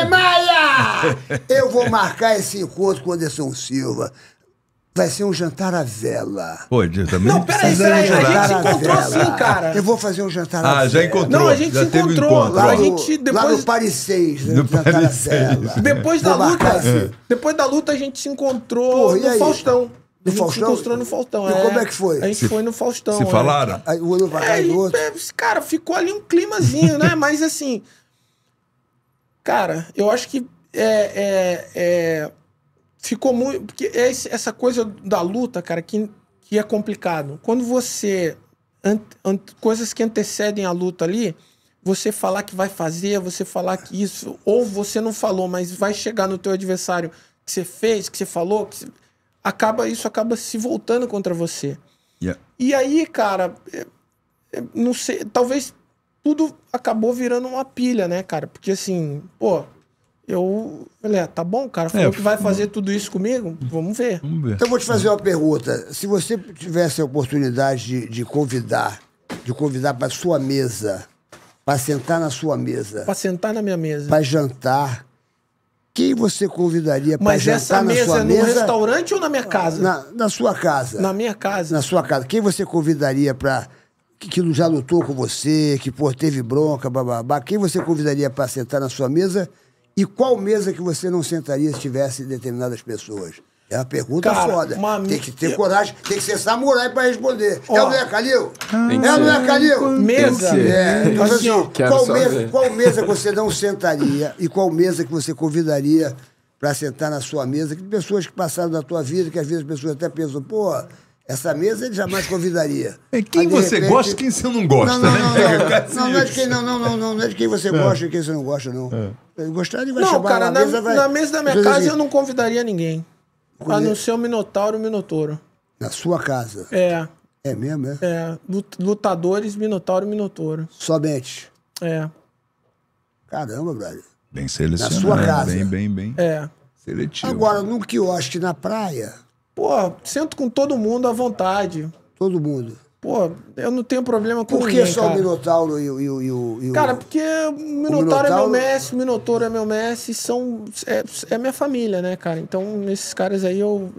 Eu vou marcar esse encontro com o Anderson Silva. Vai ser um jantar à vela. Pode, também. Não, peraí, a gente se encontrou sim, cara. Eu vou fazer um jantar à vela. Ah, já encontrou. Não, a gente já se teve encontrou. encontro. Lá no Paris 6, né? Jantar à vela. Depois da luta, a gente se encontrou no Faustão. No Faustão? Se encontrou no Faustão. E como é que foi? A gente foi no Faustão. Se falaram? Aí o olho pra cá do outro. Cara, ficou ali um climazinho, né? Mas assim... Cara, eu acho que ficou muito... Porque essa coisa da luta, cara, que é complicado. Quando você... coisas que antecedem a luta ali, você falar que vai fazer, você falar que isso... Ou você não falou, mas vai chegar no teu adversário que você fez, que você falou... Isso acaba se voltando contra você. Yeah. E aí, cara... não sei... Talvez tudo acabou virando uma pilha, né, cara? Porque assim... Pô... Eu falei, tá bom, cara, falou que vai fazer tudo isso comigo? Vamos ver. Então eu vou te fazer uma pergunta. Se você tivesse a oportunidade de convidar para sua mesa, para sentar na sua mesa... Para sentar na minha mesa. Para jantar, quem você convidaria para jantar na sua mesa? Mas essa mesa é no restaurante ou na minha casa? Na sua casa. Na minha casa. Na sua casa. Quem você convidaria para... que já lutou com você, que, pô, teve bronca, bababá. Quem você convidaria para sentar na sua mesa... E qual mesa que você não sentaria se tivesse determinadas pessoas? É uma pergunta foda. Tem que ter coragem, tem que ser samurai pra responder. É ou não é, Calil? É ou não é, Calil? Mesa. Então, assim, qual mesa que você não sentaria e qual mesa que você convidaria pra sentar na sua mesa? Que pessoas que passaram da tua vida, que às vezes as pessoas até pensam, pô, essa mesa ele jamais convidaria. Quem você gosta e quem você não gosta, né? Não é de quem você gosta e quem você não gosta, não. Gostar ele vai chamar cara, na mesa, na mesa da minha casa eu não convidaria ninguém. A não ser o Minotauro e o Minotouro. Na sua casa? É. É mesmo, é? É. Lutadores, Minotauro e Minotouro. Somente? É. Caramba, brother. Bem selecionado. Na sua casa? Bem. É. Seletivo. Agora, num quiosque na praia... Pô, sento com todo mundo à vontade. Todo mundo? Pô, eu não tenho problema com ninguém, Por que só cara. O Minotauro e o... Cara, porque o Minotauro é meu mestre, o Minotauro é meu mestre, é minha família, né, cara? Então, nesses caras aí, eu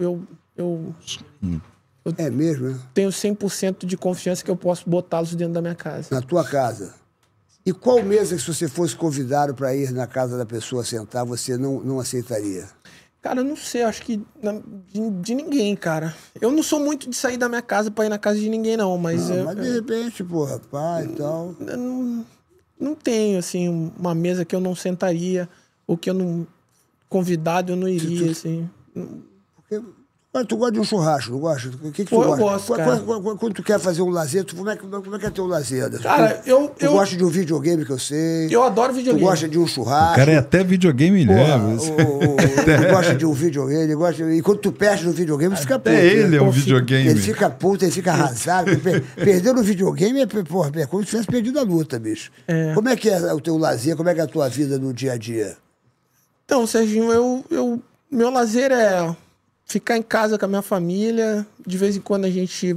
é mesmo, né? Tenho 100% de confiança que eu posso botá-los dentro da minha casa. Na tua casa? E qual mesa que se você fosse convidado para ir na casa da pessoa sentar, você não aceitaria? Cara, eu não sei, acho que de ninguém, cara. Eu não sou muito de sair da minha casa pra ir na casa de ninguém, não, mas... mas de repente, porra, pai e tal... Não tenho, assim, uma mesa que eu não sentaria, ou que eu não... Convidado, eu não iria, assim... Porque Mas tu gosta de um churrasco, não gosta? O que tu Pô, eu gosta? gosto, cara. Quando tu quer fazer um lazer, como é que é teu lazer? Cara, Tu gosta de um videogame que eu sei. Eu adoro videogame. Tu gosta de um churrasco. O cara é até videogame mesmo. Ele gosta de um videogame, ele gosta... E quando tu perde no videogame, tu fica puto. Até ele né? é um videogame. Ele fica puto, ele fica arrasado. Perder no videogame é como se tivesse perdido a luta, bicho. Como é que é o teu lazer? Como é que é a tua vida no dia a dia? Então, Serginho, meu lazer é ficar em casa com a minha família. De vez em quando a gente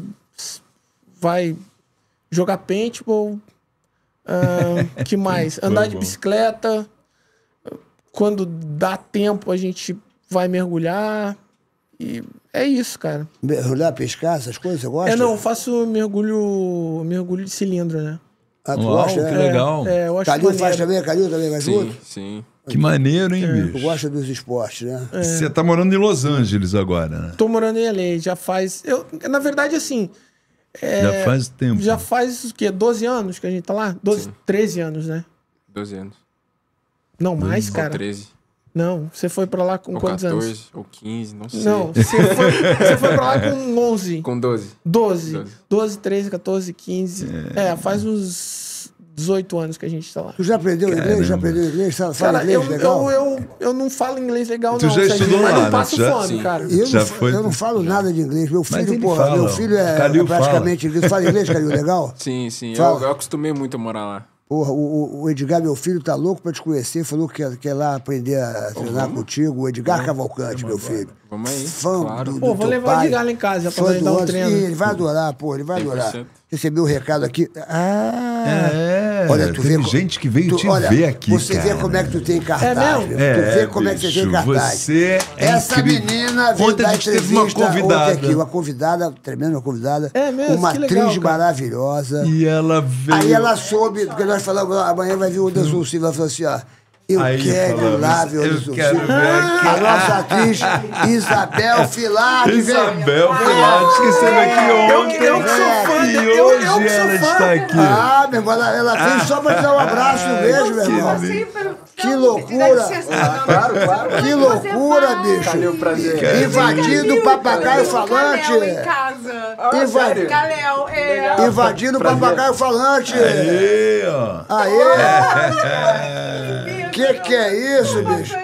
vai jogar paintball. Que mais? Andar de bicicleta. Quando dá tempo, a gente vai mergulhar. E é isso, cara. Mergulhar, pescar, essas coisas, você gosta? Não, eu faço mergulho de cilindro, né? Ah, tu Uau, gosta, que legal. Eu acho Calil maneiro. faz também? Calil também vai junto? Sim, sim. Que maneiro, hein, Tu bicho? gosta dos esportes, né? Você tá morando em Los Angeles agora, né? Tô morando em LA, já faz... Na verdade, assim... Já faz tempo. Já faz o quê? 12 anos que a gente tá lá? 13 anos, né? 12 anos. Não, mais, Ou cara. 13. Não, você foi pra lá com Ou quantos 14, anos? ou 15, não sei. Não, você foi pra lá com 11. Com 12. 12, 13, 14, 15. Faz uns 18 anos que a gente tá lá. Tu já aprendeu inglês? Já aprendeu inglês? Fala Cara, inglês legal? eu não falo inglês legal, Tu não. já Serginho, estudou mas lá, não né? passo Já- fome, Sim. cara. Eu não falo nada de inglês. Meu Mas filho, ele porra, fala, meu filho é Calil praticamente inglês. Fala inglês, Calil, legal? Sim, sim. Fala. Eu acostumei muito a morar lá. Porra, o Edgar, meu filho, tá louco pra te conhecer. Falou que quer lá aprender a treinar contigo. O Edgar Cavalcante, meu filho. Vamos aí, Fã claro. do Pô, vou teu levar o pai. Edgar lá em casa pra Fã ele do dar um Anderson. treino. Ih, ele vai adorar, pô, ele vai adorar. 100%. Recebeu o recado aqui. Olha, tem gente que veio te ver aqui, Você cara. vê como é que tu tem cartaz. mesmo? Tu vê como é que você tem bicho, cartaz. Você é Essa incrível. menina veio Ontem a dar gente teve uma entrevista convidada. ontem aqui, uma convidada, tremenda convidada. É mesmo? Uma Que legal, atriz cara. maravilhosa. E ela veio... Aí ela soube, porque nós falamos, amanhã vai vir o Anderson Silva. Ela falou assim, ó, eu Aí quero ir falamos, lá ver o eu Anderson quero Silva. ver aqui. A nossa atriz Isabel Filati. Isabel Filati, que esteve aqui ontem. eu que sou fã E dele, eu hoje que sou ela fã. está aqui. Ah, meu irmão, ela veio só pra te dar um abraço mesmo, meu irmão. Que loucura. Claro, claro. Que loucura, bicho. Valeu, prazer. Invadindo o papagaio falante. Em casa. Invadindo. Galéu, é. Invadindo o papagaio falante. Aí, ó. Aê! Que é isso, bicho?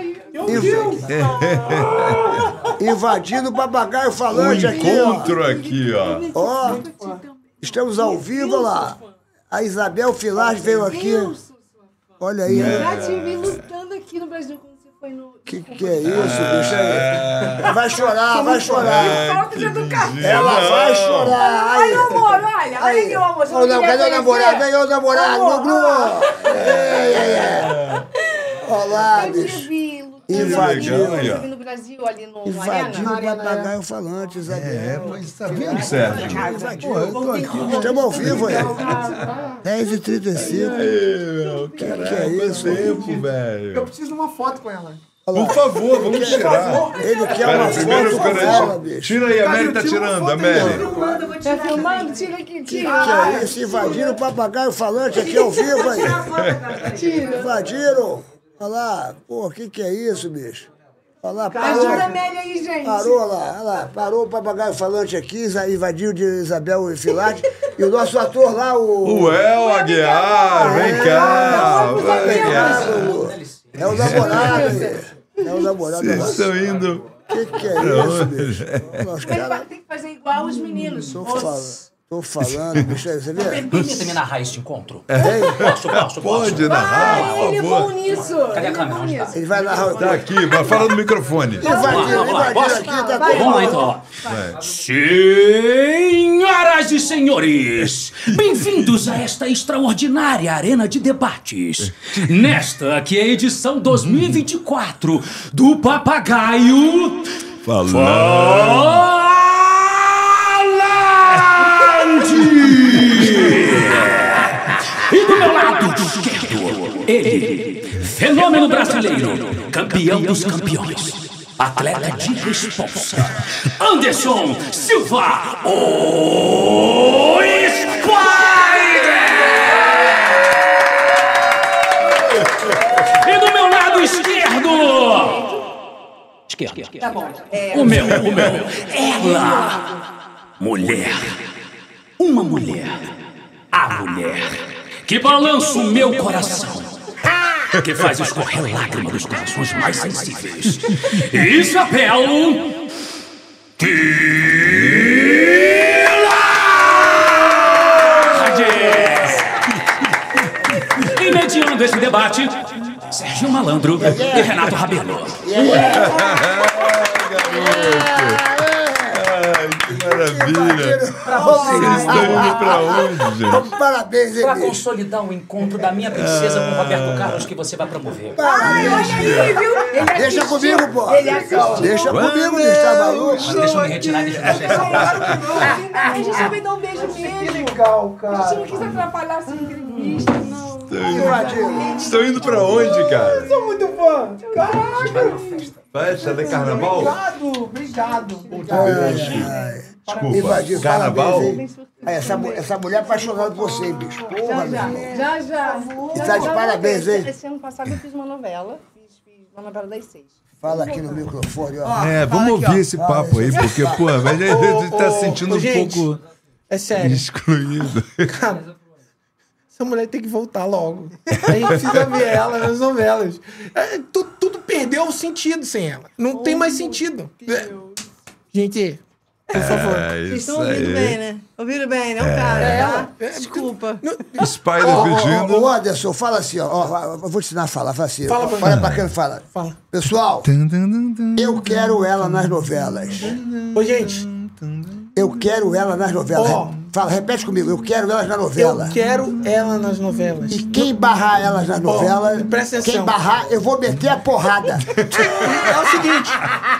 Invadindo o papagaio Um falante aqui, encontro aqui, ó. ó. Ó, estamos ao vivo, olha lá. A Isabel Filati veio aqui. Olha aí. Já te vi lutando aqui no Brasil quando você foi no. Que é isso, bicho? Aí. Vai chorar, vai chorar. Falta de educação. Ela vai chorar. Ai, Aí. meu amor, olha. Olha aqui, meu amor. Você Olha, não cadê o queria namorado? conhecer? Cadê o namorado? Amor, Glu-glu. Olha lá, Eu te bicho. vi lutando Invadiu, aqui aí, ó. no Brasil, ali no Invadindo o Arena. papagaio falante, Isabel. Mas tá vendo, Sérgio? Invadiu. Pô, eu tô aqui. Estamos ao vivo aí. 10h35. Que é isso? Tempo, velho. preciso de uma foto com ela. Por favor, vamos tirar. Ele quer Pera, uma primeiro foto com eu ela, quero... bicho. Tira aí, a Mary tá tirando, a Mary. Tá filmando? Tira aqui, Que tira. é isso? Invadiram o papagaio falante aqui ao vivo aí. Invadiram. Olha lá. Pô, o que é isso, bicho? Olha lá, parou. Ajuda a Mary aí, gente. Parou lá. Parou o papagaio falante aqui, invadiu de Isabel Filati. E o nosso ator lá, O El Aguiar, vem cá. Vem cá. É o namorado aí. É o namorado. Vocês estão indo... Que é isso, bicho? Os caras... Tem que fazer igual os meninos. Tô falando, bicho. Você vê? Permita-me narrar este encontro. Posso. Pode narrar, Ah, por ele é bom favor. nisso. Cadê a câmera? Onde tá? Ele vai narrar... Tá aqui, mas fala no microfone. Invadiram aqui, tá Vamos lá, então. Ó. Senhoras e senhores, bem-vindos a esta extraordinária arena de debates. Nesta que é a edição 2024 do Papagaio Falando. E do meu lado esquerdo, ele, fenômeno brasileiro, campeão dos campeões, atleta de responsa, Anderson Silva, o Spider! E do meu lado esquerdo, Tá bom. O meu. Ela. Mulher. Uma mulher. A mulher. Que balança o meu coração. Que faz escorrer lágrima dos corações mais sensíveis. Isabel. E mediando esse debate, Sérgio Malandro e Renato Rabelo. Que maravilha! Vocês estão indo pra onde, gente? Parabéns, hein, Pra bicho? consolidar o encontro da minha princesa com o Roberto Carlos que você vai promover. Deixa comigo, pô. Ele assistiu. Deixa comigo, bicho, tá maluco? Mas deixa eu me retirar, deixa eu deixar essa praça. A gente só vai dar um beijo mesmo. Legal, A cara. gente não quis atrapalhar essa entrevista, não. Estão indo pra onde, cara? Sou muito fã. Caraca. Festa de carnaval? Obrigado. Desculpa, Invadiu, carnaval? parabéns, hein? Aí, essa mulher é apaixonada por você, bicho. Porra, meu irmão. Já. E tá de parabéns, hein? Esse ano passado eu fiz uma novela. Fiz uma novela das 6. Fala aqui no microfone, ó. Vamos ouvir esse papo aí, porque, pô, mas a gente tá se sentindo um gente, pouco É sério. excluído. Cara, essa mulher tem que voltar logo. A gente precisa ver ela nas novelas. Tudo perdeu o sentido sem ela. Não tem mais sentido. Gente, por favor. É Vocês isso estão ouvindo bem, aí. né? Ouviram bem, né? O cara, tá? É. Desculpa. Spider Ô, pedindo. Anderson, fala assim, ó. Eu vou te ensinar a falar. Fala assim. Fala pra mim. Olha pra quem fala. Fala. Pessoal, eu quero ela nas novelas. Ô, gente, Eu quero ela nas novelas. Ó. Fala, repete comigo. Eu quero elas na eu novela. quero ela nas novelas. E quem barrar elas nas novelas, presta atenção. quem barrar, eu vou meter a porrada. É o seguinte.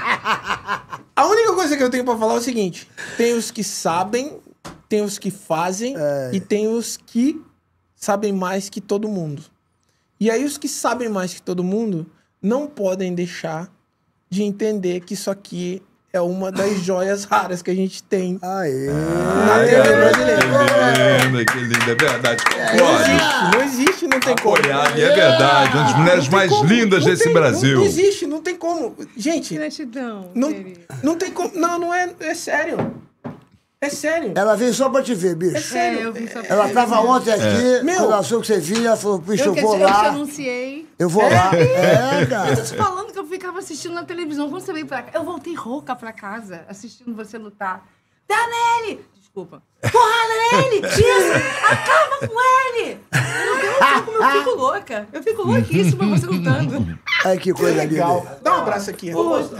A única coisa que eu tenho pra falar é o seguinte. Tem os que sabem, tem os que fazem e tem os que sabem mais que todo mundo. E aí os que sabem mais que todo mundo não podem deixar de entender que isso aqui é uma das joias raras que a gente tem Aê. na TV brasileira. Que linda, é verdade. Não Concordo. existe, não existe, não tem como. Apoiado, e é verdade. Uma das mulheres Não tem mais como, lindas não desse tem, Brasil. Não existe, não tem como. Gente, Gratidão. não tem como. Não é sério. É sério. Ela veio só pra te ver, É bicho. sério. eu vim só pra Ela tava ontem aqui, Meu. quando ela soube que você vinha, ela falou, bicho, eu vou Eu te lá. anunciei. Eu vou lá. É, Eu cara. tô te falando que eu ficava assistindo na televisão. Quando você veio pra cá, eu voltei rouca pra casa, assistindo você lutar. Dá nele! Desculpa. Porrada nele! Tira! Acaba com ele! Eu não tenho noção como eu fico louca. Eu fico louquíssima você lutando. Ai, que coisa Legal. linda. Dá um abraço aqui.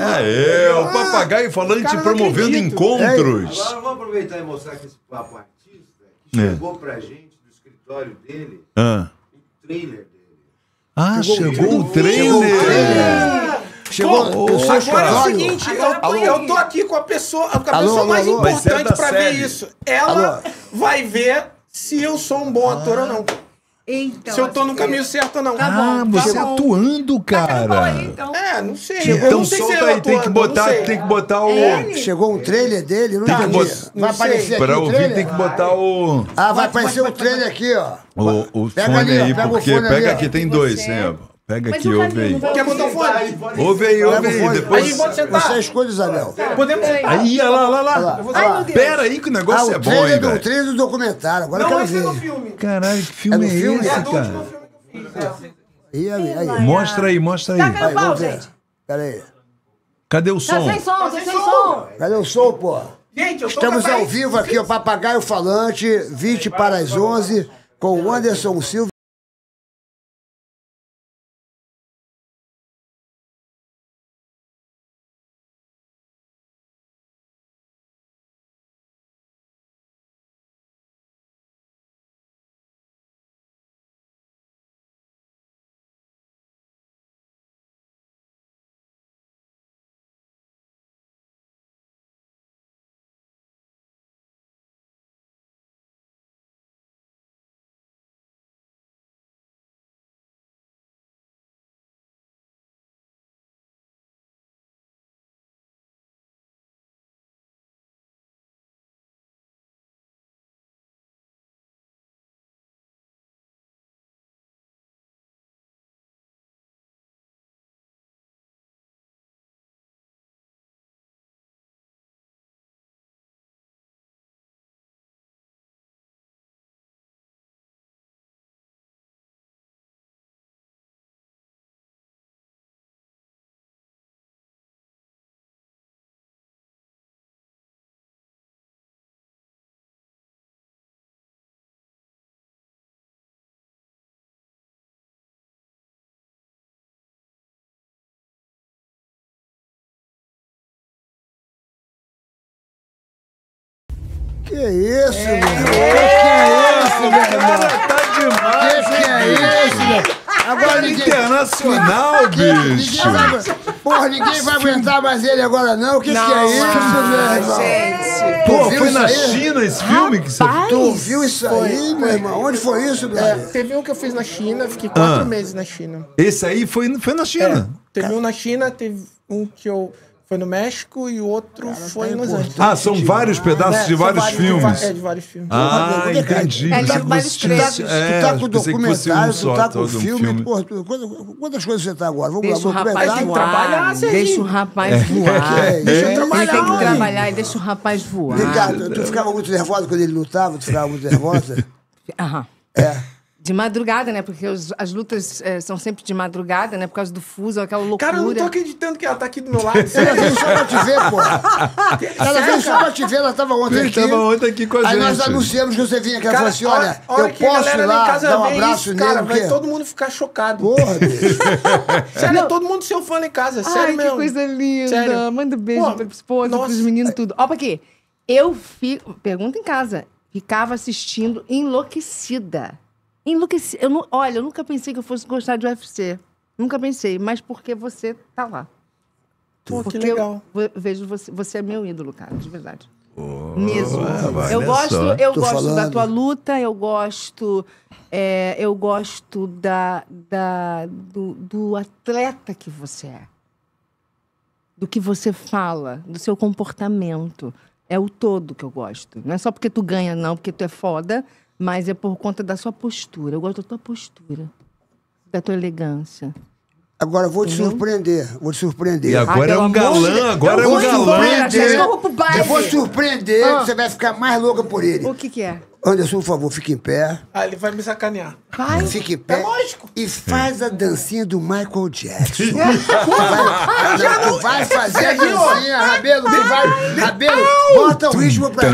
O papagaio falante Cara, não promovendo acredito. encontros. Agora vamos aproveitar e mostrar que esse papo artista que chegou pra gente do escritório dele, Ah, o trailer dele. chegou o trailer. Chegou o seu Agora é o escritório. seguinte, eu tô aqui com a pessoa Alô, mais alô. Vai ser importante da pra ver série. isso. Ela Alô. vai ver se eu sou um bom ator ou não. Então, Se eu tô no caminho certo ou não. Ah, bom, você tá bom. atuando, cara. Então. É, não sei. Então eu não sei se solta eu aí, tem que atuando, botar, não sei. tem que botar o. Chegou um trailer dele, não Tá, entendi. mas- Vai não aparecer sei. aqui Pra o ouvir trailer? tem que botar o. Ah, vai aparecer o trailer aqui, ó. O Pega fone ali, ó, aí, pega o porque fone ali, pega ó. aqui, tem dois, sempre. Pega Mas aqui, o ouve Rabelo aí. não vai Quer botar o fone? Ouve aí, ouve Pega o aí. fone. Aí Depois. pode sentar. Você escolhe, Isabel. Podemos... Aí, olha lá, olha lá. lá. Ai, meu Deus. Pera aí que o negócio Ah, é o bom, hein, trailer, velho. o trailer do documentário. Agora eu Não, quero esse é do ver. filme. Caralho, que filme É do é filme? esse, É do cara? último filme que eu fiz. Aí. Mostra aí, mostra aí. Tá caindo Aí, pau, vamos ver. gente. Pera aí. Cadê o Tá som? sem som, tá sem som. Cadê o som, pô? Gente, eu tô Estamos capaz- ao vivo aqui, o Papagaio Falante, 20 para as 11, com o Anderson Silva. Que isso, meu irmão? Que é isso, meu irmão? Tá demais, Que é isso, meu? Agora ninguém... Internacional, bicho. Ninguém vai aguentar mais ele agora, não. O que é isso, meu irmão? Gente. Pô, foi na China esse filme que você... Tu viu isso aí, meu irmão? Onde foi isso, brother? Teve um que eu fiz na China, fiquei 4 meses na China. Esse aí foi na China. Teve um na China, teve um que foi no México e o outro foi em Los Angeles. Ah, são vários pedaços de vários filmes. De vários filmes. Ah, entendi. É, tipo vários trechos. Tu tá com documentário, tu tá com todo filme. Pô, quantas coisas você tá agora? Vamos Deixa o lá, rapaz documentário. trabalhar, voar. Serginho. Deixa o rapaz voar. Deixa eu Ele trabalhar. tem que trabalhar e deixa o rapaz voar. Ricardo, tu ficava muito nervosa quando ele lutava? Tu ficava muito nervosa? Aham. De madrugada, né? Porque as lutas são sempre de madrugada, né? Por causa do fuso, aquela loucura. Cara, eu não tô acreditando que ela tá aqui do meu lado. Ela veio só pra te ver, pô. Ela veio só pra te ver, ela tava ontem aqui. Tava ontem aqui com a gente. Aí nós anunciamos que você vinha aqui. Ela falou assim, olha, a hora eu que a posso galera ir lá em lá casa dar um vê abraço isso, nele, cara, o vai quê? todo mundo ficar chocado. Porra, bicho. Sério, todo mundo seu fã lá em casa, sério Ai, mesmo. que coisa linda. Sério. Manda beijo Pô, pra esposa, nossa. pros meninos, tudo. Ó, pra quê? Eu fico... Pergunta em casa. Ficava assistindo enlouquecida. Enlouquecida. Olha, eu nunca pensei que eu fosse gostar de UFC. Nunca pensei. Mas porque você tá lá. Pô, que Porque legal. eu vejo você... Você é meu ídolo, cara, de verdade. Mesmo. olha Eu gosto Tô da falando. tua luta, eu gosto do atleta que você é. Do que você fala, do seu comportamento. É o todo que eu gosto. Não é só porque tu ganha, não, porque tu é foda, mas é por conta da sua postura. Eu gosto da tua postura, da tua elegância. Agora eu vou te surpreender. Vou te surpreender. E agora é um galã, agora é um galã. Eu vou surpreender, você vai ficar mais louca por ele. O que é? Anderson, por favor, fique em pé. Ah, ele vai me sacanear. Vai. Fique em pé. É lógico. E faz a dancinha do Michael Jackson. Tu vai fazer a dancinha, Rabelo. Tu vai. Rabelo, bota o ritmo pra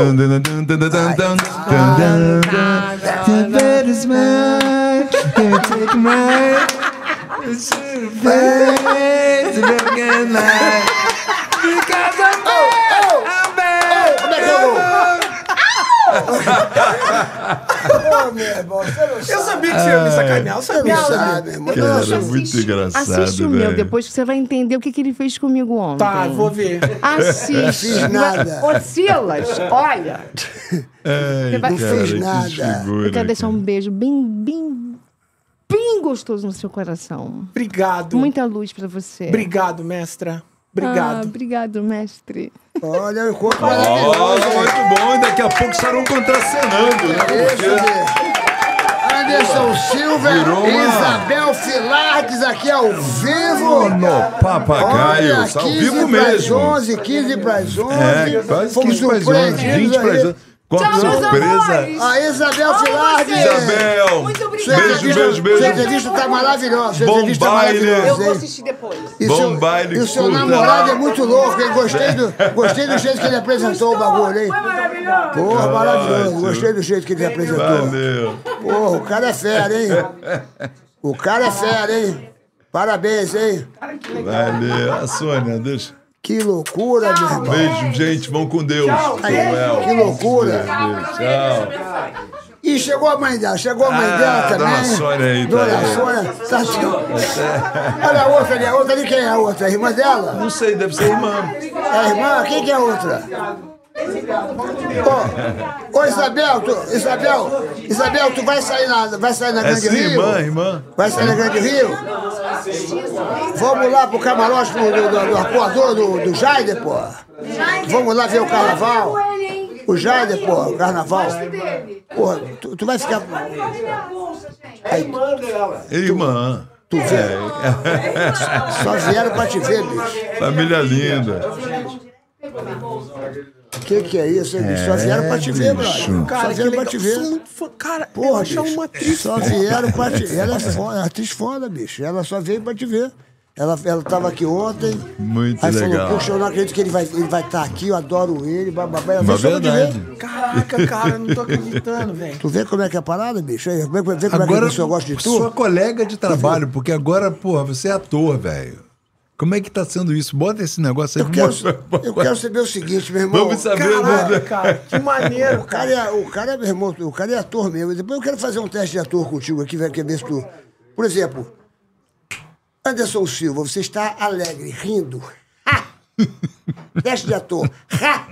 Ô, meu irmão, você não sabe. Eu sabia que você ia me sacanear, eu sabia. Você não sabe, irmão. Cara, muito engraçado, Assiste o meu, velho. depois que você vai entender o que ele fez comigo ontem. Tá, vou ver. Assiste. Fiz nada. Ô, Silas, olha. Ai, vai- Não cara, fiz que nada. figura, Eu quero deixar cara. um beijo bem gostoso no seu coração. Obrigado. Muita luz pra você. Obrigado, mestra. Ah, Obrigado. obrigado, mestre. Olha o encontro Ó, maravilhoso. muito bom. E daqui a pouco estarão contracenando, né? Porque Anderson Silva, Virou uma- Isabel Filardes aqui ao vivo. no papagaio, Olha, ao 15 vivo pras mesmo. 11, 15 pras 11. É, quase Fomos 15 pras 11, 20 surpreendidos pras aí. 11. Com a Tchau, meus surpresa. amores. A Isabel Filardes. Isabel, Muito obrigada. Sua beijo, entrevista- beijo, beijo. Sua entrevista tá maravilhosa. Sua Bom entrevista tá baile. maravilhosa, Eu vou hein? assistir depois. E Bom seu- baile, E o seu curta. namorado é muito louco, hein? Gostei do jeito que ele apresentou o bagulho, hein? Porra, maravilhoso. Gostei do jeito que ele apresentou. Valeu. Porra, o cara é fera, hein? O cara é fera, hein? Parabéns, hein? Valeu. A Sônia, deixa. Que loucura, meu irmão. Beijo, gente. Vão com Deus. Samuel. Que loucura. Beijo, tchau. E chegou a mãe dela, Ah, também. Dona Sônia aí, tá Dona aí. Sônia, tá assim. Olha a outra ali, quem é a outra? A irmã dela? Não sei, deve ser irmã. É a irmã? Quem que é a outra? Ô, Isabel, tu vai sair na Grande Essa Rio? irmã. Vai sair na Grande Rio? Vamos lá pro camarote do arpoador do Jaider, pô. Vamos lá ver o carnaval. O Jaider, pô, o carnaval. Pô, tu vai ficar... Irmã. Tu vê? Só vieram pra te ver, bicho. Família linda. Que é isso, hein, bicho? Só vieram pra te ver, brother. Só Cara, que vieram pra legal. te ver. Sou muito fã. Cara, eu Porra, acho ela bicho, uma atriz. só vieram pra te... Ela é foda, atriz foda, bicho. Ela só veio pra te ver. Ela tava aqui ontem. Muito aí legal. falou, poxa, eu não acredito que ele vai estar aqui, eu adoro ele, bababá. Ela Uma veio só pra te verdade. ver. Caraca, cara, não tô acreditando, velho. Tu vê como é que é a parada, bicho? Aí, vê como é que a Agora, pessoa gosta de tu? sua colega de trabalho, porque agora, porra, você é ator, velho. Como é que tá sendo isso? Bota esse negócio aí. Eu quero saber o seguinte, meu irmão. Vamos saber. Caralho, cara, que maneiro, cara. O cara, meu irmão, o cara é ator mesmo. Depois eu quero fazer um teste de ator contigo aqui, quer ver se tu... Por exemplo, Anderson Silva, você está alegre, rindo. Ha! Teste de ator. Ha!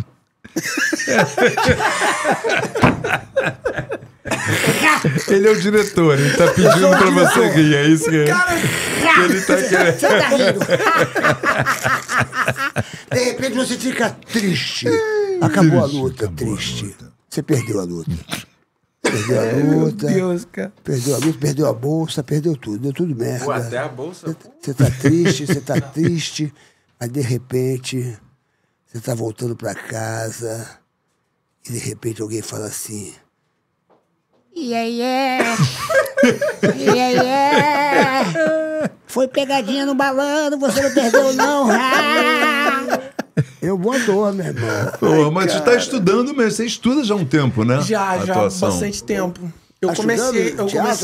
Ele é o diretor, ele tá pedindo pra você rir, é isso que ele tá querendo. Você tá rindo. De repente você fica triste. Acabou a luta, triste. Você perdeu a luta. Perdeu a luta. Meu Deus, cara. Perdeu a luta, perdeu a bolsa, perdeu tudo. Deu tudo merda. Pô, até a bolsa. Você tá triste. Aí de repente, você tá voltando pra casa. E de repente alguém fala assim... Foi pegadinha no balão, você não perdeu, não. Eu boa dor, meu irmão. Pô, mas tu tá estudando mesmo, você estuda já há um tempo, né? Já há bastante tempo. Eu comecei.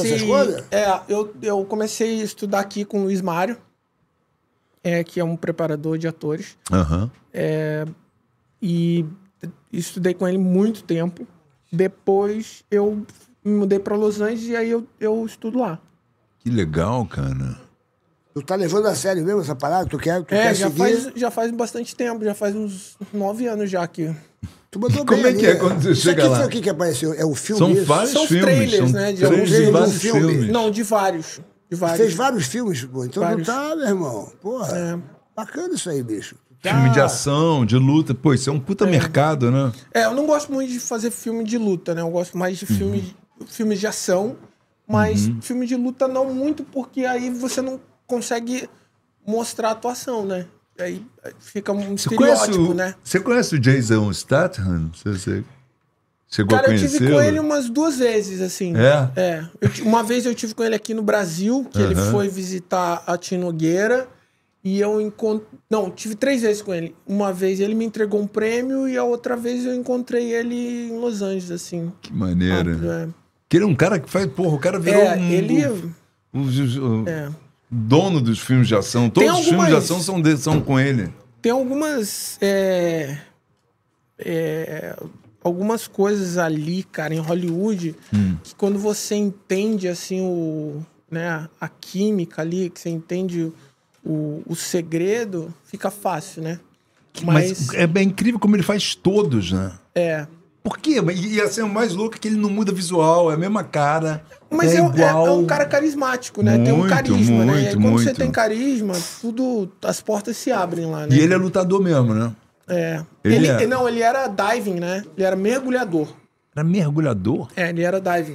Eu comecei a estudar aqui com o Luiz Mário, que é um preparador de atores. E estudei com ele muito tempo. Depois eu me mudei para Los Angeles e aí eu estudo lá. Que legal, cara. Tu tá levando a sério mesmo essa parada? Tu quer já faz bastante tempo, já faz uns 9 anos já que... Tu mandou como bem é que é quando você chega lá? Isso aqui que apareceu, é o filme? São isso? vários São filmes. trailers, são né? De trailers alguns de vários filmes. filmes. Não, de vários. Fez vários filmes, pô. Então Vários. não tá, meu irmão. Porra, bacana isso aí, bicho. Filme de ação, de luta. Pô, isso é um puta mercado, né? Eu não gosto muito de fazer filme de luta, né? Eu gosto mais de filmes de ação, mas filme de luta não muito, porque aí você não consegue mostrar a atuação, né? Aí fica um estereótipo, né? Você conhece o Jason Statham? Você chegou a Cara, eu conhecê-lo? tive com ele umas 2 vezes, assim. Uma vez eu tive com ele aqui no Brasil, que ele foi visitar a Tim Nogueira. E eu encontrei... Não, tive 3 vezes com ele. Uma vez ele me entregou um prêmio e a outra vez eu encontrei ele em Los Angeles, assim. Que maneiro. Que ele é um cara que faz... Porra, o cara virou dono dos filmes de ação. Todos os filmes de ação são com ele. Tem algumas... algumas coisas ali, cara, em Hollywood, que quando você entende, assim, a química ali, que você entende... O segredo fica fácil, né? Mas é bem incrível como ele faz todos, né? Por quê? E assim, o mais louco é que ele não muda visual, é a mesma cara. Mas igual. É um cara carismático, né? Tem um carisma, né? E aí, quando você tem carisma, as portas se abrem lá, né? E ele é lutador mesmo, né? Ele era diving, né? Ele era mergulhador. Era mergulhador? Ele era diving.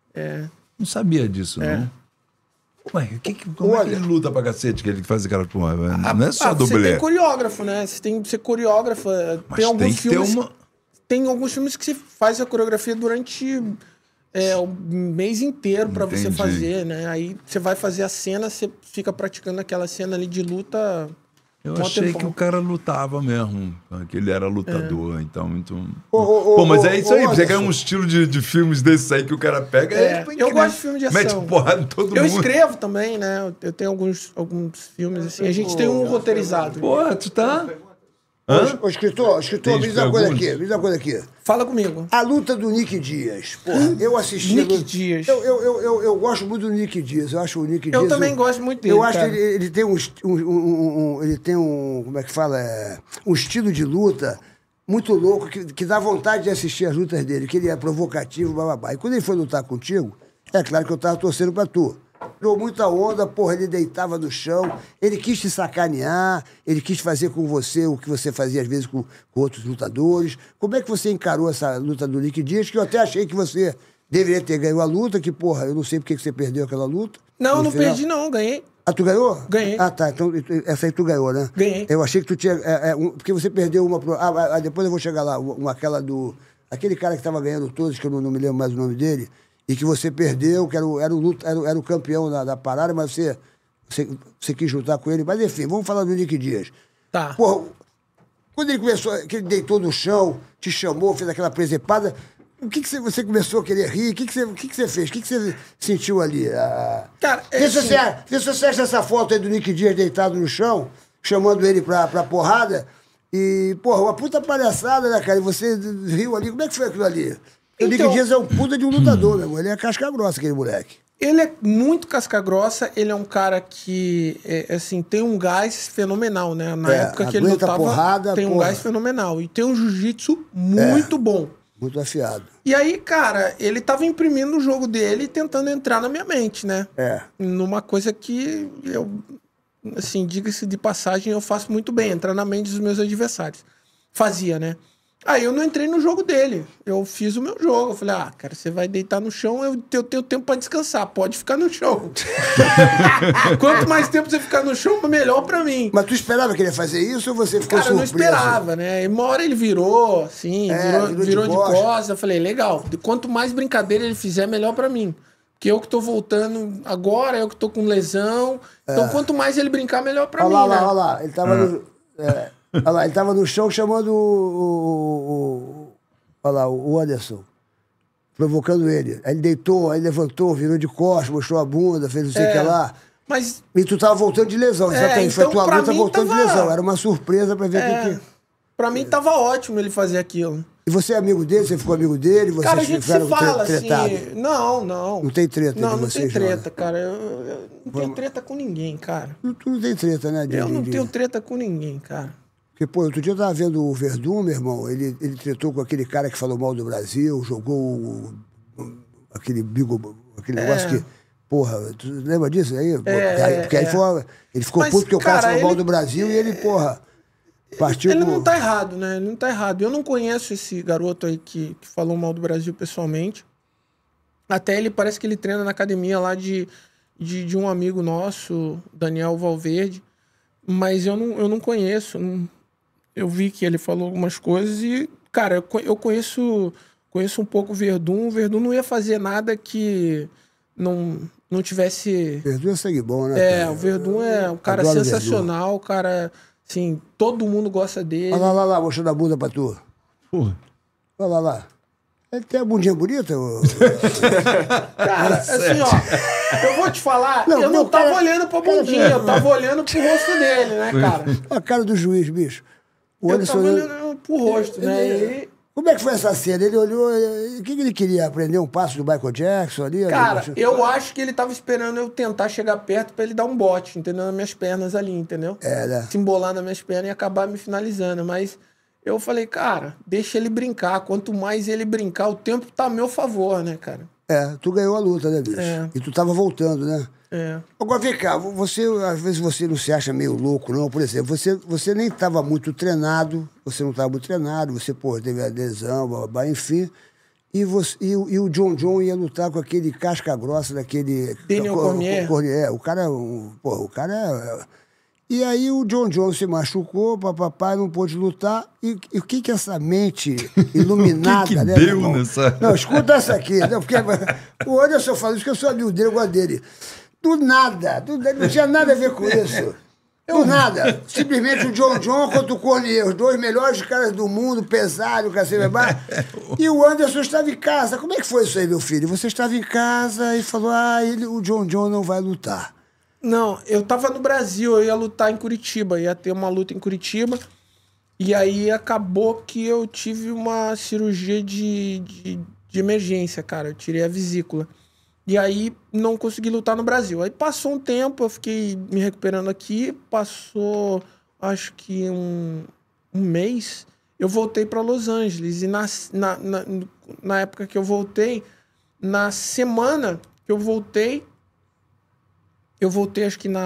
Não sabia disso, não. Ué, como é que ele luta pra cacete, que ele faz aquela porra? Não é só dublê. Você tem coreógrafo, né? Você tem que ser coreógrafo. Mas tem que ter uma... Tem alguns filmes que você faz a coreografia durante o mês inteiro pra você fazer, né? Aí você vai fazer a cena, você fica praticando aquela cena ali de luta... Eu achei que o cara lutava mesmo, que ele era lutador, então muito... Pô, mas é isso aí, você ganha um estilo de filmes desses aí que o cara pega... eu gosto de filme de ação. Mete porrada em todo mundo. Eu escrevo também, né? Eu tenho alguns filmes assim, a gente tem um roteirizado. Pô, tu tá... Ô, escritor, me diz uma coisa aqui. Fala comigo. A luta do Nick Dias. Porra, eu assisti... Nick Dias. Eu gosto muito do Nick Dias. Eu acho o Nick Dias... Eu também gosto muito dele, eu acho que ele tem ele tem como é que fala? Um estilo de luta muito louco, que dá vontade de assistir as lutas dele, que ele é provocativo, bababá. E quando ele foi lutar contigo, é claro que eu tava torcendo pra tu. Tirou muita onda, porra, ele deitava no chão, ele quis te sacanear, ele quis fazer com você o que você fazia às vezes com outros lutadores. Como é que você encarou essa luta do Nick Dias, que eu até achei que você deveria ter ganho a luta, que, porra, eu não sei porque que você perdeu aquela luta. Não perdi não, ganhei. Ah, tu ganhou? Ganhei. Ah, tá, então essa aí tu ganhou, né? Ganhei. Eu achei que tu tinha... porque você perdeu uma... depois eu vou chegar lá, aquela do... Aquele cara que tava ganhando todos, que eu não me lembro mais o nome dele... E que você perdeu, que era o campeão da parada, mas você quis lutar com ele. Mas enfim, vamos falar do Nick Dias. Tá. Porra, quando ele começou, que ele deitou no chão, te chamou, fez aquela presepada, O que você começou a querer rir? O que você fez? O que você sentiu ali? Cara, vê se você acha essa foto aí do Nick Dias deitado no chão, chamando ele pra porrada. E, porra, uma puta palhaçada, né, cara? E você riu ali. Como é que foi aquilo ali? O Nick Dias é um puta de um lutador, meu irmão. Ele é casca grossa, aquele moleque. Ele é muito casca grossa, ele é um cara que, assim, tem um gás fenomenal, né? Na época que ele lutava, porrada, tem um gás fenomenal. E tem um jiu-jitsu muito bom. Muito afiado. E aí, cara, ele tava imprimindo o jogo dele e tentando entrar na minha mente, né? Numa coisa que eu, assim, diga-se de passagem, eu faço muito bem, entrar na mente dos meus adversários. Fazia, né? Aí eu não entrei no jogo dele. Eu fiz o meu jogo. Eu falei, cara, você vai deitar no chão, eu tenho tempo pra descansar. Pode ficar no chão. Quanto mais tempo você ficar no chão, melhor pra mim. Mas tu esperava que ele ia fazer isso ou você ficou surpreso? Cara, eu não esperava, né? E uma hora ele virou, assim, virou de costas. Eu falei, legal. Quanto mais brincadeira ele fizer, melhor pra mim. Porque eu que tô voltando agora, eu que tô com lesão. Então, quanto mais ele brincar, melhor pra mim, né? Olha lá. Ele tava no... Olha lá, ele tava no chão chamando o Anderson, provocando ele. Aí ele deitou, aí levantou, virou de costas, mostrou a bunda, fez não sei o que lá. Mas... E tu tava voltando de lesão, exatamente. Então, foi tua luta voltando de lesão. Era uma surpresa pra ver o que... Pra mim tava ótimo ele fazer aquilo. E você é amigo dele? Você ficou amigo dele? Vocês cara, a gente se fala tretado? Assim... Não. Não tem treta não, entre não vocês? Não tem treta, cara. Eu não tenho treta com ninguém, cara. Tu não tem treta, né? Eu não tenho treta com ninguém, cara. Porque, pô, outro dia eu tava vendo o Verdun, meu irmão, ele tretou com aquele cara que falou mal do Brasil, jogou aquele negócio que... Porra, tu lembra disso aí? Porque aí ele ficou puto porque o cara falou mal do Brasil e ele, porra... Partiu ele não tá errado, né? Ele não tá errado. Eu não conheço esse garoto aí que falou mal do Brasil pessoalmente. Até ele parece que ele treina na academia lá de um amigo nosso, Daniel Valverde. Mas eu não conheço. Eu vi que ele falou algumas coisas e, cara, eu conheço um pouco o Verdun. O Verdun não ia fazer nada que não tivesse... Verdun é sangue bom, né? O Verdun é um cara sensacional, o cara... Sim, todo mundo gosta dele. Olha lá, mostrando a bunda pra tu. Porra. Olha lá. Ele tem a bundinha bonita? Cara, assim, ó, eu vou te falar, eu não tava olhando pra bundinha, eu tava olhando pro rosto dele, né, cara? A cara do juiz, bicho. Eu tava olhando pro rosto, né? Como é que foi essa cena? Ele olhou... O que ele queria? Aprender um passo do Michael Jackson ali? Cara, eu acho que ele tava esperando eu tentar chegar perto pra ele dar um bote, entendeu? Nas minhas pernas ali, entendeu? Né? Se embolar nas minhas pernas e acabar me finalizando. Mas eu falei, cara, deixa ele brincar. Quanto mais ele brincar, o tempo tá a meu favor, né, cara? Tu ganhou a luta, né, bicho? E tu tava voltando, né? Agora, vem cá, às vezes você não se acha meio louco, não? Por exemplo, você nem estava muito treinado, você teve a lesão, enfim, e o John ia lutar com aquele casca grossa daquele... Daniel Cormier. O cara é... E aí o John se machucou, papapá, não pôde lutar. E o que essa mente iluminada... O que deu nessa... Não, escuta essa aqui. Não, porque o Anderson fala isso, que eu sou amigo dele, eu gosto dele. Do nada, não tinha nada a ver com isso. Do nada. Simplesmente o John contra o Cormier, os dois melhores caras do mundo, pesado, cacete, e o Anderson estava em casa. Como é que foi isso aí, meu filho? Você estava em casa e falou, o John não vai lutar. Não, eu tava no Brasil, eu ia lutar em Curitiba, ia ter uma luta em Curitiba, e aí acabou que eu tive uma cirurgia de emergência, cara, eu tirei a vesícula. E aí não consegui lutar no Brasil. Aí passou um tempo, eu fiquei me recuperando aqui, passou acho que um mês, eu voltei para Los Angeles, e na época que eu voltei, na semana que eu voltei acho que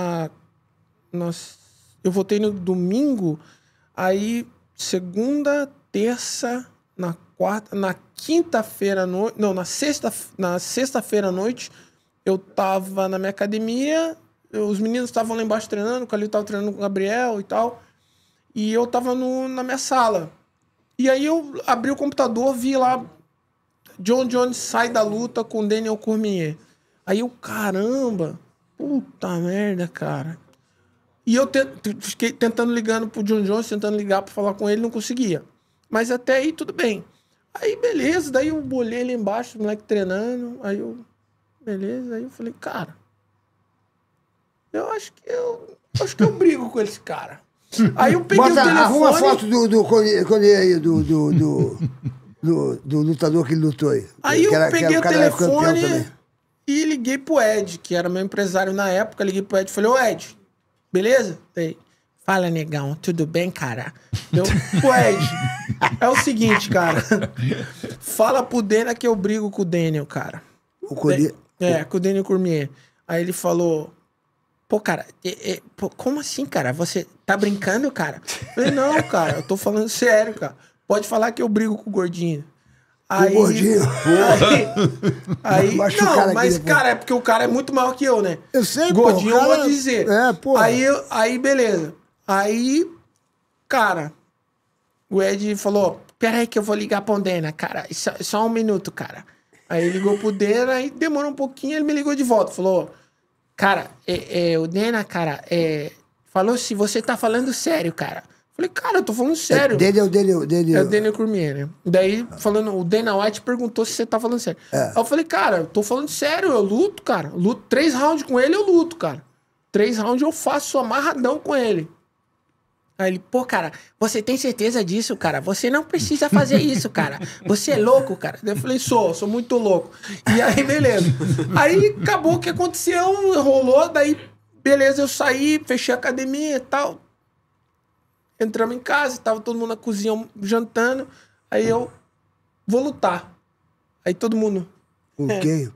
eu voltei no domingo, aí segunda, terça, na quarta, na quinta-feira à noite, não, na sexta-feira à noite, eu tava na minha academia, os meninos estavam lá embaixo treinando, o Calil tava treinando com o Gabriel e tal, e eu tava na minha sala. E aí eu abri o computador, vi lá, John Jones sai da luta com Daniel Cormier. Aí eu, caramba... Puta merda, cara. E eu fiquei tentando ligando pro John Jones, tentando ligar pra falar com ele, não conseguia. Mas até aí tudo bem. Aí, beleza, daí eu olhei ali embaixo, o moleque treinando, aí eu, beleza, aí eu falei, cara, eu acho que eu brigo com esse cara. Aí eu peguei o telefone... Arruma a foto do Cone aí, do lutador que ele lutou aí. Aí eu peguei o telefone e liguei pro Ed, que era meu empresário na época, liguei pro Ed e falei, ô Ed, beleza? Aí, fala, negão, tudo bem, cara? Eu, pô, Ed, é o seguinte, cara. Fala pro Dana que eu brigo com o Daniel, cara. Com o Daniel Cormier. Aí ele falou, pô, cara, pô, como assim, cara? Você tá brincando, cara? Eu falei, não, cara, eu tô falando sério, cara. Pode falar que eu brigo com o Gordinho. Aí, o Gordinho? Aí não, mas, cara, é porque o cara é muito maior que eu, né? Eu sei, Gordinho, pô. Eu vou dizer. Pô. Aí, beleza. Aí, cara, o Ed falou, peraí que eu vou ligar pro Dana, cara. Só um minuto, cara. Aí ligou pro Dana, aí demorou um pouquinho, ele me ligou de volta. Falou, cara, o Dana, cara, falou se você tá falando sério, cara. Falei, cara, eu tô falando sério. É o Daniel Cormier, né? Daí, falando, o Dana White perguntou se você tá falando sério. Aí eu falei, cara, eu tô falando sério, eu luto, cara. Eu luto 3 rounds com ele, eu luto, cara. 3 rounds eu faço amarradão com ele. Aí ele, pô, cara, você tem certeza disso, cara? Você não precisa fazer isso, cara. Você é louco, cara. Daí eu falei, sou muito louco. E aí, beleza. Aí acabou o que aconteceu, rolou, daí, beleza, eu saí, fechei a academia e tal. Entramos em casa, tava todo mundo na cozinha jantando. Aí eu vou lutar. Aí todo mundo. Com quem?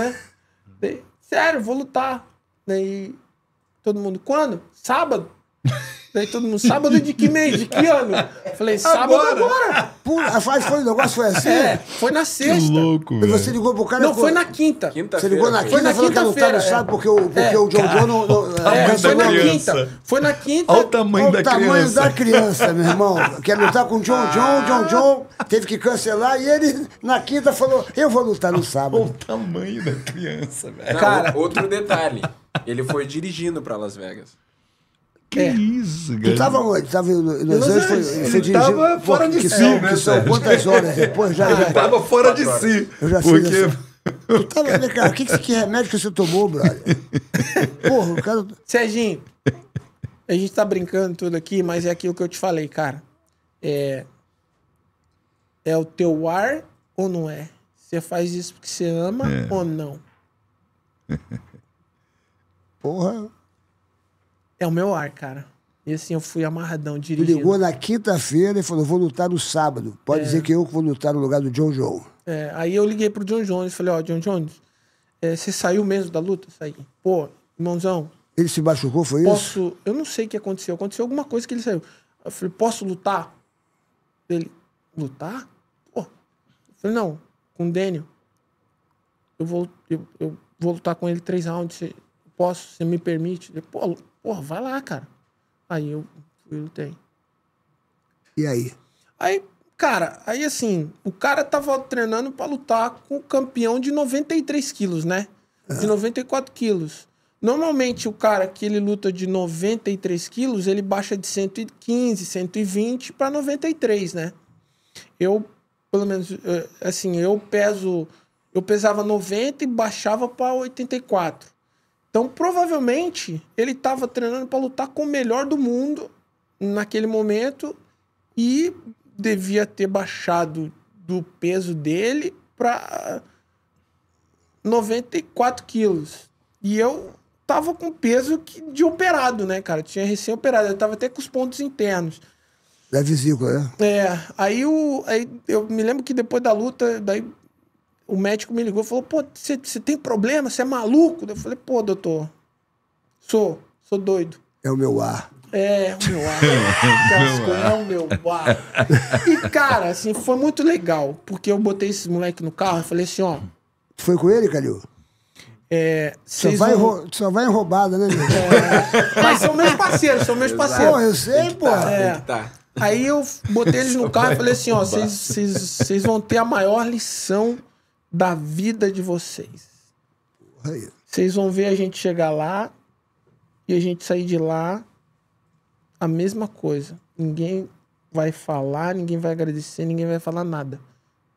Sério, vou lutar. Daí todo mundo, quando? Sábado? Daí todo mundo, sábado de que mês? De que ano? Falei, sábado agora. O negócio foi assim? Foi na sexta. Que louco, E você ligou pro cara? Não, foi na quinta. Você ligou na quinta? Foi na quinta-feira. Sabe porque o John John não... Foi na quinta. Foi na quinta. Olha o tamanho da criança. O tamanho da criança, meu irmão. Quer lutar com o John John teve que cancelar e ele, na quinta, falou, eu vou lutar no sábado. Olha o tamanho da criança, velho. Cara, outro detalhe. Ele foi dirigindo pra Las Vegas. Que isso, cara? Tu tava onde? Tava em Los Angeles? Ele tava fora de si, né? Que são quantas horas depois? Já tava fora de si. Eu já fiz essa. Tu tava, cara, que remédio que você tomou, brother? Porra, o cara... Serginho, a gente tá brincando tudo aqui, mas é aquilo que eu te falei, cara. É o teu ar ou não é? Você faz isso porque você ama ou não? Porra... É o meu ar, cara. E assim, eu fui amarradão, dirigindo. Ligou na quinta-feira e falou, vou lutar no sábado. Pode dizer que eu vou lutar no lugar do John John. Aí eu liguei pro John Jones e falei, John Jones, você saiu mesmo da luta? Saí. Pô, irmãozão... Ele se machucou, foi isso? Eu não sei o que aconteceu. Aconteceu alguma coisa que ele saiu. Eu falei, posso lutar? Ele, lutar? Pô. Eu falei, não, com o Daniel. Eu vou lutar com ele 3 rounds. Posso? Você me permite? Ele, Porra, vai lá, cara. Aí eu fui e lutei. E aí? Aí, cara, assim, o cara tava treinando pra lutar com o campeão de 93 quilos, né? De 94 quilos. Normalmente, o cara que ele luta de 93 quilos, ele baixa de 115, 120 pra 93, né? Eu, pelo menos, assim, eu pesava 90 e baixava pra 84. Então, provavelmente, ele estava treinando para lutar com o melhor do mundo naquele momento e devia ter baixado do peso dele para 94 quilos. E eu tava com peso de operado, né, cara? Tinha recém-operado. Eu tava até com os pontos internos. Da vesícula, né? Aí eu me lembro que depois da luta, daí o médico me ligou e falou, pô, você tem problema? Você é maluco? Eu falei, pô, doutor, sou doido. É o meu ar. É o meu ar. É o meu ar. E, cara, assim, foi muito legal, porque eu botei esse moleque no carro e falei assim, ó... Tu foi com ele, Calil? Só vai em roubada, né, gente? Mas são meus parceiros, Pô, eu sei, pô. Aí eu botei eles no carro e falei assim, ó, vocês vão ter a maior lição da vida de vocês. Vocês vão ver a gente chegar lá e a gente sair de lá a mesma coisa. Ninguém vai falar, ninguém vai agradecer, ninguém vai falar nada.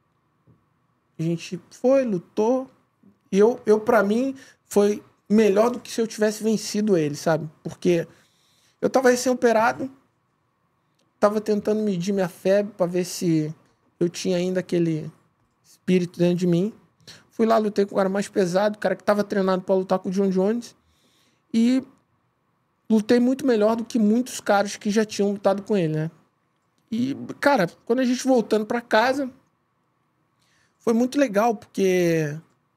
A gente foi, lutou. E eu pra mim, foi melhor do que se eu tivesse vencido ele, sabe? Porque eu tava recém-operado, tava tentando medir minha febre pra ver se eu tinha ainda aquele espírito dentro de mim. Fui lá, lutei com o cara mais pesado, o cara que tava treinado pra lutar com o John Jones. E lutei muito melhor do que muitos caras que já tinham lutado com ele, né? E, cara, quando a gente voltando pra casa, foi muito legal, porque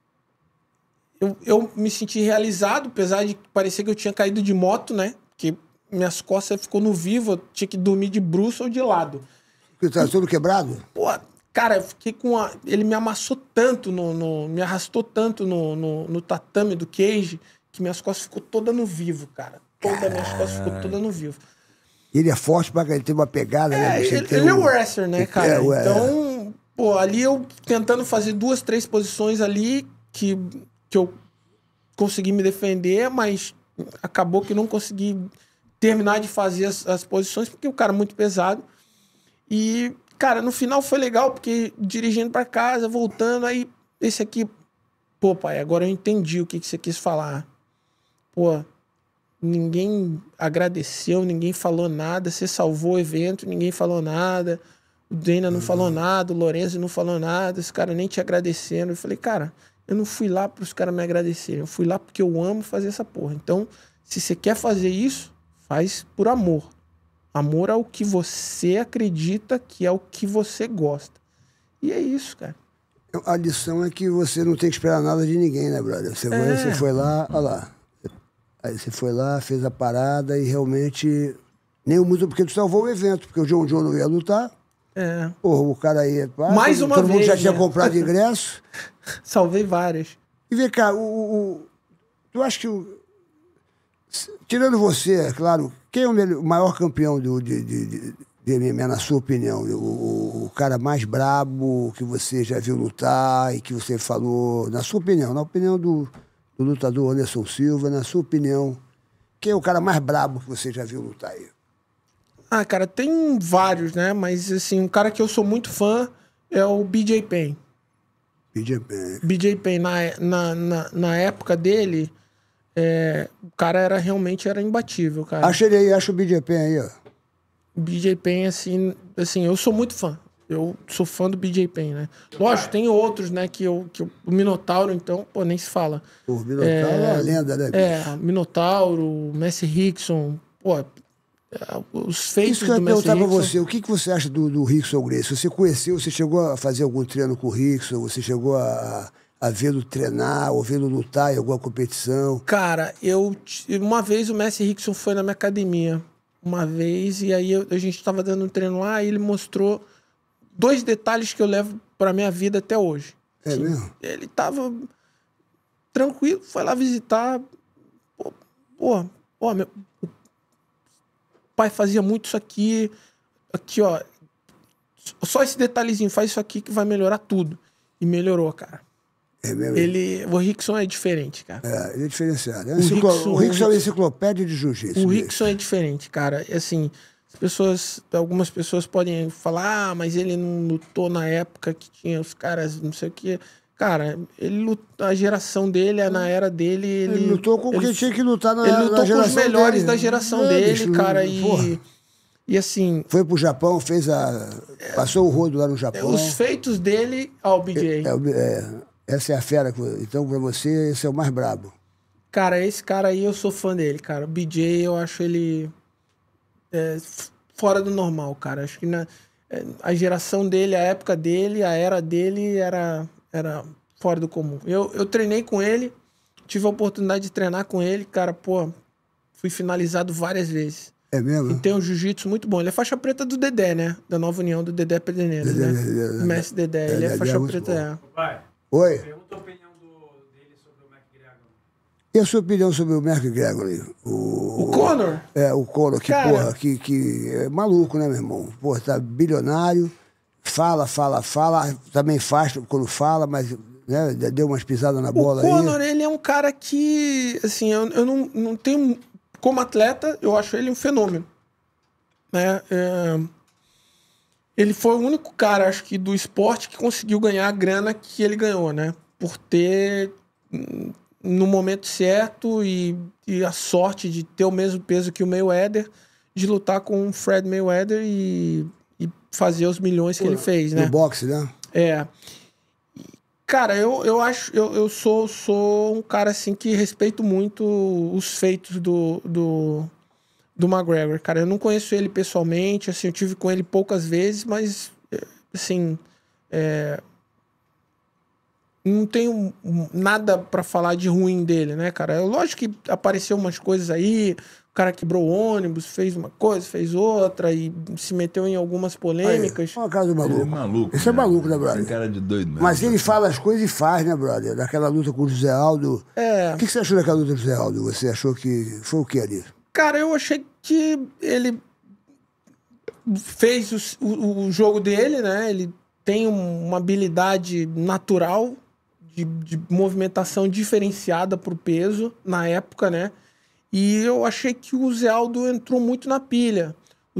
eu me senti realizado, apesar de parecer que eu tinha caído de moto, né? Porque minhas costas ficou no vivo, eu tinha que dormir de bruço ou de lado. Porque tá todo quebrado? Pô, cara, eu fiquei com a... Ele me amassou tanto, me arrastou tanto no tatame do cage, que minhas costas ficou toda no vivo, cara. Todas as minhas costas ficou toda no vivo. Ele é forte pra ele ter uma pegada, né? Ele é um wrestler, né, cara? Então, pô, ali eu tentando fazer 2, 3 posições ali que eu consegui me defender, mas acabou que não consegui terminar de fazer as posições, porque o cara é muito pesado. E, cara, no final foi legal, porque dirigindo pra casa, voltando, aí esse aqui... Pô, pai, agora eu entendi o que você quis falar. Pô, ninguém agradeceu, ninguém falou nada, você salvou o evento, ninguém falou nada, o Dana não falou nada, o Lorenzo não falou nada, os caras nem te agradecendo. Eu falei, cara, eu não fui lá para os caras me agradecerem, eu fui lá porque eu amo fazer essa porra. Então, se você quer fazer isso, faz por amor. Amor ao que você acredita que é o que você gosta. E é isso, cara. A lição é que você não tem que esperar nada de ninguém, né, brother? Você foi lá, olha lá. Aí você foi lá, fez a parada e realmente... Nem o muito, porque tu salvou o evento, porque o John John não ia lutar. Porra, o cara ia... Mais uma vez, todo mundo já tinha né? comprado ingresso. Salvei várias. E vem cá, tu acha que... Tirando você, é claro, quem é o maior campeão de MMA, na sua opinião? O cara mais brabo que você já viu lutar e que você falou... Na sua opinião, na opinião do lutador Anderson Silva, na sua opinião, quem é o cara mais brabo que você já viu lutar aí? Ah, cara, tem vários, né? Mas, assim, um cara que eu sou muito fã é o BJ Penn. BJ Penn, na época dele, o cara realmente era imbatível, cara. Acha ele aí, acha o BJ Penn aí, ó. O BJ Penn, assim, eu sou muito fã. Eu sou fã do BJ Penn, né? Lógico, tem outros, né, o Minotauro, então, pô, nem se fala. O Minotauro é uma lenda, né? Minotauro, o Messi Rickson, pô, os feitos do Messi Rickson. Isso que eu ia perguntar pra você, o que você acha do Rickson Gracie? Você conheceu, você chegou a fazer algum treino com o Rickson? Você chegou a vê-lo treinar ou vê-lo lutar em alguma competição? Cara, uma vez o Messi Rickson foi na minha academia, uma vez, e aí a gente tava dando um treino lá e ele mostrou 2 detalhes que eu levo pra minha vida até hoje. É mesmo? Ele tava tranquilo, foi lá visitar. Meu pai fazia muito isso aqui. Aqui, ó. Só esse detalhezinho, faz isso aqui que vai melhorar tudo. E melhorou, cara. É mesmo? O Rickson é diferente, cara. Ele é diferenciado. O Rickson é uma enciclopédia de jiu-jitsu. O Rickson é diferente, cara. Assim, algumas pessoas podem falar, mas ele não lutou na época que tinha os caras, não sei o quê. Cara, ele lutou, a geração dele, na era dele... Ele lutou com quem tinha que lutar na geração dele. Ele lutou com os melhores da geração dele, cara. E assim... Foi pro Japão, passou o rodo lá no Japão. Os feitos dele ao BJ. Essa é a fera. Então, pra você, esse é o mais brabo. Cara, esse cara aí, eu sou fã dele, cara. O BJ, eu acho ele... fora do normal, cara. Acho que a geração dele, a época dele, a era dele era fora do comum. Eu treinei com ele, tive a oportunidade de treinar com ele, cara, pô, fui finalizado várias vezes. É mesmo? E tem um jiu-jitsu muito bom. Ele é faixa preta do Dedé, né? Da Nova União do Dedé Pederneiras, né? O mestre Dedé, ele é faixa preta. Pai, oi? Pergunta a opinião dele sobre o McGregor. E a sua opinião sobre o McGregor? O Conor? O Conor, que, cara, porra, que é maluco, né, meu irmão? Porra, tá bilionário, fala, também faz quando fala, mas né, deu umas pisadas na bola aí. O Conor, ele é um cara que, assim, eu não tenho... Como atleta, eu acho ele um fenômeno. Né? Ele foi o único cara, acho que, do esporte que conseguiu ganhar a grana que ele ganhou, né? Por ter, no momento certo e a sorte de ter o mesmo peso que o Mayweather, de lutar com o Fred Mayweather e fazer os milhões que ele fez, né? No boxe, né? É. Cara, eu sou um cara, assim, que respeito muito os feitos do McGregor. Cara, eu não conheço ele pessoalmente, assim, eu tive com ele poucas vezes, mas, assim, não tenho nada pra falar de ruim dele, né, cara? Lógico que apareceu umas coisas aí, o cara quebrou o ônibus, fez uma coisa, fez outra e se meteu em algumas polêmicas. Olha a cara do maluco. Ele é maluco. Esse é maluco, né, brother? Tem cara de doido mesmo. Mas ele fala as coisas e faz, né, brother? Daquela luta com o José Aldo. O que você achou daquela luta com o José Aldo? Você achou que foi o que ali? Cara, eu achei que ele fez o jogo dele, né? Ele tem uma habilidade natural de movimentação diferenciada pro peso na época, né? E eu achei que o Zé Aldo entrou muito na pilha.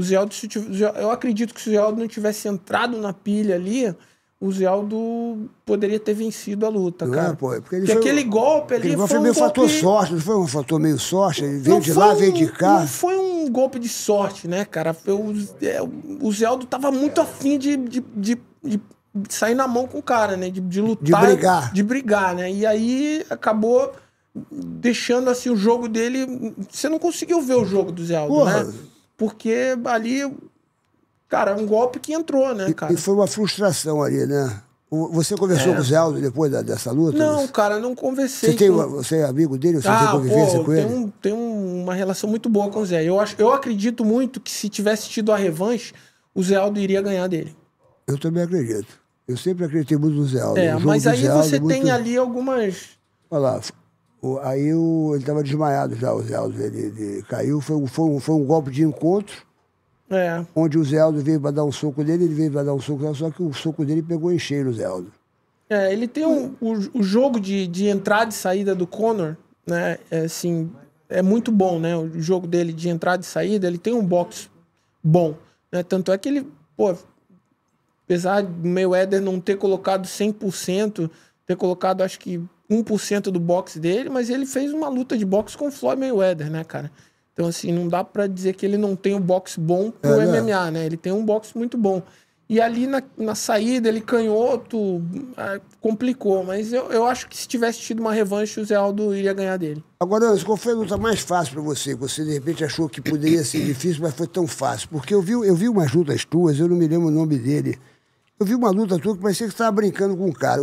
Eu acredito que se o Zé Aldo não tivesse entrado na pilha ali, o Zé Aldo poderia ter vencido a luta, cara. Pô, porque aquele golpe ali foi meio fator sorte, não foi um fator meio sorte? Ele veio de lá, veio de cá. Não foi um golpe de sorte, né, cara? O Zé Aldo tava muito afim de sair na mão com o cara, né? De lutar. De brigar, né? E aí acabou deixando assim o jogo dele. Você não conseguiu ver o jogo do Zé Aldo, né? Porque ali, cara, um golpe que entrou, né, cara? E foi uma frustração ali, né? Você conversou com o Zé Aldo depois dessa luta? Não, cara, não conversei. Você é amigo dele? Você tem convivência com ele? Tem uma relação muito boa com o Zé. Eu acredito muito que se tivesse tido a revanche, o Zé Aldo iria ganhar dele. Eu também acredito. Eu sempre acreditei muito no Zé Aldo. Mas aí você tem ali algumas... Olha lá, aí ele estava desmaiado já, o Zé Aldo. Ele caiu, foi um golpe de encontro, onde o Zé Aldo veio para dar um soco dele, ele veio para dar um soco, só que o soco dele pegou em cheio no Zé Aldo. Ele tem o jogo de entrada e saída do Conor, né? Assim, é muito bom, né? O jogo dele de entrada e saída, ele tem um boxe bom, né? Tanto é que ele, apesar do Mayweather não ter colocado 100%, ter colocado, acho que 1% do boxe dele, mas ele fez uma luta de boxe com o Floyd Mayweather, né, cara? Então, assim, não dá pra dizer que ele não tem um boxe bom pro MMA, né? Ele tem um boxe muito bom. E ali na saída, ele canhoto, complicou. Mas eu acho que se tivesse tido uma revanche, o Zé Aldo iria ganhar dele. Agora, Anderson, qual foi a luta mais fácil pra você? Você, de repente, achou que poderia ser difícil, mas foi tão fácil. Porque eu vi umas lutas tuas, eu não me lembro o nome dele. Eu vi uma luta tua que parecia que você estava brincando com um cara.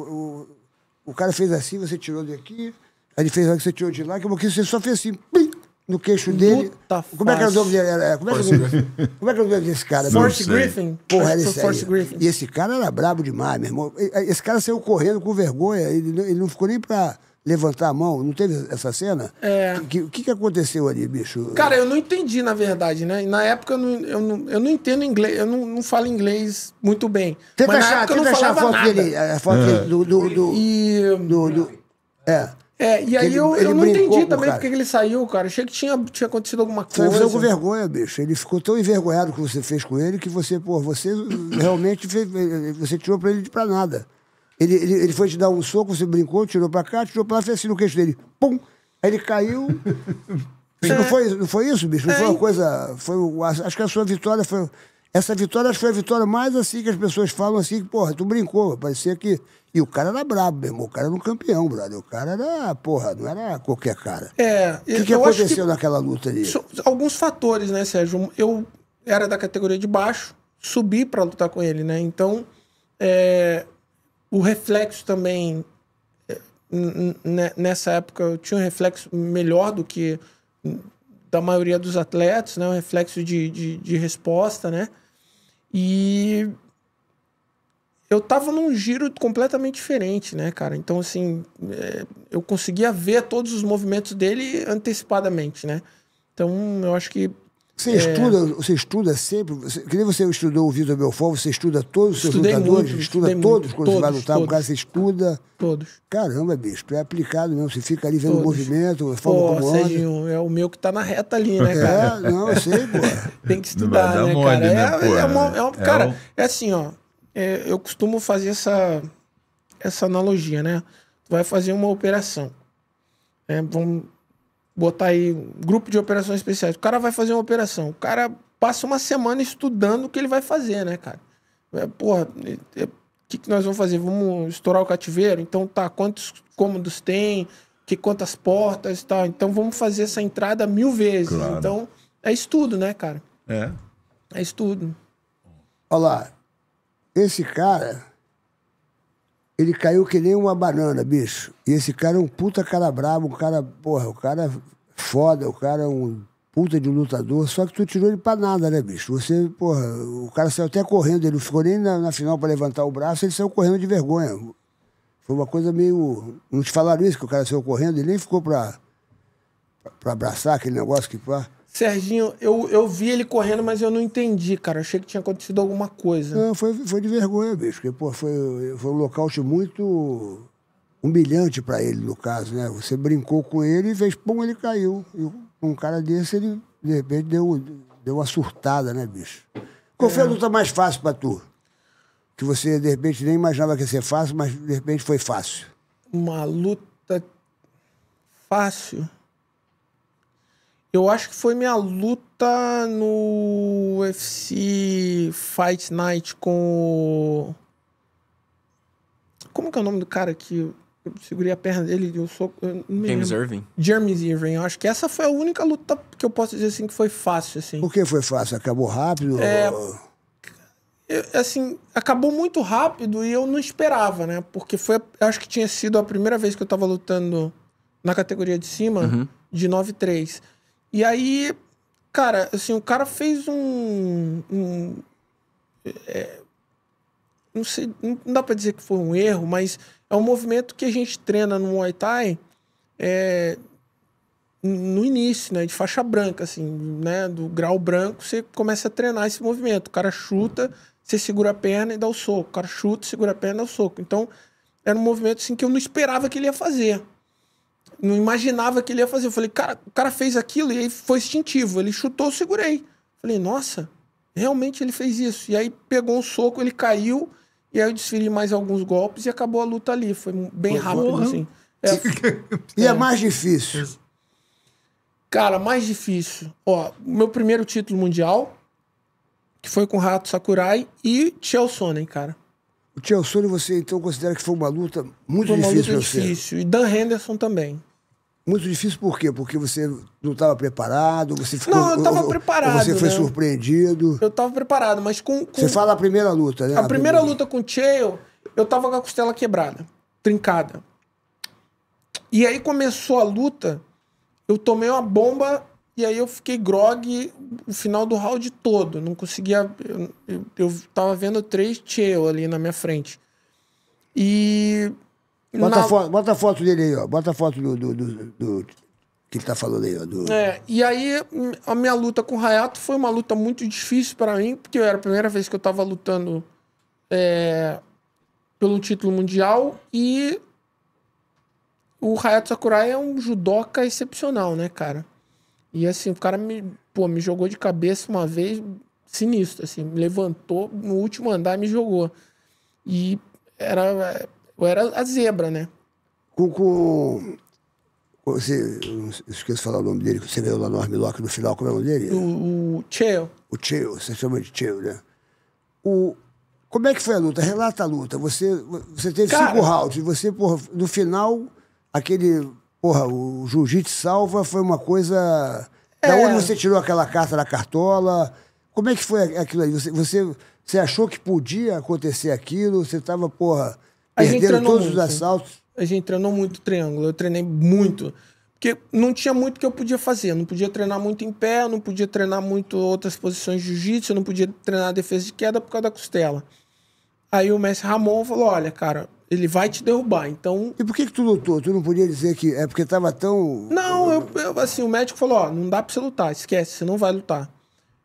O cara fez assim, você tirou daqui, aí ele fez assim, você tirou de lá, que você só fez assim, pim, no queixo dele. Como é que era o nome dele? Como é que era o nome desse cara? Forrest Griffin. Porra, era esse aí. E esse cara era brabo demais, meu irmão. Esse cara saiu correndo com vergonha, ele não ficou nem pra levantar a mão. Não teve essa cena? O que aconteceu ali, bicho? Cara, eu não entendi, na verdade, né? Na época eu não entendo inglês, eu não falo inglês muito bem. Tenta achar a foto dele, a foto e aí eu não entendi também porque ele saiu, cara. Achei que tinha acontecido alguma coisa. Saiu com vergonha, bicho. Ele ficou tão envergonhado com o que você fez com ele que você realmente você tirou pra ele pra nada. Ele foi te dar um soco, você brincou, tirou pra cá, tirou pra lá, fez assim no queixo dele. Pum! Aí ele caiu. Não foi isso, bicho? Não foi uma coisa... Acho que a sua vitória foi... Essa vitória, acho que foi a vitória mais assim que as pessoas falam assim, que, porra, tu brincou, parecia que... E o cara era brabo, meu irmão, o cara era um campeão, brother. O cara era, porra, não era qualquer cara. O que aconteceu naquela luta ali? Alguns fatores, né, Sérgio? Eu era da categoria de baixo, subi pra lutar com ele, né? Então, o reflexo também, nessa época, eu tinha um reflexo melhor do que da maioria dos atletas, né? Um reflexo de resposta, né? E eu tava num giro completamente diferente, né, cara? Então, assim, eu conseguia ver todos os movimentos dele antecipadamente, né? Então, eu acho que Você estuda sempre? Que nem você estudou o Vitor Belfort, você estuda todos os seus lutadores? Estuda todos quando você vai lutar? O cara você estuda? Todos. Caramba, bicho, tu é aplicado mesmo. Você fica ali vendo o movimento, a forma como Serginho, é o meu que tá na reta ali, né, cara? Não, eu sei, pô. Tem que estudar, né, mole, cara? né, cara, é assim, ó. Eu costumo fazer essa analogia, né? Tu vai fazer uma operação. Vamos botar aí um grupo de operações especiais. O cara vai fazer uma operação. O cara passa uma semana estudando o que ele vai fazer, né, cara? O que nós vamos fazer? Vamos estourar o cativeiro? Então tá, quantos cômodos tem? Quantas portas e tal? Então vamos fazer essa entrada 1000 vezes. Claro. Então é estudo, né, cara? É estudo. Olha lá. Esse cara, ele caiu que nem uma banana, bicho. E esse cara é um puta cara brabo, o cara foda, o cara é um puta de lutador, só que tu tirou ele pra nada, né, bicho? Você, o cara saiu até correndo, ele não ficou nem na final pra levantar o braço, ele saiu correndo de vergonha. Foi uma coisa meio... Não te falaram isso, que o cara saiu correndo, ele nem ficou pra abraçar aquele negócio que pá... Serginho, eu vi ele correndo, mas eu não entendi, cara. Eu achei que tinha acontecido alguma coisa. Não, foi de vergonha, bicho. Porque, foi um nocaute muito humilhante pra ele, no caso, né? Você brincou com ele e fez, pum, ele caiu. E um cara desse, ele, de repente, deu uma surtada, né, bicho? Qual foi a luta mais fácil pra tu? Que você, de repente, nem imaginava que ia ser fácil, mas, de repente, foi fácil. Uma luta fácil... Eu acho que foi minha luta no UFC Fight Night com... Como que é o nome do cara que eu segurei a perna dele? James Irving. James Irving. Eu acho que essa foi a única luta que eu posso dizer assim que foi fácil, assim. Por que foi fácil? Acabou rápido? Assim, acabou muito rápido e eu não esperava, né? Porque eu acho que tinha sido a primeira vez que eu tava lutando na categoria de cima, de 9-3. E aí, cara, assim, o cara fez não sei, não dá pra dizer que foi um erro, mas é um movimento que a gente treina no Muay Thai no início, né, de faixa branca, assim, né, do grau branco, você começa a treinar esse movimento. O cara chuta, você segura a perna e dá o soco. O cara chuta, segura a perna e dá o soco. Então, era um movimento, assim, que eu não esperava que ele ia fazer. Não imaginava que ele ia fazer. Eu falei, cara, o cara fez aquilo e aí foi instintivo. Ele chutou, eu segurei. Falei, nossa, realmente ele fez isso. E aí pegou um soco, ele caiu, e aí eu desferi mais alguns golpes e acabou a luta ali. Foi bem rápido, assim. E é mais difícil? Cara, mais difícil. Ó, meu primeiro título mundial, que foi com o Hayato Sakurai e Chael Sonnen, cara. O Chael Sonnen, você então considera que foi uma luta muito difícil? Foi uma luta difícil. E Dan Henderson também. Muito difícil por quê? Porque você não estava preparado? Você ficou, não, eu estava preparado. Ou você foi surpreendido? Eu estava preparado, mas com... Você fala a primeira luta, né? A primeira luta com o Chael, eu estava com a costela quebrada, trincada. E aí começou a luta, eu tomei uma bomba e aí eu fiquei grog o final do round todo. Não conseguia... Eu tava vendo 3 Chael ali na minha frente. E... Bota a foto dele aí, ó. Bota a foto do que ele tá falando aí, ó. E aí a minha luta com o Hayato foi uma luta muito difícil para mim, porque era a primeira vez que eu tava lutando pelo título mundial e o Hayato Sakurai é um judoca excepcional, né, cara? E assim, o cara me jogou de cabeça uma vez sinistro, assim, me levantou no último andar e me jogou. E eu era a zebra, né? Você, eu esqueço de falar o nome dele, que você veio lá no Armlock no final, como é o nome dele? O Chael. O Chael, você chama de Chael, né? Como é que foi a luta? Relata a luta. Você teve 5 rounds, e você, no final, o jiu-jitsu salva foi uma coisa... Da onde você tirou aquela carta da cartola? Como é que foi aquilo aí? Você achou que podia acontecer aquilo? Você tava, perdendo todos os assaltos? A gente treinou muito triângulo, eu treinei muito. Porque não tinha muito que eu podia fazer. Eu não podia treinar muito em pé, eu não podia treinar muito outras posições de jiu-jitsu, eu não podia treinar defesa de queda por causa da costela. Aí o mestre Ramon falou, olha, cara, ele vai te derrubar, então... E por que tu lutou? Tu não podia dizer que é porque tava tão... Não, assim, o médico falou, ó, não dá pra você lutar, esquece, você não vai lutar.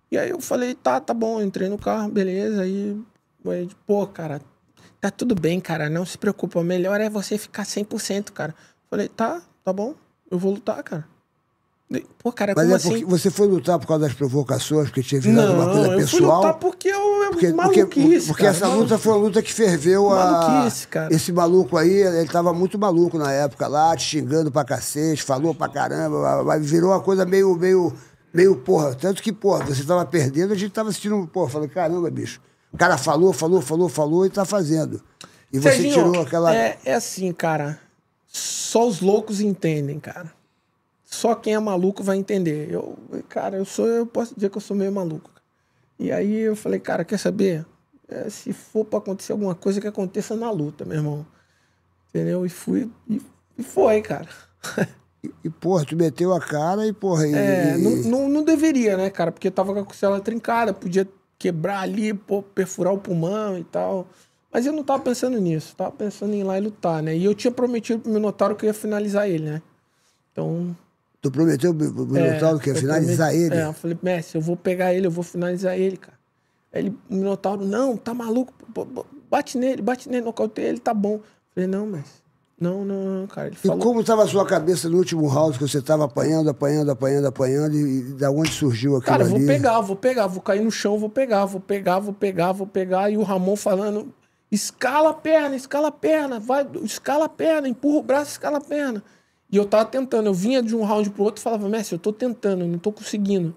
E aí eu falei, tá bom, entrei no carro, beleza. Aí, pô, cara, tá tudo bem, cara, não se preocupa. O melhor é você ficar 100%, cara. Falei, tá bom, eu vou lutar, cara. Pô, cara, mas como é porque assim? você foi lutar por causa das provocações, porque tinha virado uma coisa pessoal? Eu fui lutar porque maluquice, porque cara, essa luta foi uma luta que ferveu maluquice, cara. Esse maluco aí, ele tava muito maluco na época lá, te xingando pra cacete, falou pra caramba, virou uma coisa meio, porra. Tanto que, porra, você tava perdendo, a gente tava assistindo, porra, falei, caramba, bicho. O cara falou e tá fazendo. E Serginho, você tirou aquela... É assim, cara, só os loucos entendem, cara. Só quem é maluco vai entender. Eu posso dizer que eu sou meio maluco. E aí eu falei, cara, quer saber? Se for pra acontecer alguma coisa, que aconteça na luta, meu irmão. Entendeu? E fui, e foi, cara. E, porra, tu meteu a cara e, porra... Não deveria, né, cara? Porque eu tava com a costela trincada, podia quebrar ali, perfurar o pulmão e tal. Mas eu não tava pensando nisso. Tava pensando em ir lá e lutar, né? E eu tinha prometido pro Minotauro que eu ia finalizar ele, né? Então... Tu prometeu pro Minotauro que ia finalizar ele? Eu falei, mestre, eu vou pegar ele, eu vou finalizar ele, cara. Aí o Minotauro, não, tá maluco, bate nele, nocauteia ele, tá bom. Eu falei, não, mestre, não, cara. Ele falou... E como tava a sua cabeça no último round, que você tava apanhando, e da onde surgiu aquilo ali? Cara, vou pegar, vou cair no chão, vou pegar, e o Ramon falando, escala a perna, vai, escala a perna, empurra o braço, escala a perna. E eu tava tentando, eu vinha de um round pro outro e falava, mestre, eu tô tentando, não tô conseguindo.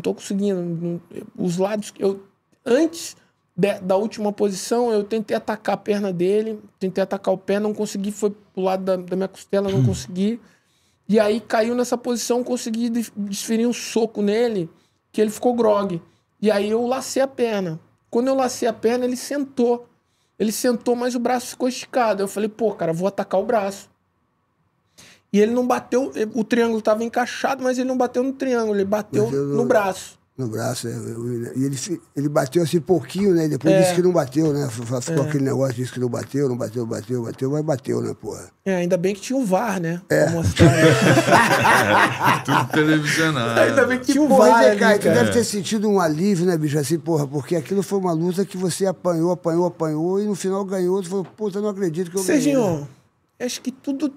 Os lados, antes da última posição, eu tentei atacar a perna dele, tentei atacar o pé, não consegui, foi pro lado da minha costela, não consegui. E aí caiu nessa posição, consegui desferir um soco nele, que ele ficou grogue. E aí eu lacei a perna. Quando eu lacei a perna, ele sentou. Mas o braço ficou esticado. Eu falei, pô, cara, vou atacar o braço. E ele não bateu, o triângulo estava encaixado, mas ele não bateu no triângulo, ele bateu no braço. No braço, e ele bateu assim pouquinho, né? Depois disse que não bateu, né? Ficou aquele negócio, disse que não bateu, mas bateu, né, porra? Ainda bem que tinha um VAR, né? Pra mostrar. Tudo televisionado. Ainda bem que tinha um VAR ali, cara. Tu deve ter sentido um alívio, né, bicho? Assim, porra, porque aquilo foi uma luta que você apanhou, e no final ganhou, tu falou, puta, não acredito que eu ganhei. Serginho, acho que tudo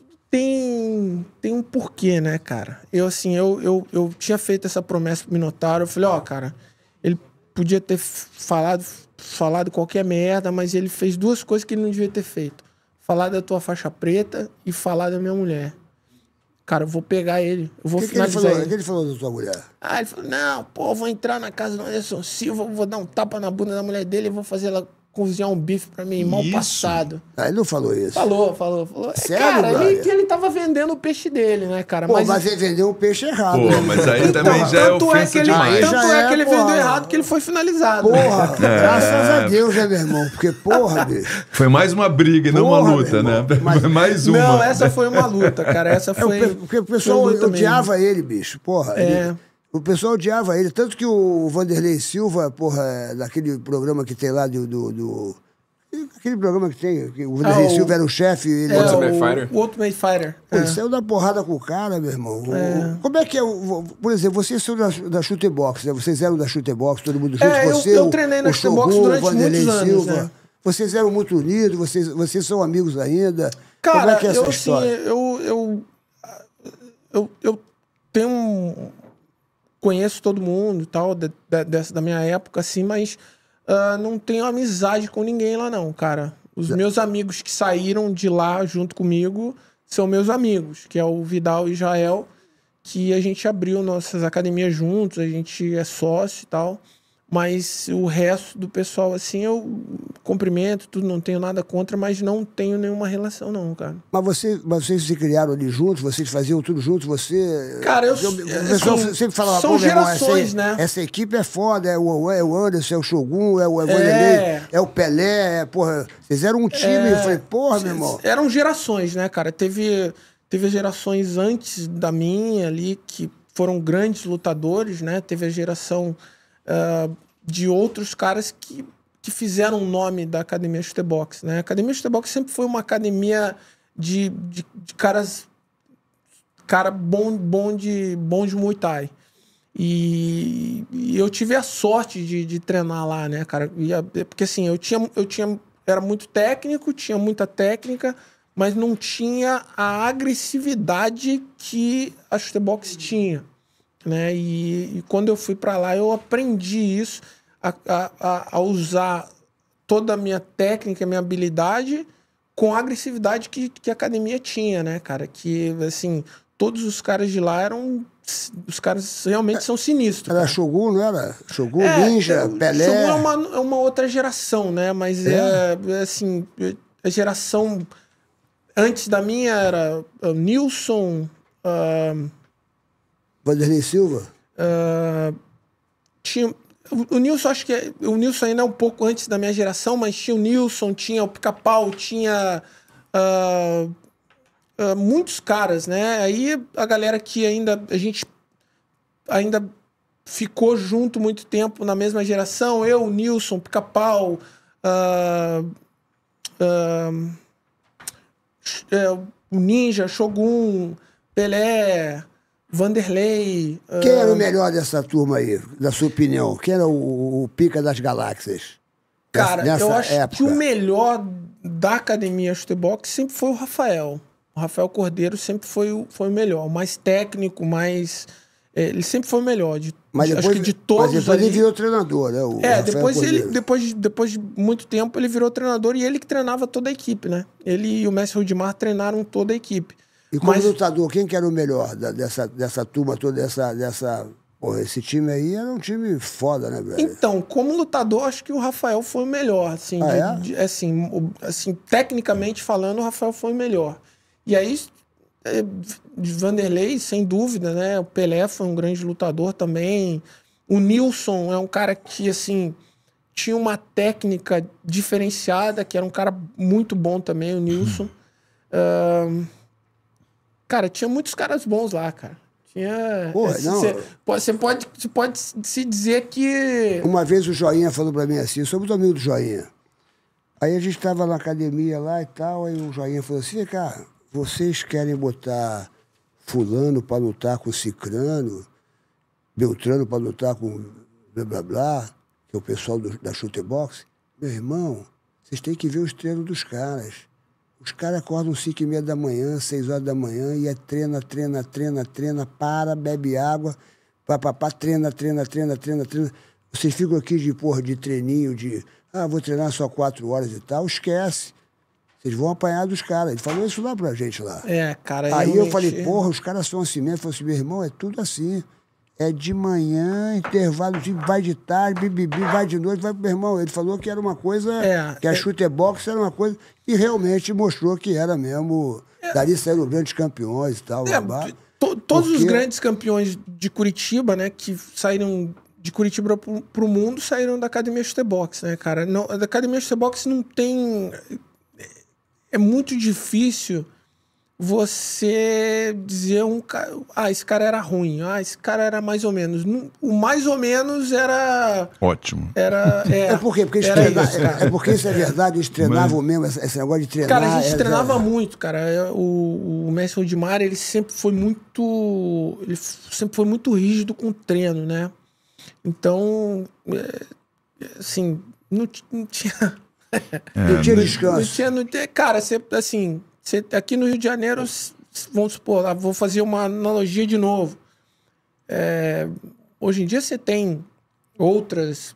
tem um porquê, né, cara? Eu tinha feito essa promessa pro Minotauro. Eu falei, cara, ele podia ter falado qualquer merda, mas ele fez duas coisas que ele não devia ter feito. Falar da tua faixa preta e falar da minha mulher. Cara, eu vou pegar ele, eu vou finalizar ele. O que ele falou da tua mulher? Ele falou, não, pô, eu vou entrar na casa do Anderson Silva, vou dar um tapa na bunda da mulher dele e vou fazer ela cozinhar um bife pra mim, mal passado. Ele não falou isso. Falou. Sério, cara, ele tava vendendo o peixe dele, né, cara? Pô, mas ele vendeu o peixe errado. Pô, mas aí também já é ofensa demais. Tanto é que ele vendeu errado que ele foi finalizado. Porra, graças a Deus, né, meu irmão? Porque, porra, bicho. Foi mais uma briga e não uma luta, né? Foi mais uma. Não, essa foi uma luta, cara. Essa foi... Porque o pessoal odiava ele, bicho. Porra, o pessoal odiava ele. Tanto que o Vanderlei Silva, porra, daquele programa que tem lá aquele programa que tem, que o Vanderlei Silva era o chefe. O Ultimate Fighter. Ele saiu da porrada com o cara, meu irmão. Como é que é? Por exemplo, vocês são da Shooterbox, né? Vocês eram da Shooterbox, todo mundo junto. Eu treinei na Shooterbox durante muitos anos, né? Vocês eram muito unidos, vocês são amigos ainda. Cara, como é que é essa história? Eu tenho conheço todo mundo e tal, da minha época, assim, mas não tenho amizade com ninguém lá, não, cara. Os meus amigos que saíram de lá junto comigo são meus amigos, que é o Vidal e Jael, que a gente abriu nossas academias juntos, a gente é sócio e tal. Mas o resto do pessoal, assim, eu cumprimento, tudo, não tenho nada contra, mas não tenho nenhuma relação, não, cara. Mas vocês se criaram ali juntos? Vocês faziam tudo juntos? Você... Cara, o pessoal sempre falava, são gerações, né? Essa equipe é foda, é o Anderson, é o Shogun, é o Vanderlei, é o Pelé, porra. Vocês eram um time, eu falei, porra, meu irmão. Eram gerações, né, cara? Teve gerações antes da minha ali, que foram grandes lutadores, né? Teve a geração... de outros caras que fizeram o nome da Academia Shooterbox, né? A Academia Shooterbox sempre foi uma academia de caras bom de Muay Thai. E eu tive a sorte de treinar lá, né, cara? Porque assim, era muito técnico, tinha muita técnica, mas não tinha a agressividade que a chutebox tinha, né? E quando eu fui para lá, eu aprendi isso, a usar toda a minha técnica, a minha habilidade com a agressividade que a academia tinha, né, cara? Que, assim, todos os caras de lá os caras realmente são sinistros. Era Shogun, não era? Shogun, Ninja, Pelé. Shogun é uma outra geração, né? Mas assim, a geração antes da minha era Nilson. Vanderlei Silva? Tinha. O Nilson, acho que o Nilson ainda é um pouco antes da minha geração, mas tinha o Nilson, tinha o Pica-Pau, tinha muitos caras, né? Aí a galera que a gente ainda ficou junto muito tempo na mesma geração, eu, o Nilson, Pica-Pau, o Ninja, Shogun, Pelé, Vanderlei. Quem era o melhor dessa turma aí, na sua opinião? Quem era o pica das galáxias? Cara, eu acho que o melhor da academia chutebox sempre foi o Rafael. O Rafael Cordeiro sempre foi o melhor. O mais técnico, mais... ele sempre foi o melhor. Acho que de todos. Mas depois ele virou treinador, né? Depois de muito tempo ele virou treinador e ele que treinava toda a equipe, né? Ele e o mestre Rudimar treinaram toda a equipe. E como lutador, quem que era o melhor dessa turma toda, Pô, esse time aí era um time foda, né, velho? Então, como lutador, acho que o Rafael foi o melhor, assim. Assim, tecnicamente falando, o Rafael foi o melhor. E aí, de Vanderlei, sem dúvida, né? O Pelé foi um grande lutador também. O Nilson é um cara que, assim, tinha uma técnica diferenciada, que era um cara muito bom também, o Nilson. Cara, tinha muitos caras bons lá, cara. Você pode se dizer que... Uma vez o Joinha falou pra mim assim, eu sou muito amigo do Joinha. Aí a gente tava na academia lá e tal, aí o Joinha falou assim, cara, vocês querem botar fulano pra lutar com cicrano, Beltrano pra lutar com blá blá blá, que é o pessoal da chutebox? Meu irmão, vocês têm que ver os treinos dos caras. Os caras acordam 5h30 da manhã, 6 horas da manhã, e treina, para, bebe água, treina. Vocês ficam aqui de treininho, vou treinar só 4 horas e tal, esquece. Vocês vão apanhar dos caras. Ele falou isso lá pra gente lá. Cara... Aí eu falei, porra, os caras são assim mesmo. Eu falei assim, meu irmão, é tudo assim. É de manhã, intervalo, vai de tarde, vai de noite, vai pro meu irmão. Ele falou que era uma coisa, que a chutebox era uma coisa, e realmente mostrou que era mesmo. Dali saíram grandes campeões e tal. Todos os grandes campeões de Curitiba, né, que saíram de Curitiba pro mundo, saíram da Academia Chutebox, né, cara? Não, da Academia Chutebox não tem... É muito difícil você dizer esse cara era ruim, esse cara era mais ou menos. O mais ou menos era... Ótimo. Por quê? Porque isso é verdade, eles treinavam mesmo, esse negócio de treinar. Cara, a gente treinava muito, cara. O mestre Rudimar, ele sempre foi muito rígido com o treino, né? Então, assim, não tinha... não tinha descanso. Cara, assim... aqui no Rio de Janeiro, vamos supor, vou fazer uma analogia de novo. Hoje em dia você tem outros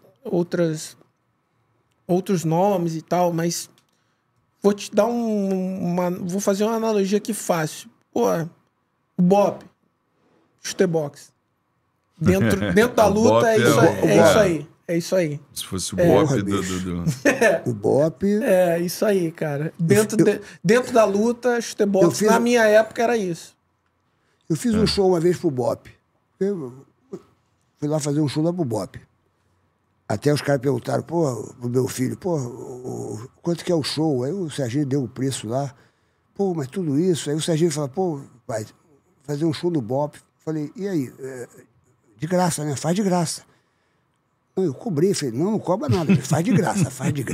nomes e tal, mas vou te dar vou fazer uma analogia aqui fácil. Pô, o Bop, chutebox. Dentro da luta é isso aí. É isso aí. Se fosse o Bop O Bop... É, isso aí, cara. Dentro da luta, chutebox, na minha época, era isso. Eu fiz um show uma vez pro Bop. Eu fui lá fazer um show lá pro Bop. Até os caras perguntaram, pro meu filho, quanto que é o show? Aí o Serginho deu o preço lá. Mas tudo isso... Aí o Serginho falou, vai fazer um show no Bop. Falei, e aí? De graça, né? Faz de graça. Eu cobrei, falei, não cobra nada, faz de graça.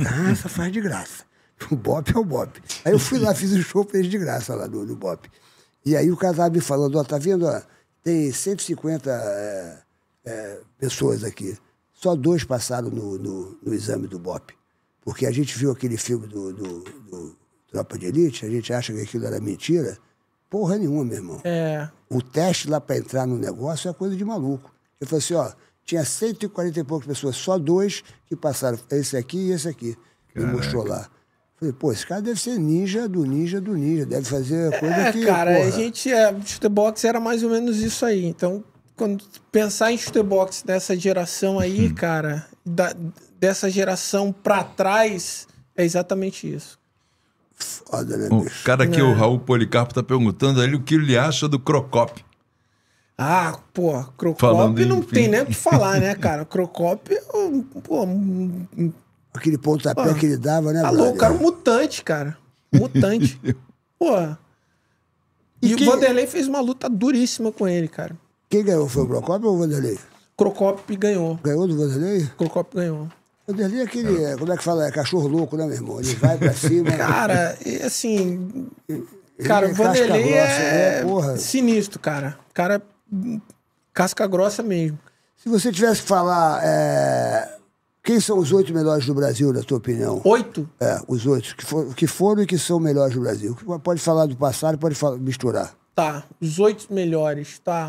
O Bop é o Bop. Aí eu fui lá, fiz um show pra eles de graça lá no Bop. E aí o cara tava me falando, tá vendo, tem 150 pessoas aqui. Só 2 passaram no exame do BOPE. Porque a gente viu aquele filme do Tropa de Elite, a gente acha que aquilo era mentira. Porra nenhuma, meu irmão. O teste lá para entrar no negócio é coisa de maluco. Eu falei assim, ó, tinha 140 e poucas pessoas, só 2 que passaram, esse aqui e esse aqui. Ele mostrou lá. Falei, pô, esse cara deve ser ninja do ninja do ninja, deve fazer coisa que... cara, porra. a gente... Chutebox era mais ou menos isso aí. Então, quando pensar em chutebox dessa geração aí, cara, dessa geração pra trás, é exatamente isso. Foda, né, O bicho? cara aqui, o Raul Policarpo, tá perguntando a ele o que ele acha do Crocop. Ah, pô, Crocop Falando não em tem fim. nem o que falar, né, cara? Crocop, pô... Aquele pontapé que ele dava, né, Alô, brother? o cara, um mutante, cara. Mutante. Porra. E o Vanderlei fez uma luta duríssima com ele, cara. Quem ganhou? Foi o Procópio ou o Vanderlei? Crocop ganhou. Ganhou do Vanderlei? Crocop ganhou. O Vanderlei é aquele, como é que fala? É cachorro louco, né, meu irmão? Ele vai pra cima. Cara, assim... ele Cara, é o Vanderlei casca grossa, né, é porra. sinistro, cara. Cara, casca grossa mesmo. Se você tivesse que falar, quem são os 8 melhores do Brasil, na tua opinião? 8? Os 8 que foram e que são melhores do Brasil. Pode falar do passado, pode misturar. Tá, os 8 melhores, tá.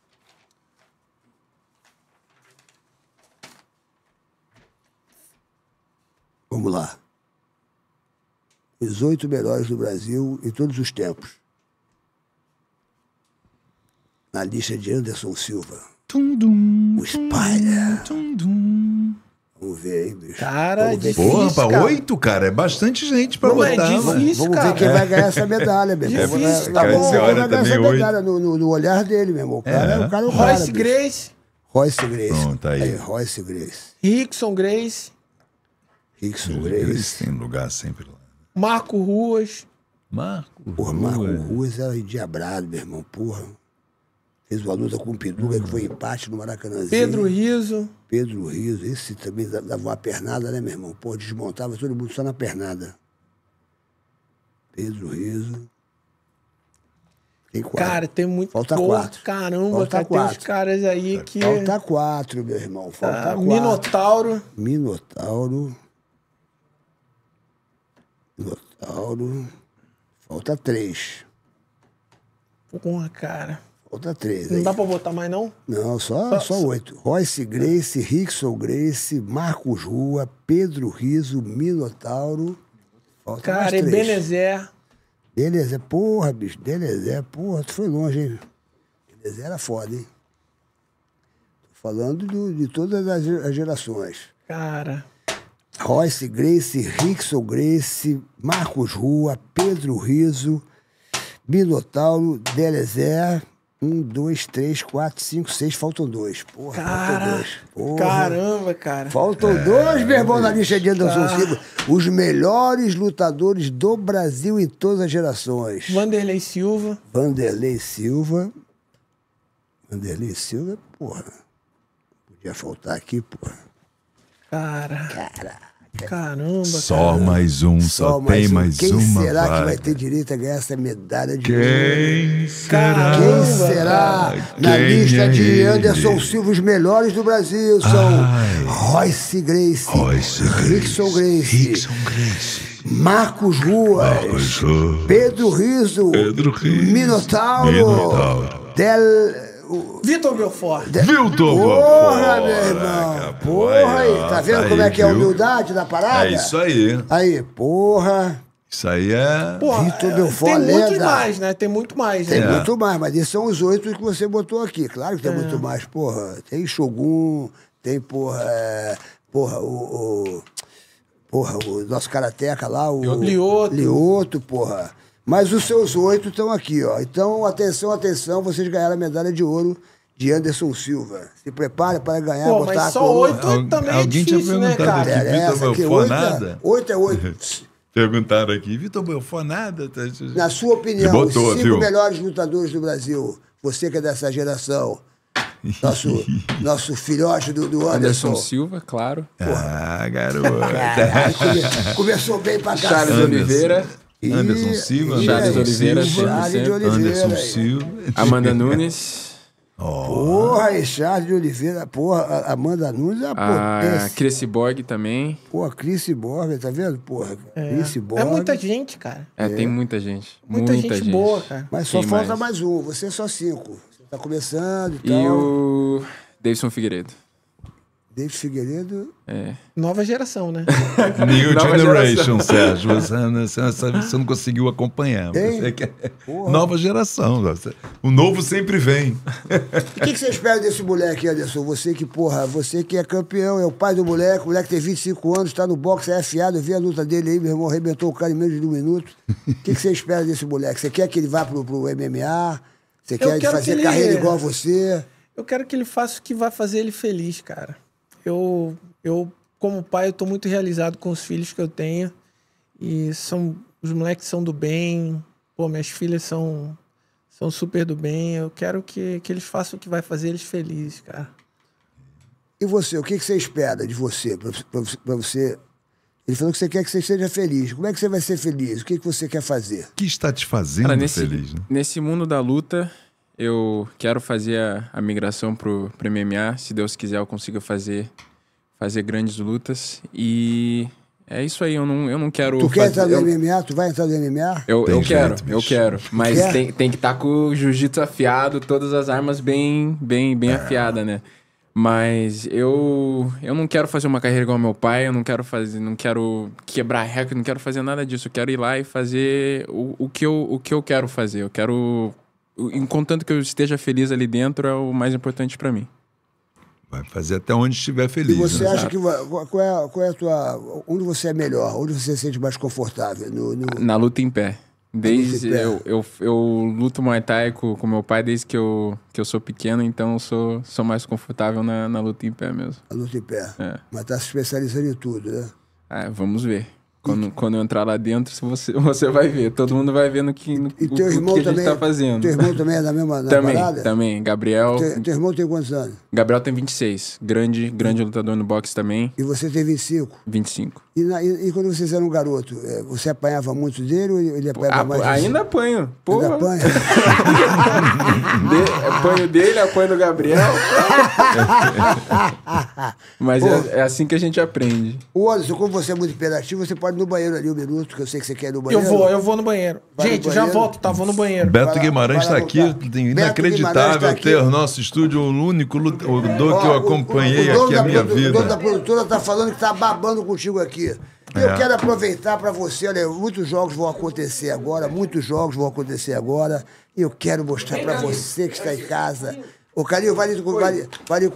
Vamos lá. Os 8 melhores do Brasil em todos os tempos. Na lista de Anderson Silva. O Spider. Vamos ver aí, bicho. Cara, Vamos ver difícil, Porra, pra cara. 8, cara, é bastante gente pra Não, é botar. difícil, mano. Vamos cara. ver quem vai ganhar essa medalha, meu irmão. Difícil, Tá cara. bom, Você quem olha vai ganhar essa também medalha no olhar dele, meu irmão. O cara é o cara. Royce bicho. Grace, Royce Grace. Pronto, aí. Royce Grace. Rickson Grace, Rickson Eles Grace. têm lugar sempre lá. Marco Ruas. Marco. Porra, Marco Ruas era endiabrado, meu irmão. Porra. Fez uma luta com o Piduga, que foi empate no Maracanãzinho. Pedro Riso. Pedro Riso. Esse também dava uma pernada, né, meu irmão? Pô, desmontava todo mundo só na pernada. Pedro Riso. Tem 4. Cara, tem muito. Falta Pô, 4. Caramba, Falta cara, tem 4. uns caras aí que. Falta 4, meu irmão. Falta 4. Minotauro. Minotauro. Falta 3. Porra, cara. Falta 3. Não aí. dá pra botar mais, não? Não, só 8. Royce Grace, Rickson Grace, Marcos Rua, Pedro Riso, Minotauro. Falta Cara, mais é 3. Benezer. Benezer, porra, bicho. Benezer, porra, tu foi longe, hein? Benezer era foda, hein? Tô falando de todas as gerações. Cara. Royce Grace, Rickson Grace, Marcos Rua, Pedro Riso, Minotauro, Benezer. 1, 2, 3, 4, 5, 6, faltam 2. Porra, Cara, faltam 2. Porra. caramba, cara. Faltam 2, meu irmão, na lista de Anderson Silva. Os melhores lutadores do Brasil em todas as gerações. Vanderlei Silva. Vanderlei Silva, porra. Podia faltar aqui, porra. Cara. Caramba, Só cara. mais um, só tem mais Quem uma será que vaga. vai ter direito a ganhar essa medalha de Quem será? Quem será? Na Quem lista é de ele? Anderson Silva, os melhores do Brasil são Royce Grace, Rickson Grace, Rickson Grace. Marcos Rua, Marcos Rua. Pedro Riso, Pedro Riso. Minotauro, Minotauro. Vitor Belfort. Vilton Porra, meu irmão. Porra aí. Tá vendo como é que é a viu? humildade da parada? É isso aí. Aí, porra. Isso aí é... Porra, Vitor Belfort, tem muito lenda. mais, né? Tem muito mais, né? Tem muito mais, mas esses são os 8 que você botou aqui. Claro que tem muito mais. Porra, tem Shogun, tem, porra, o nosso karateca lá, o Lioto, porra. Mas os seus 8 estão aqui, ó. Então, atenção, vocês ganharam a medalha de ouro de Anderson Silva. Se prepare para ganhar, Pô, botar mas a só coroa. 8 também é Alguém tinha difícil, né, perguntado cara? aqui, Vitor Interessa, que Belfort 8 nada? 8 é 8. Perguntaram aqui, Vitor Belfort nada? Na sua opinião, Botou, os 5 viu? melhores lutadores do Brasil, você que é dessa geração, nosso filhote do Anderson Anderson. Silva, claro. Ah, garoto. Começou bem pra cá. Charles Oliveira. Anderson Silva, Charles Oliveira, Charles de Oliveira. Anderson aí. Silva. Amanda Nunes. Porra, Richard de Oliveira. Porra, a Amanda Nunes é a potência. A Chrissy Borg também. Porra, Chrissy Borg, tá vendo? Porra, Chrissy Borg. É muita gente, cara. Tem muita gente. Muita gente boa, cara. Mas só Quem falta mais? mais um. Você é só 5. Você tá começando e E tal. o Davidson Figueiredo. David Figueiredo. Nova geração, né? New Nova Generation, Sérgio. Você não conseguiu acompanhar. Hein? Você quer... Nova geração. O novo sempre vem. O que você espera desse moleque, Anderson? Você que é campeão, é o pai do moleque. O moleque tem 25 anos, tá no boxe, é afiado. Eu vi a luta dele aí, meu irmão arrebentou o cara em menos de 1 minuto. O que você espera desse moleque? Você quer que ele vá pro MMA? Você quer fazer carreira igual a você? Eu quero que ele faça o que vai fazer ele feliz, cara. Eu como pai, eu tô muito realizado com os filhos que eu tenho. E os moleques são do bem. Pô, minhas filhas são super do bem. Eu quero que eles façam o que vai fazer eles felizes, cara. E você, o que você espera de você, pra você... Ele falou que você quer que você seja feliz. Como é que você vai ser feliz? O que você quer fazer? O que está te fazendo feliz? Né? Nesse mundo da luta, eu quero fazer a migração pro MMA. Se Deus quiser, eu consigo fazer grandes lutas. E é isso aí, eu não quero... Tu quer entrar no MMA? Tu vai entrar no MMA? Eu quero. Mas tem que estar com o jiu-jitsu afiado, todas as armas bem afiadas, né? Mas eu não quero fazer uma carreira igual ao meu pai, eu não quero quebrar recorde, não quero fazer nada disso. Eu quero ir lá e fazer o que eu quero fazer. Eu quero... Contanto que eu esteja feliz ali dentro, é o mais importante pra mim. Vai fazer até onde estiver feliz. E você acha que... Qual é a tua... Onde você é melhor? Onde você se sente mais confortável? Na luta em pé. Desde eu luto Muay Thai com meu pai desde que eu sou pequeno, então eu sou mais confortável na luta em pé mesmo. Na luta em pé. Mas tá se especializando em tudo, né? Vamos ver. Quando eu entrar lá dentro, você vai ver. Todo mundo vai ver no que a gente tá fazendo. Teu irmão também é da mesma parada? Também. Gabriel... Teu irmão tem quantos anos? Gabriel tem 26. Grande lutador no boxe também. E você tem 25? 25. E quando vocês eram um garoto, você apanhava muito dele ou ele apanhava mais? Ainda apanho. Porra. Ainda apanha? Apanho dele, apanho do Gabriel. Mas é assim que a gente aprende. O Anderson, como você é muito imperativo, você pode ir no banheiro ali 1 minuto, que eu sei que você quer ir no banheiro. Eu vou no banheiro. Gente, já volto, tá? Vou no banheiro. Beto Guimarães está aqui, inacreditável ter o nosso estúdio, o único lutador que eu acompanhei aqui a minha vida. O dono da produtora tá falando que tá babando contigo aqui. Eu quero aproveitar para você, olha, muitos jogos vão acontecer agora, e eu quero mostrar para você que está em casa. Ô, Carinho, vai ali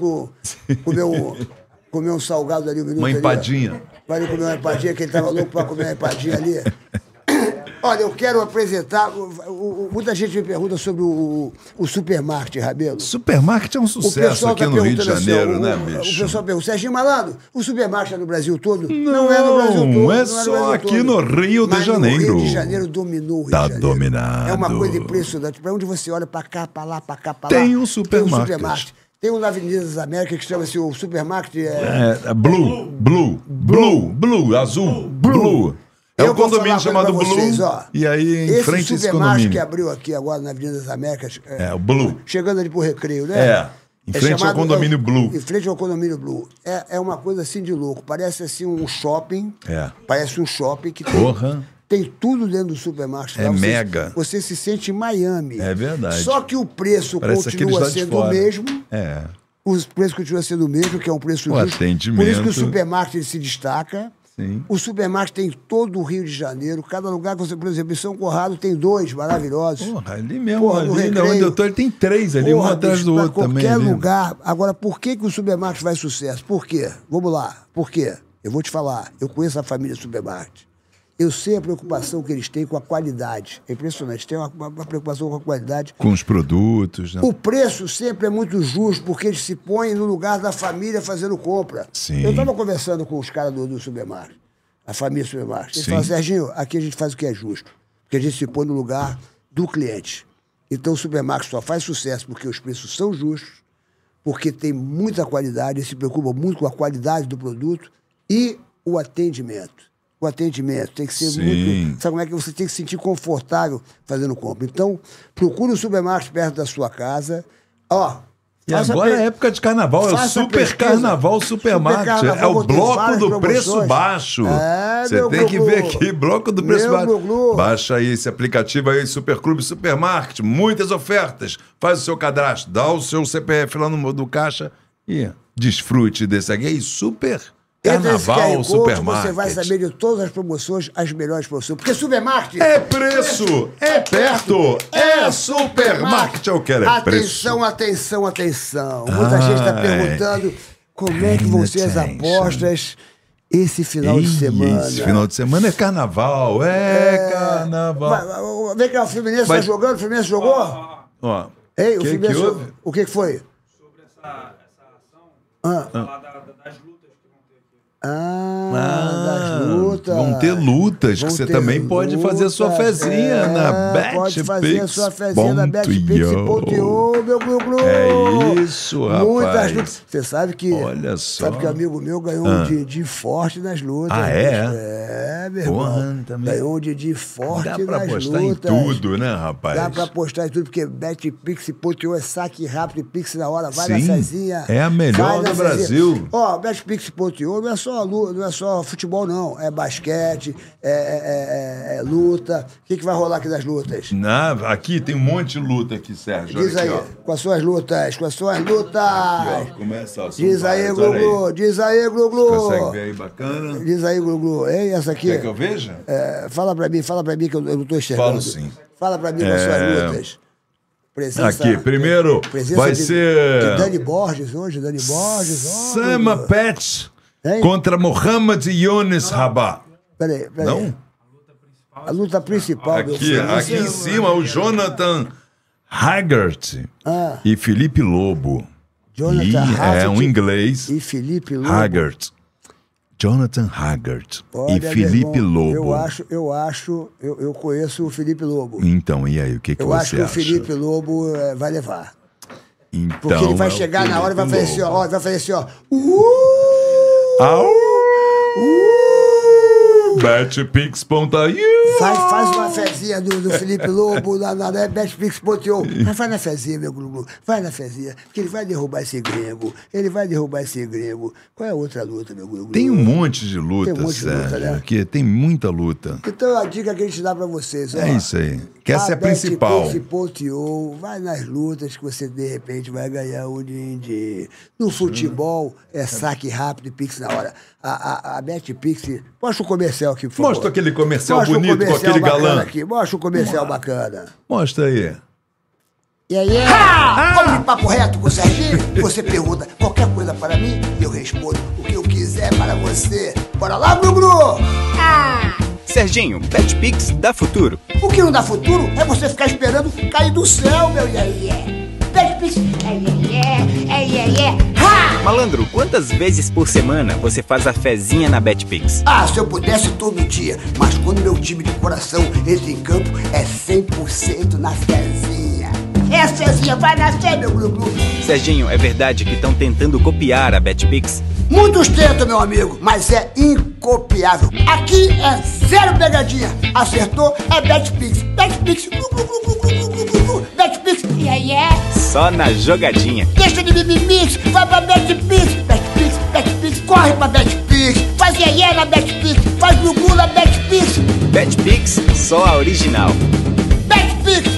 comer um salgado ali 1 minuto. Uma empadinha. Vai ali comer uma empadinha, que ele tava louco para comer uma empadinha ali. Olha, eu quero apresentar... Muita gente me pergunta sobre o Supermarket, Rabelo. Supermarket é um sucesso aqui no Rio de Janeiro, né, bicho? O pessoal pergunta, Serginho Malandro, o Supermarket é no Brasil todo? Não é no Brasil todo. Não é só aqui no Rio de Janeiro. O Rio de Janeiro dominou o Rio de Janeiro. Tá dominado. É uma coisa impressionante. Para onde você olha, para cá, para lá, para cá, para lá. Tem um Supermarket. Tem um na Avenida das Américas que chama-se o Supermarket... Blue, azul, Blue. É um condomínio chamado Blue, e aí em frente a esse condomínio. Que abriu aqui agora na Avenida das Américas. O Blue. Chegando ali pro Recreio, né? Em frente ao condomínio Blue. Em frente ao condomínio Blue. É uma coisa assim de louco. Parece assim um shopping. Parece um shopping que tem tudo dentro do supermercado. Mega. Você se sente em Miami. É verdade. Só que o preço continua sendo o mesmo. O preço continua sendo o mesmo, que é um preço justo. Atendimento. Por isso que o supermarket se destaca. Sim. O supermarket tem todo o Rio de Janeiro. Cada lugar que você, por exemplo, em São Conrado tem 2 maravilhosos. Ali mesmo, ali onde eu tô, ele tem 3 ali, um atrás do outro também. Qualquer lugar. Agora, por que o supermarket faz sucesso? Por quê? Vamos lá. Por quê? Eu vou te falar. Eu conheço a família Supermarket. Eu sei a preocupação que eles têm com a qualidade. É impressionante. Tem uma preocupação com a qualidade. Com os produtos, né? O preço sempre é muito justo, porque eles se põem no lugar da família fazendo compra. Sim. Eu estava conversando com os caras do supermarket, a família supermarket. Eles falaram, Serginho, aqui a gente faz o que é justo. Porque a gente se põe no lugar do cliente. Então o supermarket só faz sucesso porque os preços são justos, porque tem muita qualidade, eles se preocupam muito com a qualidade do produto e o atendimento. O atendimento tem que ser muito... Sabe como é que você tem que se sentir confortável fazendo compra? Então, procure um supermarket perto da sua casa. Ó. E agora é época de carnaval, é o Super Carnaval Supermarket. É o bloco do preço baixo. Você tem que ver aqui, bloco do preço baixo. Baixa aí esse aplicativo aí, Superclube Supermarket. Muitas ofertas. Faz o seu cadastro, dá o seu CPF lá no do caixa e desfrute desse aqui. Super Carnaval Supermarket. Você vai saber de todas as promoções, as melhores promoções. Porque Supermarket... É preço, é perto, é Supermarket. Eu quero é preço. Atenção. Muita gente está perguntando como é que vão ser as apostas esse final de semana. Esse final de semana é carnaval, carnaval. Vem cá, o Fluminense está jogando, o Fluminense jogou? Ó, Ei, o Fluminense... O que foi? Sobre essa ação, falar das lutas. Das lutas. Vão ter lutas, que você também pode fazer a sua fezinha na BetPix. Pode fazer a sua fezinha na BetPix.io, meu glu-glu. É isso, rapaz. Muitas lutas. Você sabe que... Olha só. Sabe que um amigo meu ganhou um Didi forte nas lutas. É, meu irmão. Ganhou um Didi forte nas lutas. Dá pra apostar em tudo, né, rapaz? Dá pra apostar em tudo, porque BetPix.io é saque rápido e Pix na hora. Vai na fezinha. É a melhor do Brasil. Ó, BetPix.io não é só futebol, não. É basquete, é luta. O que vai rolar aqui das lutas? Aqui tem um monte de luta aqui, Sérgio. Diz aí, com as suas lutas. Aqui, ó, começa. Diz aí, Glu-Glu. Diz aí, Glu-Glu. Consegue ver aí, bacana? Diz aí, Glu-Glu. Ei, essa aqui. Quer que eu veja? Fala pra mim que eu não tô enxergando. Falo sim. Fala pra mim com as suas lutas. Presença, aqui, primeiro vai ser... de Dani Borges hoje, Sam Pet contra Mohamed Younes Rabat. Peraí. Não? A luta principal. Aqui em cima, o Jonathan Haggart e Felipe Lobo. Jonathan Haggart um inglês. E Felipe Lobo. Haggart. Jonathan Haggart e Felipe Lobo. Eu conheço o Felipe Lobo. Então, e aí, o que você acha? Eu acho que o Felipe Lobo vai levar. Então, porque ele vai chegar na hora e vai fazer assim, ó. Vai fazer assim, ó. BetPix.io. Faz uma fezinha do Felipe Lobo na BetPix.io. Mas vai na fezinha, meu Glu-Glu. Vai na fezinha. Porque ele vai derrubar esse gringo. Qual é a outra luta, meu Glu-Glu? Tem um monte de luta, Sérgio. Né? Aqui tem muita luta. Então a dica que a gente dá pra vocês, ó. É isso aí. Que essa é a principal. BetPix.io, vai nas lutas que você de repente vai ganhar um din-din. No futebol é saque rápido e Pix na hora. A BetPix... Mostra o comercial aqui, por favor. Mostra aquele comercial bonito com aquele galã. Aqui. Mostra o comercial bacana. Mostra aí. E aí? Vamos de papo reto com o Serginho? Você pergunta qualquer coisa para mim e eu respondo o que eu quiser para você. Bora lá, Glu-Glu! Serginho, BetPix dá futuro. O que não dá futuro é você ficar esperando cair do céu, meu iê. BetPix, Malandro, quantas vezes por semana você faz a fezinha na BetPix? Se eu pudesse todo dia, mas quando meu time de coração entra em campo, é 100% na fezinha. Essa fezinha vai nascer, meu Glu-Glu. Serginho, é verdade que estão tentando copiar a BetPix? Muitos tentam, meu amigo, mas é incopiável. Aqui é zero pegadinha. Acertou, é BetPix. BetPix, BetPix, Só na jogadinha. Deixa de mimimix, vai pra BetPix. BetPix, corre pra BetPix. Faz iê na BetPix, faz Glu-Glu na BetPix. BetPix, só a original. BetPix.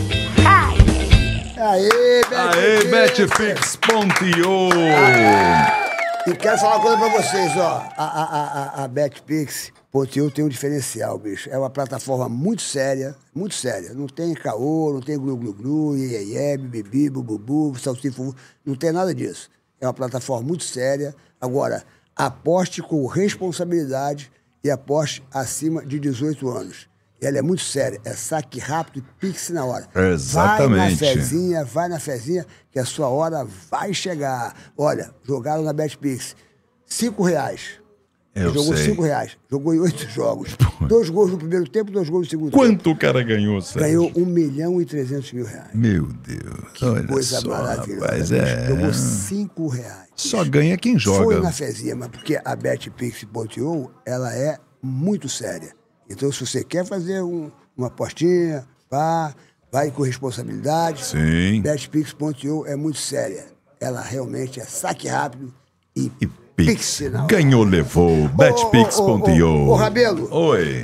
Aê, BetPix.io. E quero falar uma coisa pra vocês, ó. A BetPix.io tem um diferencial, bicho. É uma plataforma muito séria. Não tem caô, não tem glu-glu-glu, iê, bibibi, bububu, salsifu. Não tem nada disso. É uma plataforma muito séria. Agora, aposte com responsabilidade e aposte acima de 18 anos. Ela é muito séria. É saque rápido e Pix na hora. Exatamente. Vai na fezinha, que a sua hora vai chegar. Olha, jogaram na BetPix. R$5. Jogou R$5. Jogou em 8 jogos. 2 gols no primeiro tempo, 2 gols no segundo tempo. Quanto o cara ganhou, Sérgio? Ganhou R$1.300.000. Meu Deus. Que coisa maravilhosa. Rapaz, Jogou R$5. Só ganha quem joga. Foi na fezinha, mas porque a BetPix.io, ela é muito séria. Então, se você quer fazer uma apostinha, vai com responsabilidade. Sim. Betpix.io é muito séria. Ela realmente é saque rápido e Pix. sinal. Ganhou, levou. Betpix.io. Ô, Rabelo. Oi.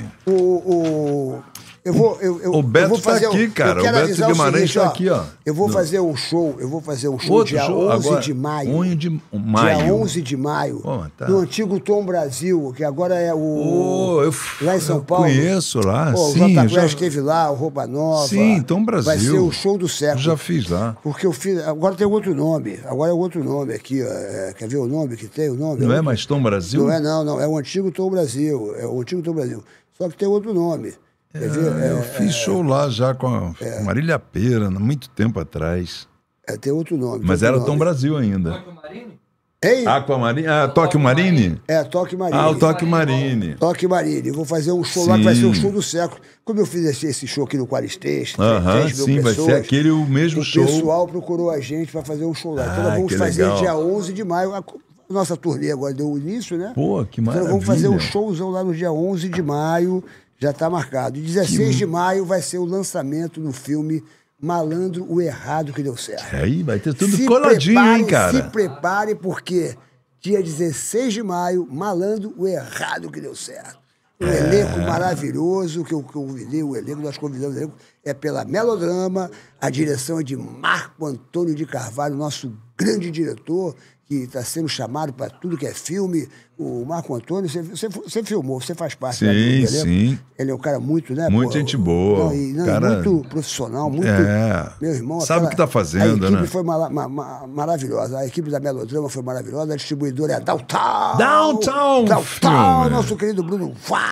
O Beto vou fazer tá aqui, cara. Eu quero O Beto avisar Guimarães seguinte, tá aqui, ó. Eu vou fazer um show Outro dia show? 11 Agora, de maio. 11 de maio. Dia 11 de maio. Pô, tá. No antigo Tom Brasil, que agora é lá em São Paulo. Conheço lá, Pô, sim. O Jota Quest esteve lá, o Roupa Nova. Sim, Tom Brasil. Vai ser o show do século. Já fiz lá. Porque eu fiz. Agora tem outro nome. Agora é outro nome aqui, ó. Quer ver o nome que tem? O nome? Não é mais Tom Brasil? Não é, não. É o antigo Tom Brasil. É o antigo Tom Brasil. Só que tem outro nome. Quer ver? Eu fiz show lá já com a Marília Pera, há muito tempo atrás. Tem outro nome. Mas era Tom Brasil ainda. Aquamarine? Ei? Aquamarine? Ah, Toque Marine? Toque Marine. Ah, o Toque Marine. Toque Marine. Eu vou fazer um show lá que vai ser o show do século. Como eu fiz esse show aqui no Quarestes, 10 mil sim, pessoas, vai ser aquele o mesmo show. O pessoal procurou a gente para fazer um show lá. Então nós vamos fazer legal. dia 11 de maio. A nossa turnê agora deu início, né? Pô, que maravilha. Então nós vamos fazer um showzão lá no dia 11 de maio. Já está marcado. E 16 de maio vai ser o lançamento do filme Malandro, o Errado que Deu Certo. Aí vai ter tudo coladinho, hein, cara? Se prepare, porque dia 16 de maio, Malandro, o Errado que Deu Certo. Um elenco maravilhoso, que eu convidei o elenco, nós convidamos o elenco, é pela Melodrama, a direção é de Marco Antônio de Carvalho, nosso grande diretor, que está sendo chamado para tudo que é filme. O Marco Antônio, você filmou, você faz parte do elenco. Sim. Ele é um cara muito, né? Muito gente boa. Cara... Muito profissional, muito... Meu irmão... Sabe o que está fazendo, né? A equipe foi maravilhosa. A equipe da Melodrama foi maravilhosa. A distribuidora é a Downtown. Filme. Nosso querido Bruno.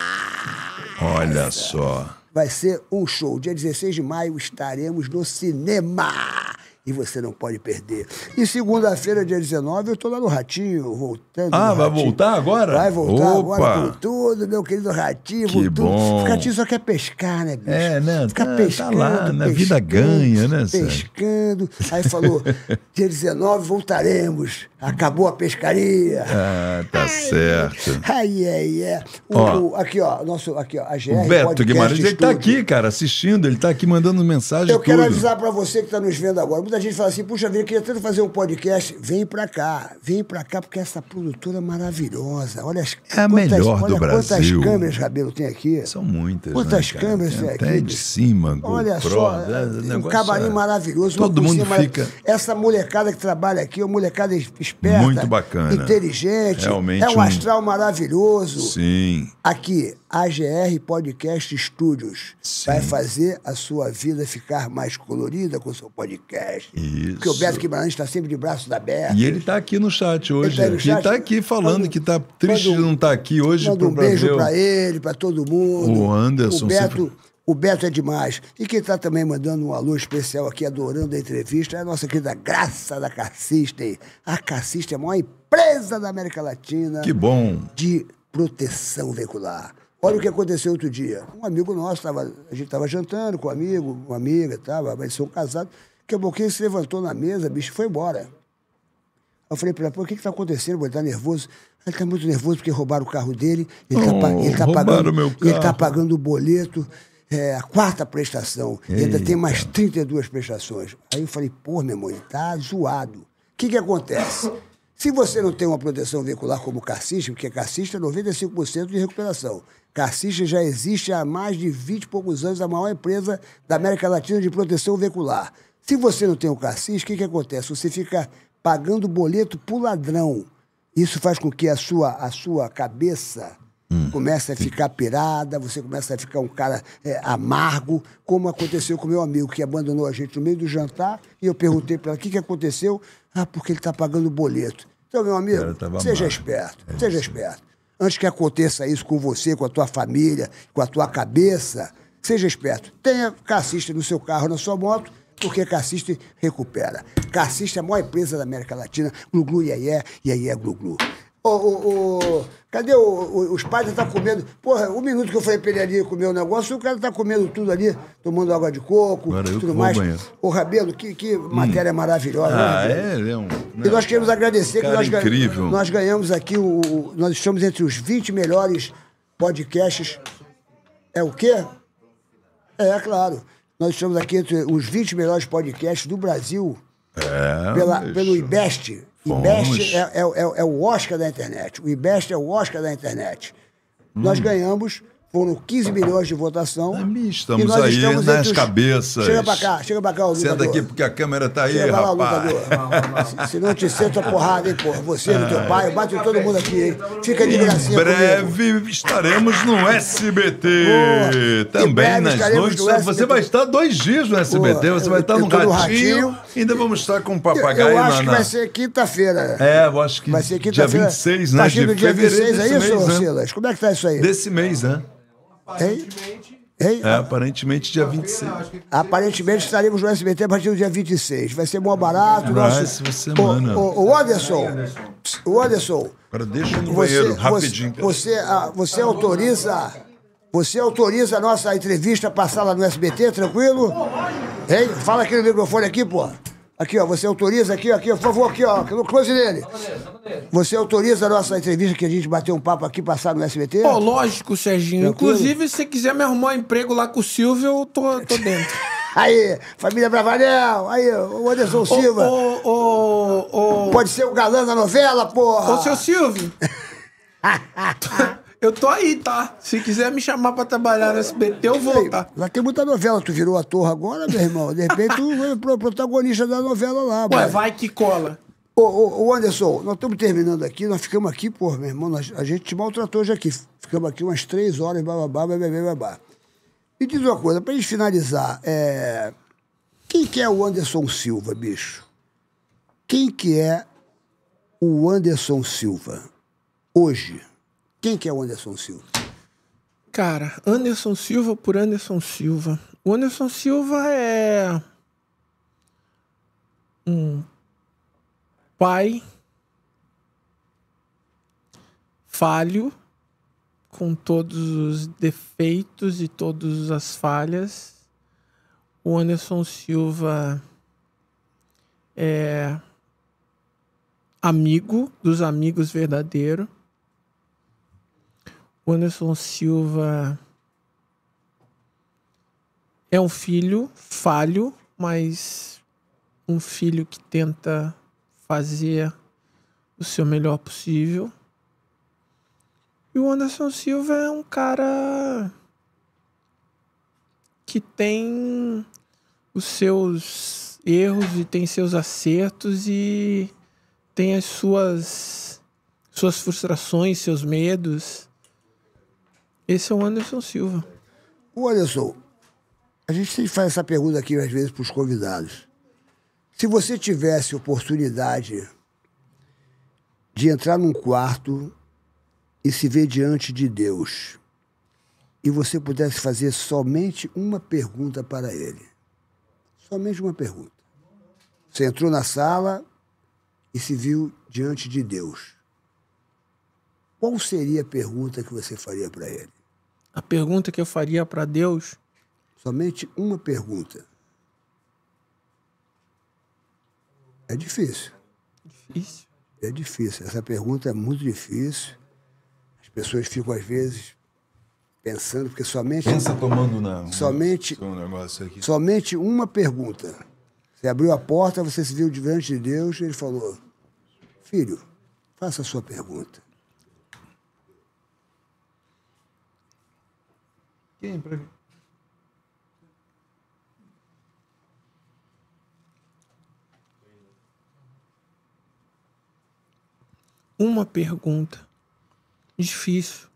Olha só. Vai ser um show. Dia 16 de maio estaremos no cinema. E você não pode perder. E segunda-feira, dia 19, eu tô lá no Ratinho, voltando. Vai voltar agora? Vai voltar agora com tudo, meu querido Ratinho. Que bom. O Ratinho só quer pescar, né, bicho? Né? Fica pescando, tá lá, né? Vida ganha, né, pescando. Aí falou, dia 19 voltaremos. Acabou a pescaria. Tá certo. Aqui, ó, a GR o Beto Guimarães, ele tá aqui, cara, assistindo, ele tá aqui mandando mensagem. Eu quero avisar pra você que tá nos vendo agora. Muita gente fala assim, puxa vida, eu queria tanto fazer um podcast. Vem pra cá, porque essa produtora é maravilhosa. Olha a melhor do Brasil. Quantas câmeras, Rabelo, tem aqui? São muitas, quantas câmeras tem aqui? Até de cima, olha só, um camarim maravilhoso. Todo mundo fica... Essa molecada que trabalha aqui é uma molecada esperta. Muito bacana. Inteligente. Realmente é um astral maravilhoso. Sim. Aqui, AGR Podcast Studios. Sim. Vai fazer a sua vida ficar mais colorida com o seu podcast. Isso. Porque o Beto Guimarães está sempre de braços abertos. E ele está aqui no chat hoje. Ele está aqui falando que está triste de não estar aqui hoje. Manda um beijo para ele, para todo mundo. O Anderson. O Beto é demais. E quem está também mandando um alô especial aqui, adorando a entrevista, é a nossa querida Graça da Carsystem. A Carsystem é a maior empresa da América Latina. Que bom. De proteção veicular. Olha o que aconteceu outro dia. Um amigo nosso, a gente estava jantando com um amigo, uma amiga, eles são casados. Daqui a pouquinho ele se levantou na mesa, bicho, foi embora. Eu falei para ele, o que está acontecendo? Ele está nervoso. Ele está muito nervoso porque roubaram o carro dele. Ele está pagando o boleto. A quarta prestação. E ainda tem mais 32 prestações. Aí eu falei, pô, meu irmão, ele tá zoado. O que acontece? Se você não tem uma proteção veicular como Carsystem, porque Carsystem é 95% de recuperação. Carsystem já existe há mais de 20 e poucos anos, a maior empresa da América Latina de proteção veicular. Se você não tem o Carsystem, o que acontece? Você fica pagando boleto pro ladrão. Isso faz com que a sua cabeça começa a ficar pirada, você começa a ficar um cara amargo, como aconteceu com meu amigo, que abandonou a gente no meio do jantar, e eu perguntei para ele, o que aconteceu? Porque ele está pagando o boleto. Então, meu amigo, seja esperto, seja esperto. Antes que aconteça isso com você, com a tua família, com a tua cabeça, seja esperto. Tenha Carsystem no seu carro, na sua moto, porque Carsystem recupera. Carsystem é a maior empresa da América Latina, glu-glu, iê, glu-glu. Cadê os pais estão comendo? Porra, um minuto que eu falei pra ele ali comer o negócio, o cara tá comendo tudo ali, tomando água de coco, tudo mais. Ô, Rabelo, que matéria maravilhosa. E nós queremos agradecer que nós ganhamos aqui, nós estamos entre os 20 melhores podcasts. É o quê? Claro. Nós estamos aqui entre os 20 melhores podcasts do Brasil pelo IBEST. IBEST é o Oscar da internet. O IBEST é o Oscar da internet. Nós ganhamos, foram 15 milhões de votação. Estamos aí nas cabeças. Chega pra cá, o lutador. Senta aqui porque a câmera tá aí, chega rapaz. Lá, se não te senta porrada, hein, porra. Você, no teu pai, bate em todo mundo aqui, hein. Fica de gracinha Em breve estaremos no SBT. Também nas noites. Você vai estar 2 dias no SBT, você vai estar no Ratinho. Ainda vamos estar com o Papagaio. Eu acho que vai ser quinta-feira. Eu acho que vai ser dia 26, né? De dia 26, é isso, Silas? Como é que tá isso aí? Desse mês, né? Hein? Aparentemente dia 26. Aparentemente estaremos no SBT a partir do dia 26. Vai ser mó barato. O Anderson. Agora deixa no banheiro, rapidinho. Você autoriza a nossa entrevista a passar lá no SBT, tranquilo? Hein? Fala aqui no microfone aqui, pô. Aqui, ó, você autoriza aqui, por favor, aqui, ó, no close dele. Você autoriza a nossa entrevista que a gente bateu um papo aqui, passar no SBT? Pô, lógico, Serginho. Inclusive, se você quiser me arrumar um emprego lá com o Silvio, eu tô dentro. Aí, família Bravanel, aí, o Anderson Silva. Pode ser o galã da novela, porra. Ô, seu Silvio. Eu tô aí, tá? Se quiser me chamar pra trabalhar no SBT, eu vou, tá? Lá tem muita novela. Tu virou ator agora, meu irmão? De repente, tu é protagonista da novela lá. Ué, vai que cola. Ô, Anderson, nós estamos terminando aqui. Nós ficamos aqui, pô, meu irmão. A gente te maltratou já aqui. Ficamos aqui umas 3 horas, bababá. Me diz uma coisa, pra gente finalizar. Quem que é o Anderson Silva, bicho? Quem que é o Anderson Silva hoje? Quem que é o Anderson Silva? Cara, Anderson Silva por Anderson Silva. O Anderson Silva é um pai falho, com todos os defeitos e todas as falhas. O Anderson Silva é amigo dos amigos verdadeiros. O Anderson Silva é um filho falho, mas um filho que tenta fazer o seu melhor possível. E o Anderson Silva é um cara que tem os seus erros e tem seus acertos e tem as suas frustrações, seus medos. Esse é o Anderson Silva. O Anderson, a gente sempre faz essa pergunta aqui às vezes para os convidados. Se você tivesse oportunidade de entrar num quarto e se ver diante de Deus, e você pudesse fazer somente uma pergunta para ele. Somente uma pergunta. Você entrou na sala e se viu diante de Deus. Qual seria a pergunta que você faria para ele? A pergunta que eu faria para Deus? Somente uma pergunta. É difícil. Difícil? É difícil. Essa pergunta é muito difícil. As pessoas ficam, às vezes, pensando, porque somente... Pensa tomando não. Somente, um negócio aqui. Somente uma pergunta. Você abriu a porta, você se viu diante de Deus, e ele falou, filho, faça a sua pergunta. Quem pra mim? Uma pergunta. Difícil.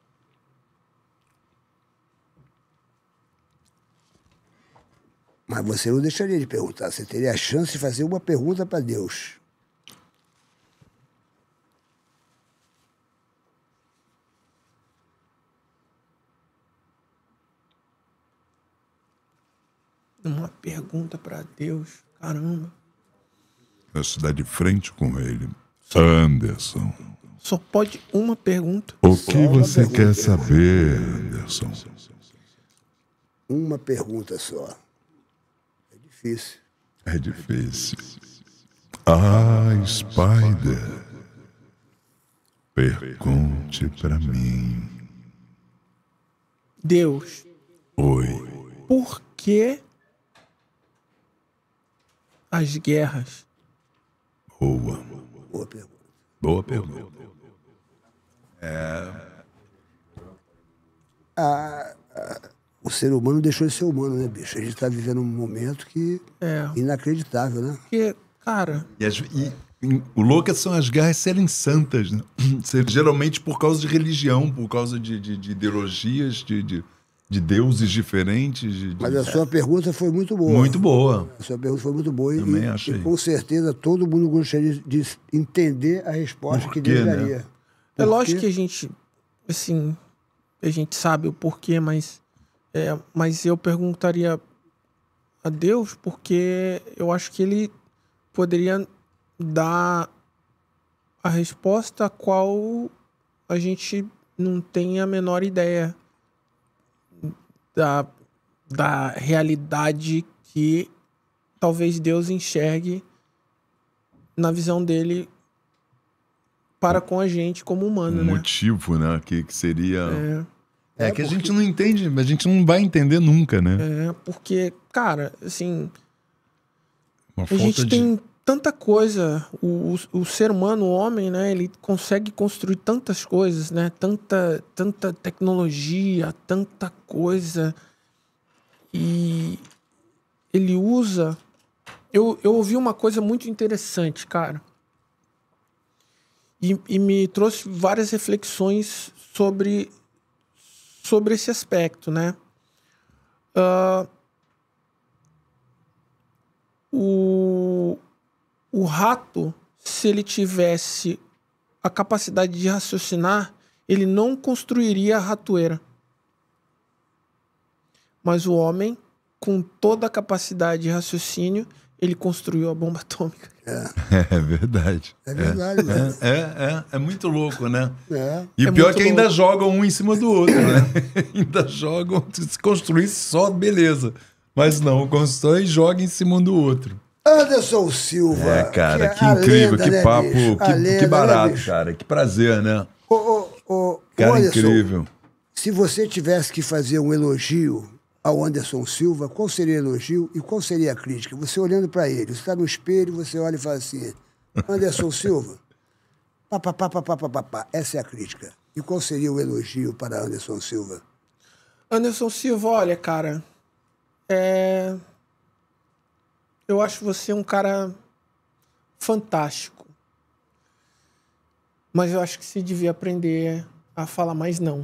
Mas você não deixaria de perguntar. Você teria a chance de fazer uma pergunta para Deus. Uma pergunta para Deus. Caramba. Você dá de frente com ele. Anderson. Só pode uma pergunta. O que você quer saber, Anderson? Uma pergunta só. É difícil. É difícil. Spider. Pergunte pra mim. Deus. Oi. Por que as guerras? Boa. Boa pergunta. Boa pergunta. O ser humano deixou de ser humano, né, bicho? A gente tá vivendo um momento que inacreditável, né? Porque, cara... O louco são as guerras serem santas, né? Geralmente por causa de religião, por causa de ideologias, de deuses diferentes. Mas a sua pergunta foi muito boa. Muito boa. A sua pergunta foi muito boa. Também achei. E com certeza todo mundo gostaria de entender a resposta que Deus daria. Né? É lógico que a gente, assim, a gente sabe o porquê, mas eu perguntaria a Deus porque eu acho que ele poderia dar a resposta a qual a gente não tem a menor ideia da realidade que talvez Deus enxergue na visão dele para com a gente como humano, né? Motivo, né? Que seria... que a gente não entende, a gente não vai entender nunca, né? Porque, cara, assim... a gente tem tanta coisa, o ser humano, o homem, né? Ele consegue construir tantas coisas, né? Tanta tecnologia, tanta coisa. E ele usa... Eu ouvi uma coisa muito interessante, cara. E me trouxe várias reflexões sobre esse aspecto, né? O rato, se ele tivesse a capacidade de raciocinar, ele não construiria a ratoeira. Mas o homem, com toda a capacidade de raciocínio, ele construiu a bomba atômica. É verdade. É verdade, né? É muito louco, né? E o pior é que ainda jogam um em cima do outro, né? Ainda jogam, se construir só, beleza. Mas não, constrói e joga em cima um do outro. Anderson Silva. Cara, que incrível, lenda, que papo, né, que barato, né, cara. Que prazer, né? Cara, Anderson, incrível. Se você tivesse que fazer um elogio ao Anderson Silva, qual seria o elogio e qual seria a crítica? Você olhando para ele, você está no espelho, você olha e fala assim, Anderson Silva, essa é a crítica. E qual seria o elogio para Anderson Silva? Anderson Silva, olha, cara, eu acho você um cara fantástico. Mas eu acho que você devia aprender a falar mais não.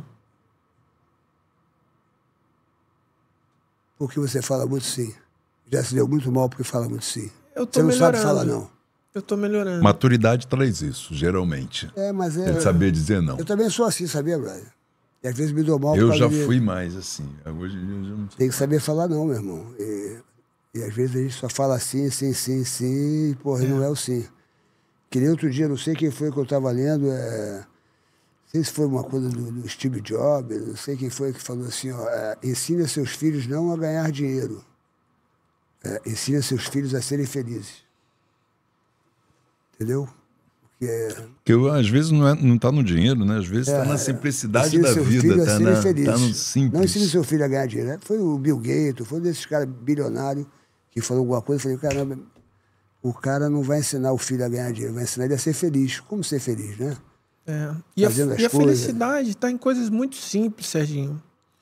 Porque você fala muito sim. Já se deu muito mal porque fala muito sim. Você não sabe falar não. Eu tô melhorando. Maturidade traz isso, geralmente. Mas Ele saber dizer não. Eu também sou assim, sabia, Brian? E às vezes me dou mal. Eu já fui mais assim. Hoje eu já não sei. Tem que saber falar não, meu irmão. E às vezes a gente só fala sim, e porra, não é o sim. Que nem outro dia, não sei quem foi que eu estava lendo, não sei se foi uma coisa do Steve Jobs, não sei quem foi que falou assim, ensina seus filhos não a ganhar dinheiro. Ensina seus filhos a serem felizes. Entendeu? Porque às vezes não está no dinheiro, né? Às vezes está na simplicidade da vida, está no simples. Não ensina seu filho a ganhar dinheiro. Né? Foi o Bill Gates, foi um desses caras bilionários que falou alguma coisa. Eu falei, caramba, o cara não vai ensinar o filho a ganhar dinheiro, vai ensinar ele a ser feliz. Como ser feliz, né? E a felicidade está em coisas muito simples, Serginho.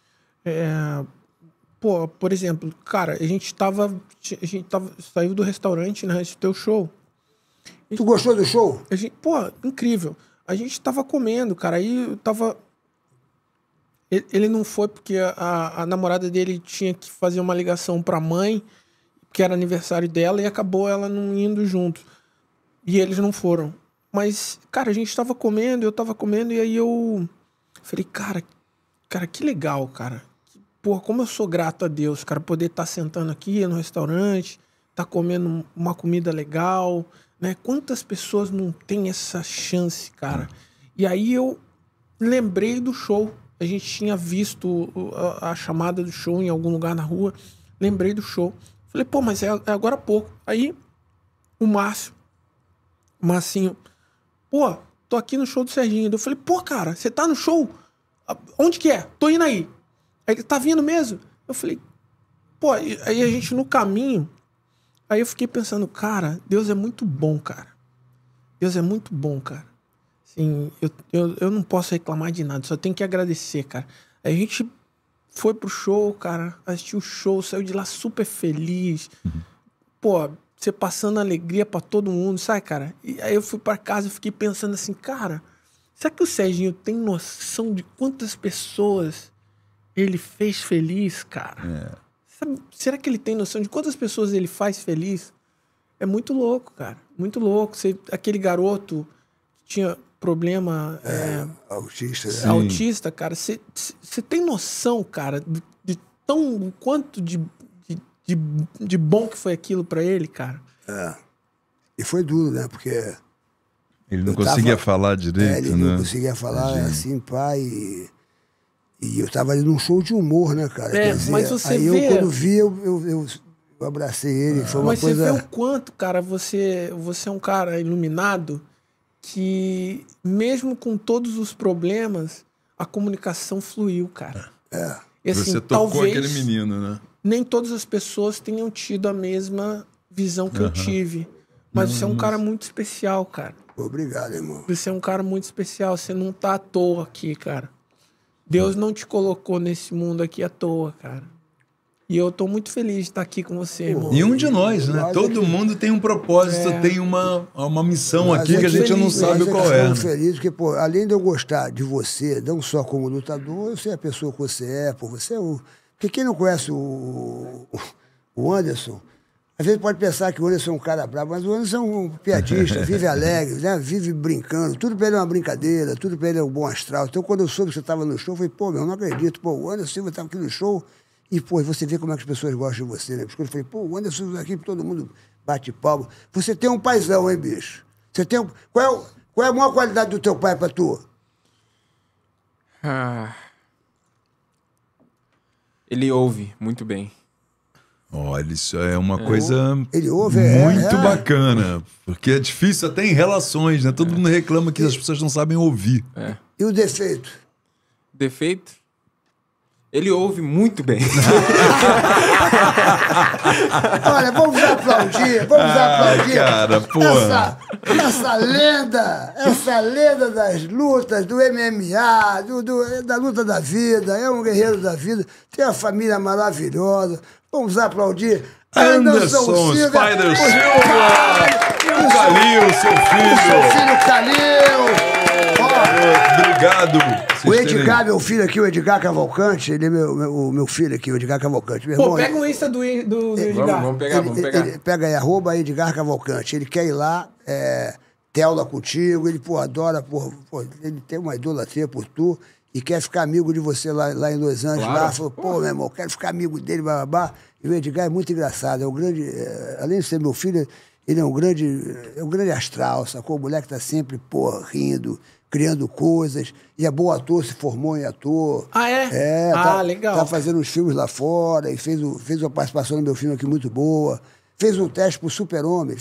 Por exemplo, cara, a gente saiu do restaurante, né, antes do teu show. Tu gostou do show? Incrível. A gente tava comendo, cara, aí eu tava... Ele não foi porque a namorada dele tinha que fazer uma ligação pra mãe, que era aniversário dela, e acabou ela não indo junto. E eles não foram. Mas, cara, a gente tava comendo, eu tava comendo, e aí eu falei, cara, que legal, cara. Porra, como eu sou grato a Deus, cara, poder estar sentando aqui no restaurante, estar comendo uma comida legal, né? Quantas pessoas não têm essa chance, cara? E aí eu lembrei do show. A gente tinha visto a chamada do show em algum lugar na rua. Lembrei do show. Falei, mas é agora há pouco. Aí o Marcinho, tô aqui no show do Serginho. Eu falei, cara, você tá no show? Onde que é? Tô indo aí. Aí ele, tá vindo mesmo? Eu falei, aí a gente no caminho, Aí eu fiquei pensando, cara, Deus é muito bom, cara. Deus é muito bom, cara. Assim, eu não posso reclamar de nada, só tenho que agradecer, cara. Aí a gente foi pro show, cara, assistiu o show, saiu de lá super feliz. Pô, você passando alegria pra todo mundo, sabe, cara? E aí eu fui pra casa e fiquei pensando assim, cara, será que o Serginho tem noção de quantas pessoas ele fez feliz, cara? Sabe, será que ele tem noção de quantas pessoas ele faz feliz? É muito louco, cara. Muito louco. Aquele garoto que tinha problema... autista. Sim. Autista, cara. Você tem noção, cara, de tão quanto de bom que foi aquilo pra ele, cara? E foi duro, né? Porque... Ele não conseguia falar direito, ele não conseguia falar assim, pai... E eu tava ali num show de humor, né, cara? Quer dizer, mas você aí vê... eu, quando vi, eu abracei ele. Foi uma mas coisa... você vê o quanto, cara, você é um cara iluminado que, mesmo com todos os problemas, a comunicação fluiu, cara. E, assim, você tocou talvez aquele menino, né? Nem todas as pessoas tenham tido a mesma visão que eu tive. Mas você é um cara muito especial, cara. Obrigado, irmão. Você é um cara muito especial. Você não tá à toa aqui, cara. Deus não te colocou nesse mundo aqui à toa, cara. E eu tô muito feliz de estar aqui com você, irmão. E um de nós, né? Todo mundo tem um propósito, tem uma missão aqui que a gente não sabe qual é. Eu fico feliz porque, pô, além de eu gostar de você, não só como lutador, eu sei a pessoa que você é, pô, você é o... Porque quem não conhece o Anderson, às vezes pode pensar que o Anderson é um cara bravo, mas o Anderson é um piadista, vive alegre, né? Vive brincando, tudo pra ele é uma brincadeira, tudo pra ele é um bom astral. Então, quando eu soube que você estava no show, eu falei, pô, meu, eu não acredito, pô, o Anderson Silva estava aqui no show e, pô, você vê como é que as pessoas gostam de você, né? Porque eu falei, pô, o Anderson Silva aqui, todo mundo bate palma. Você tem um paizão, hein, bicho? Você tem um... Qual é a maior qualidade do teu pai pra tu? Ele ouve muito bem. Olha, isso é uma coisa muito bacana. Porque é difícil até em relações, né? Todo mundo reclama que as pessoas não sabem ouvir. E o defeito? Defeito? Ele ouve muito bem. Olha, vamos aplaudir, Cara, porra. Essa lenda das lutas, do MMA, da luta da vida, é um guerreiro da vida, tem uma família maravilhosa. Vamos aplaudir Anderson Spider Silva! O Calil, seu filho! Seu filho Calil! Obrigado! O Edgar, meu filho aqui, o Edgar Cavalcante, ele é meu filho aqui, o Edgar Cavalcante. Meu irmão, pega o Insta do Edgar. Vamos pegar. Pega aí, @Edgar Cavalcante. Ele quer ir lá, teula contigo, ele, pô, adora, pô, ele tem uma idolatria por tu e quer ficar amigo de você lá em Los Angeles. Claro. Lá, falou, pô, meu irmão, quero ficar amigo dele, babá. E o Edgar é muito engraçado, é um grande, além de ser meu filho, ele é um grande astral, sacou? O moleque tá sempre, pô, rindo, criando coisas, e é bom ator, se formou em ator. Ah, é? Legal. Tá fazendo uns filmes lá fora, e fez uma participação no meu filme aqui muito boa. Fez um teste pro Super-Homem.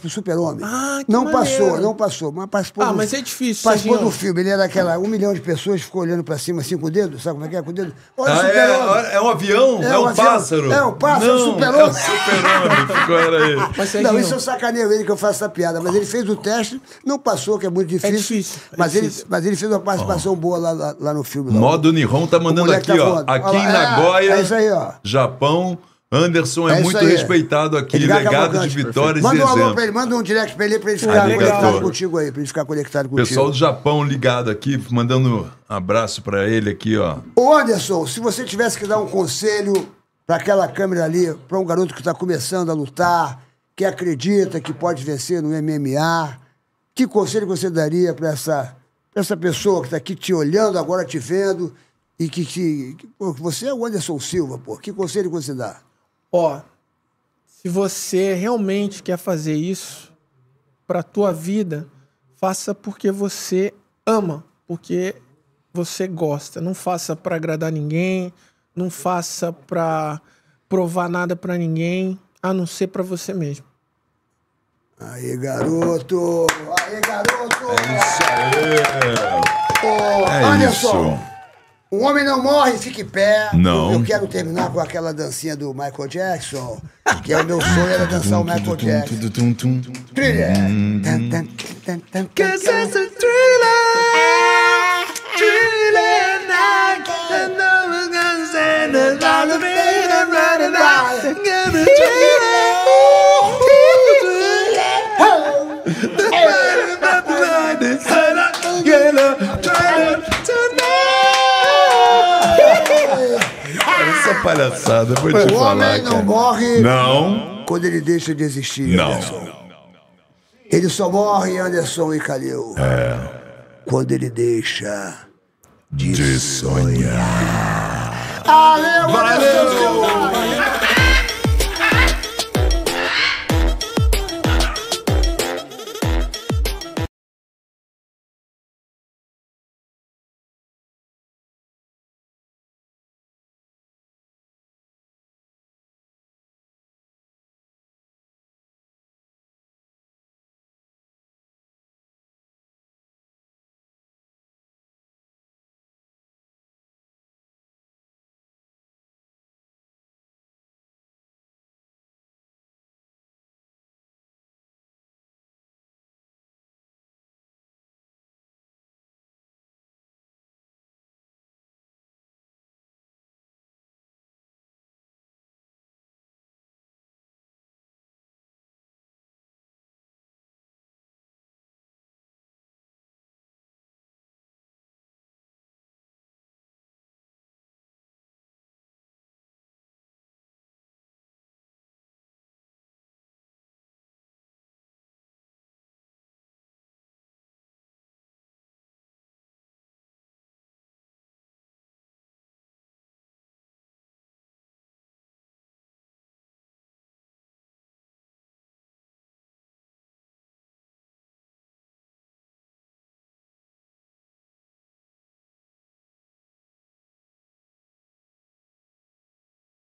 Não passou, mas participou. Mas é difícil, participou do filme. Ele era aquela 1 milhão de pessoas, ficou olhando pra cima assim com o dedo, sabe como é que é? Com o dedo. Olha o Super-Homem. É um avião? É um pássaro? É um pássaro, é o Super-Homem. É o Super-Homem, era ele. Não, isso eu sacaneio ele que eu faço essa piada, mas ele fez o teste, não passou, que é muito difícil. É difícil. Mas ele fez uma participação boa lá no filme. Modo Nihon tá mandando aqui, ó. Aqui em Nagoya, Japão. Anderson é muito respeitado aqui, legado de vitórias e exemplo. Manda um alô pra ele, manda um direct pra ele ficar conectado contigo aí, pra ele ficar conectado contigo. Pessoal do Japão ligado aqui, mandando abraço pra ele aqui, ó. Ô Anderson, se você tivesse que dar um conselho pra aquela câmera ali, pra um garoto que tá começando a lutar, que acredita que pode vencer no MMA, que conselho você daria pra essa pessoa que tá aqui te olhando agora, te vendo, e que você é o Anderson Silva, pô, que conselho você dá? Ó, se você realmente quer fazer isso pra tua vida, faça porque você ama, porque você gosta. Não faça pra agradar ninguém, não faça pra provar nada pra ninguém, a não ser pra você mesmo. Aí, garoto! É isso aí! Ô, Anderson, O homem não morre, fique em pé. Não. Eu quero terminar com aquela dancinha do Michael Jackson, que é o meu sonho, era dançar o Michael Jackson. Thriller. Cause it's a thriller. Thriller night. And no one's gonna stand around the bed and run it out. Gonna Essa palhaçada, vou te o falar, homem não cara. morre Não. quando ele deixa de existir, Não. Anderson. Ele só morre, Anderson e Calil, quando ele deixa de sonhar. Valeu, Anderson!